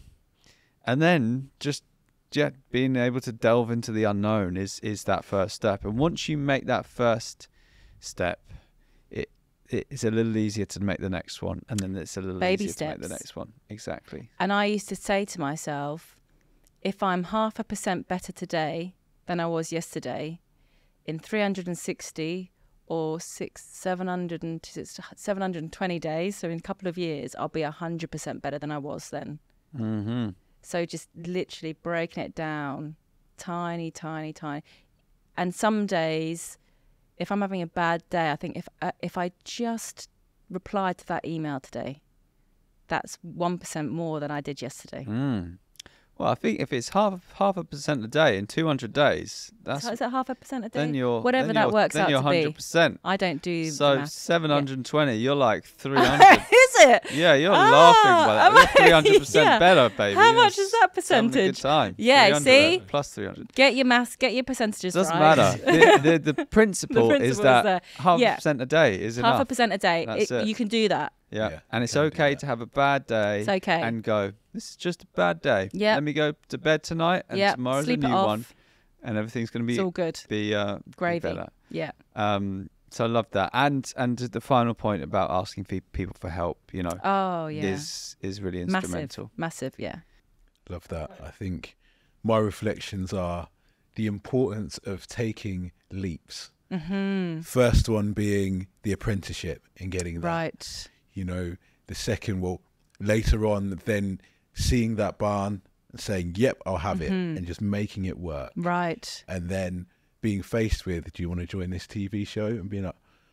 S2: and then just yeah being able to delve into the unknown is is that first step. And once you make that first step, it it's a little easier to make the next one, and then it's a little
S1: Baby
S2: easier
S1: steps.
S2: to make the next one. Exactly.
S1: And I used to say to myself, if I'm half a percent better today than I was yesterday, in three hundred sixty or six, seven hundred and seven hundred twenty days, so in a couple of years, I'll be one hundred percent better than I was then.
S2: Mm-hmm.
S1: So just literally breaking it down, tiny, tiny, tiny. And some days, if I'm having a bad day, I think if uh, if I just replied to that email today, that's one percent more than I did yesterday.
S2: Mm. Well, I think if it's half half a percent a day in two hundred days, that's
S1: so is that half a percent a day?
S2: then you're
S1: whatever
S2: then
S1: that
S2: you're,
S1: works
S2: then
S1: out
S2: you're
S1: to
S2: one hundred percent.
S1: be. I don't do
S2: So
S1: math.
S2: seven hundred twenty,
S1: yeah.
S2: you're like three hundred.
S1: Is it?
S2: Yeah, you're
S1: ah,
S2: laughing by that. You're three hundred percent
S1: yeah.
S2: better, baby.
S1: How
S2: You're
S1: much is that percentage?
S2: Having a good time.
S1: Yeah, see?
S2: Plus three hundred.
S1: Get your maths, get your percentages
S2: Doesn't
S1: right.
S2: matter. the, the, the, principle
S1: the principle
S2: is
S1: is
S2: that
S1: there.
S2: half
S1: yeah.
S2: a percent a day is
S1: half
S2: enough.
S1: Half a percent a day.
S2: That's
S1: it,
S2: it.
S1: You can do that.
S2: Yeah.
S3: Yeah,
S2: And it's
S3: can do
S2: okay
S3: that.
S2: to have a bad day.
S1: It's okay.
S2: And go, this is just a bad day.
S1: Yep.
S2: Let me go to bed tonight, and
S1: Yep.
S2: tomorrow's
S1: Sleep
S2: a
S1: it
S2: new
S1: off.
S2: one. And everything's going to be
S1: It's all good.
S2: be, uh,
S1: Gravy.
S2: be better.
S1: Yeah.
S2: Um, so I love that. And and the final point about asking fe- people for help, you know,
S1: Oh, yeah.
S2: is is really instrumental.
S1: Massive, massive, yeah.
S3: Love that. I think my reflections are the importance of taking leaps.
S1: Mm-hmm.
S3: First one being the apprenticeship and getting that.
S1: Right.
S3: You know, the second, well, later on, then seeing that barn and saying, yep, I'll have
S1: mm-hmm.
S3: it, and just making it work.
S1: Right.
S3: And then being faced with, do you want to join this T V show? And being like,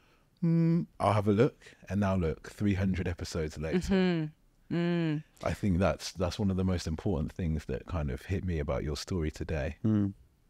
S3: hmm, I'll have a look. And now look, three hundred episodes later.
S1: Mm-hmm. Mm.
S3: I think that's that's one of the most important things that kind of hit me about your story today.
S2: Mm.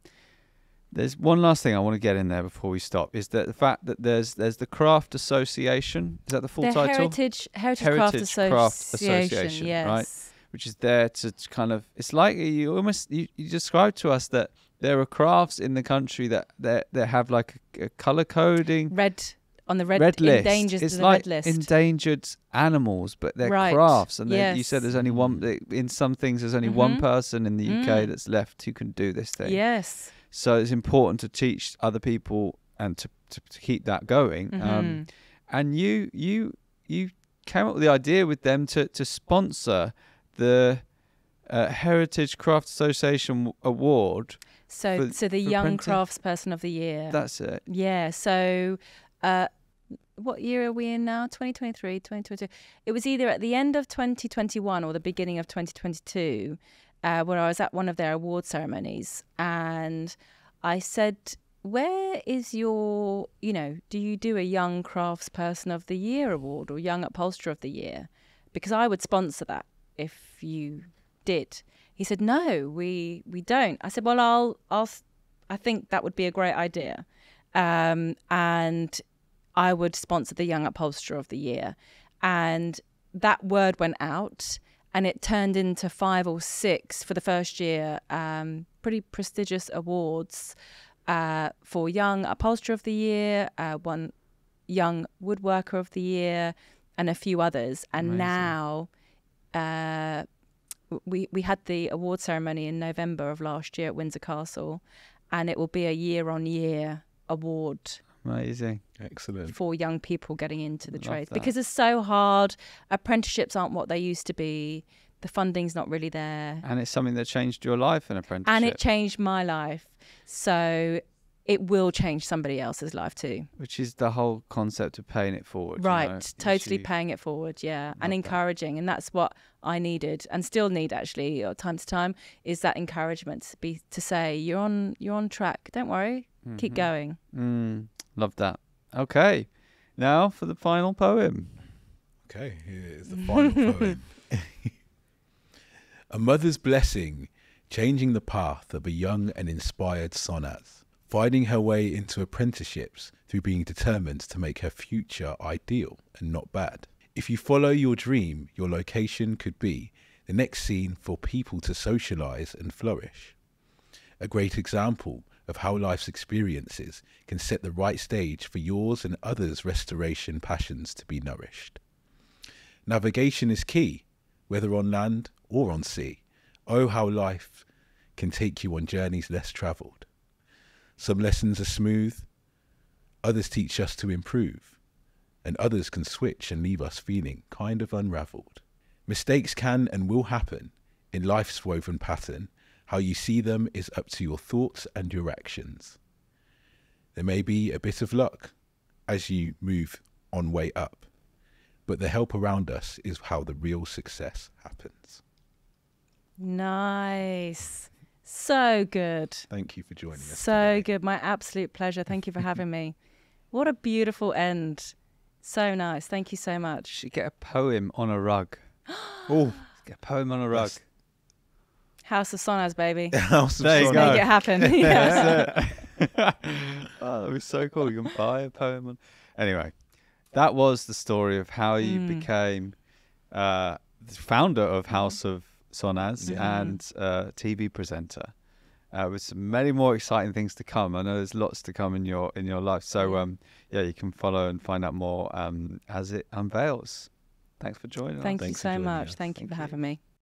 S2: There's one last thing I want to get in there before we stop, is that the fact that there's there's the Craft Association. Is that the full
S1: the
S2: title?
S1: Heritage, Heritage,
S2: Heritage
S1: Craft,
S2: Craft
S1: Association,
S2: Association,
S1: yes.
S2: right? Which is there to kind of, it's like you almost, you, you described to us that there are crafts in the country that that, that have like a, a colour coding.
S1: Red, on the red,
S2: red list.
S1: endangered
S2: It's
S1: the
S2: like
S1: red list.
S2: endangered animals, but they're
S1: Right.
S2: crafts. And then you
S1: Yes.
S2: said there's only one, in some things there's only
S1: Mhm.
S2: one person in the U K
S1: Mm.
S2: that's left who can do this thing.
S1: Yes.
S2: So it's important to teach other people and to, to, to keep that going.
S1: Mm-hmm.
S2: Um, and you you you came up with the idea with them to, to sponsor the uh, Heritage Craft Association Award.
S1: So,
S2: for-
S1: so the
S2: for
S1: Young
S2: printing?
S1: Craftsperson of the Year.
S2: That's it.
S1: Yeah. So, uh, what year are we in now? twenty twenty-three, twenty twenty-two. It was either at the end of twenty twenty-one or the beginning of twenty twenty-two, uh, where I was at one of their award ceremonies, and I said, where is your, you know, do you do a Young Craftsperson of the Year award or Young Upholsterer of the Year? Because I would sponsor that if you did. He said, no, we we don't. I said, well, I'll, I'll, I think that would be a great idea. Um, and I would sponsor the Young Upholsterer of the Year. And that word went out, and it turned into five or six for the first year, um, pretty prestigious awards. Uh, for Young Upholsterer of the Year, uh, one Young Woodworker of the Year, and a few others. And
S2: Amazing.
S1: now uh, we we had the award ceremony in November of last year at Windsor Castle, and it will be a year-on-year award.
S2: Amazing.
S3: Excellent.
S1: For young people getting into the
S2: Love
S1: trades.
S2: that.
S1: Because it's so hard. Apprenticeships aren't what they used to be. The funding's not really there.
S2: And it's something that changed your life, an apprenticeship.
S1: And it changed my life. So it will change somebody else's life too.
S2: Which is the whole concept of paying it forward. you
S1: Right.
S2: know,
S1: Totally
S2: which you-
S1: paying it forward. Yeah.
S2: Love
S1: And
S2: that.
S1: encouraging. And that's what I needed and still need actually, or time to time, is that encouragement to be to say, you're on you're on track. Don't worry. Keep
S2: Mhm.
S1: going.
S2: Mm, love that. Okay. Now for the final poem.
S3: Okay, here is the final poem. A mother's blessing, changing the path of a young and inspired Sonnaz, finding her way into apprenticeships through being determined to make her future ideal and not bad. If you follow your dream, your location could be the next scene for people to socialise and flourish. A great example of how life's experiences can set the right stage for yours and others' restoration passions to be nourished. Navigation is key, whether on land or on sea. Oh, how life can take you on journeys less travelled. Some lessons are smooth, others teach us to improve, and others can switch and leave us feeling kind of unravelled. Mistakes can and will happen in life's woven pattern. How you see them is up to your thoughts and your actions. There may be a bit of luck as you move on way up, but the help around us is how the real success happens.
S1: Nice. So good.
S3: Thank you for joining us
S1: So
S3: today.
S1: good. My absolute pleasure. Thank you for having me. What a beautiful end. So nice. Thank you so
S2: You
S1: much.
S2: should get a poem on a rug.
S3: Oh,
S2: Get a poem on a rug.
S3: That's-
S1: House of Sonnaz, baby.
S3: House of
S2: There you
S3: Sonnaz.
S2: go.
S1: Make it happen. Yeah.
S2: That's it. Oh, that was so cool. You can buy a poem on. Anyway, that was the story of how you
S1: Mm.
S2: became uh, the founder of House of Sonnaz
S1: Yeah.
S2: and uh, T V presenter. Uh, with some many more exciting things to come. I know there's lots to come in your in your life. So um, yeah, you can follow and find out more um, as it unveils. Thanks for joining
S1: Thank
S2: us.
S1: you
S3: Thanks for
S1: so
S3: joining
S1: much.
S3: us.
S1: Thank you
S2: Thank
S1: for
S2: you.
S1: having me.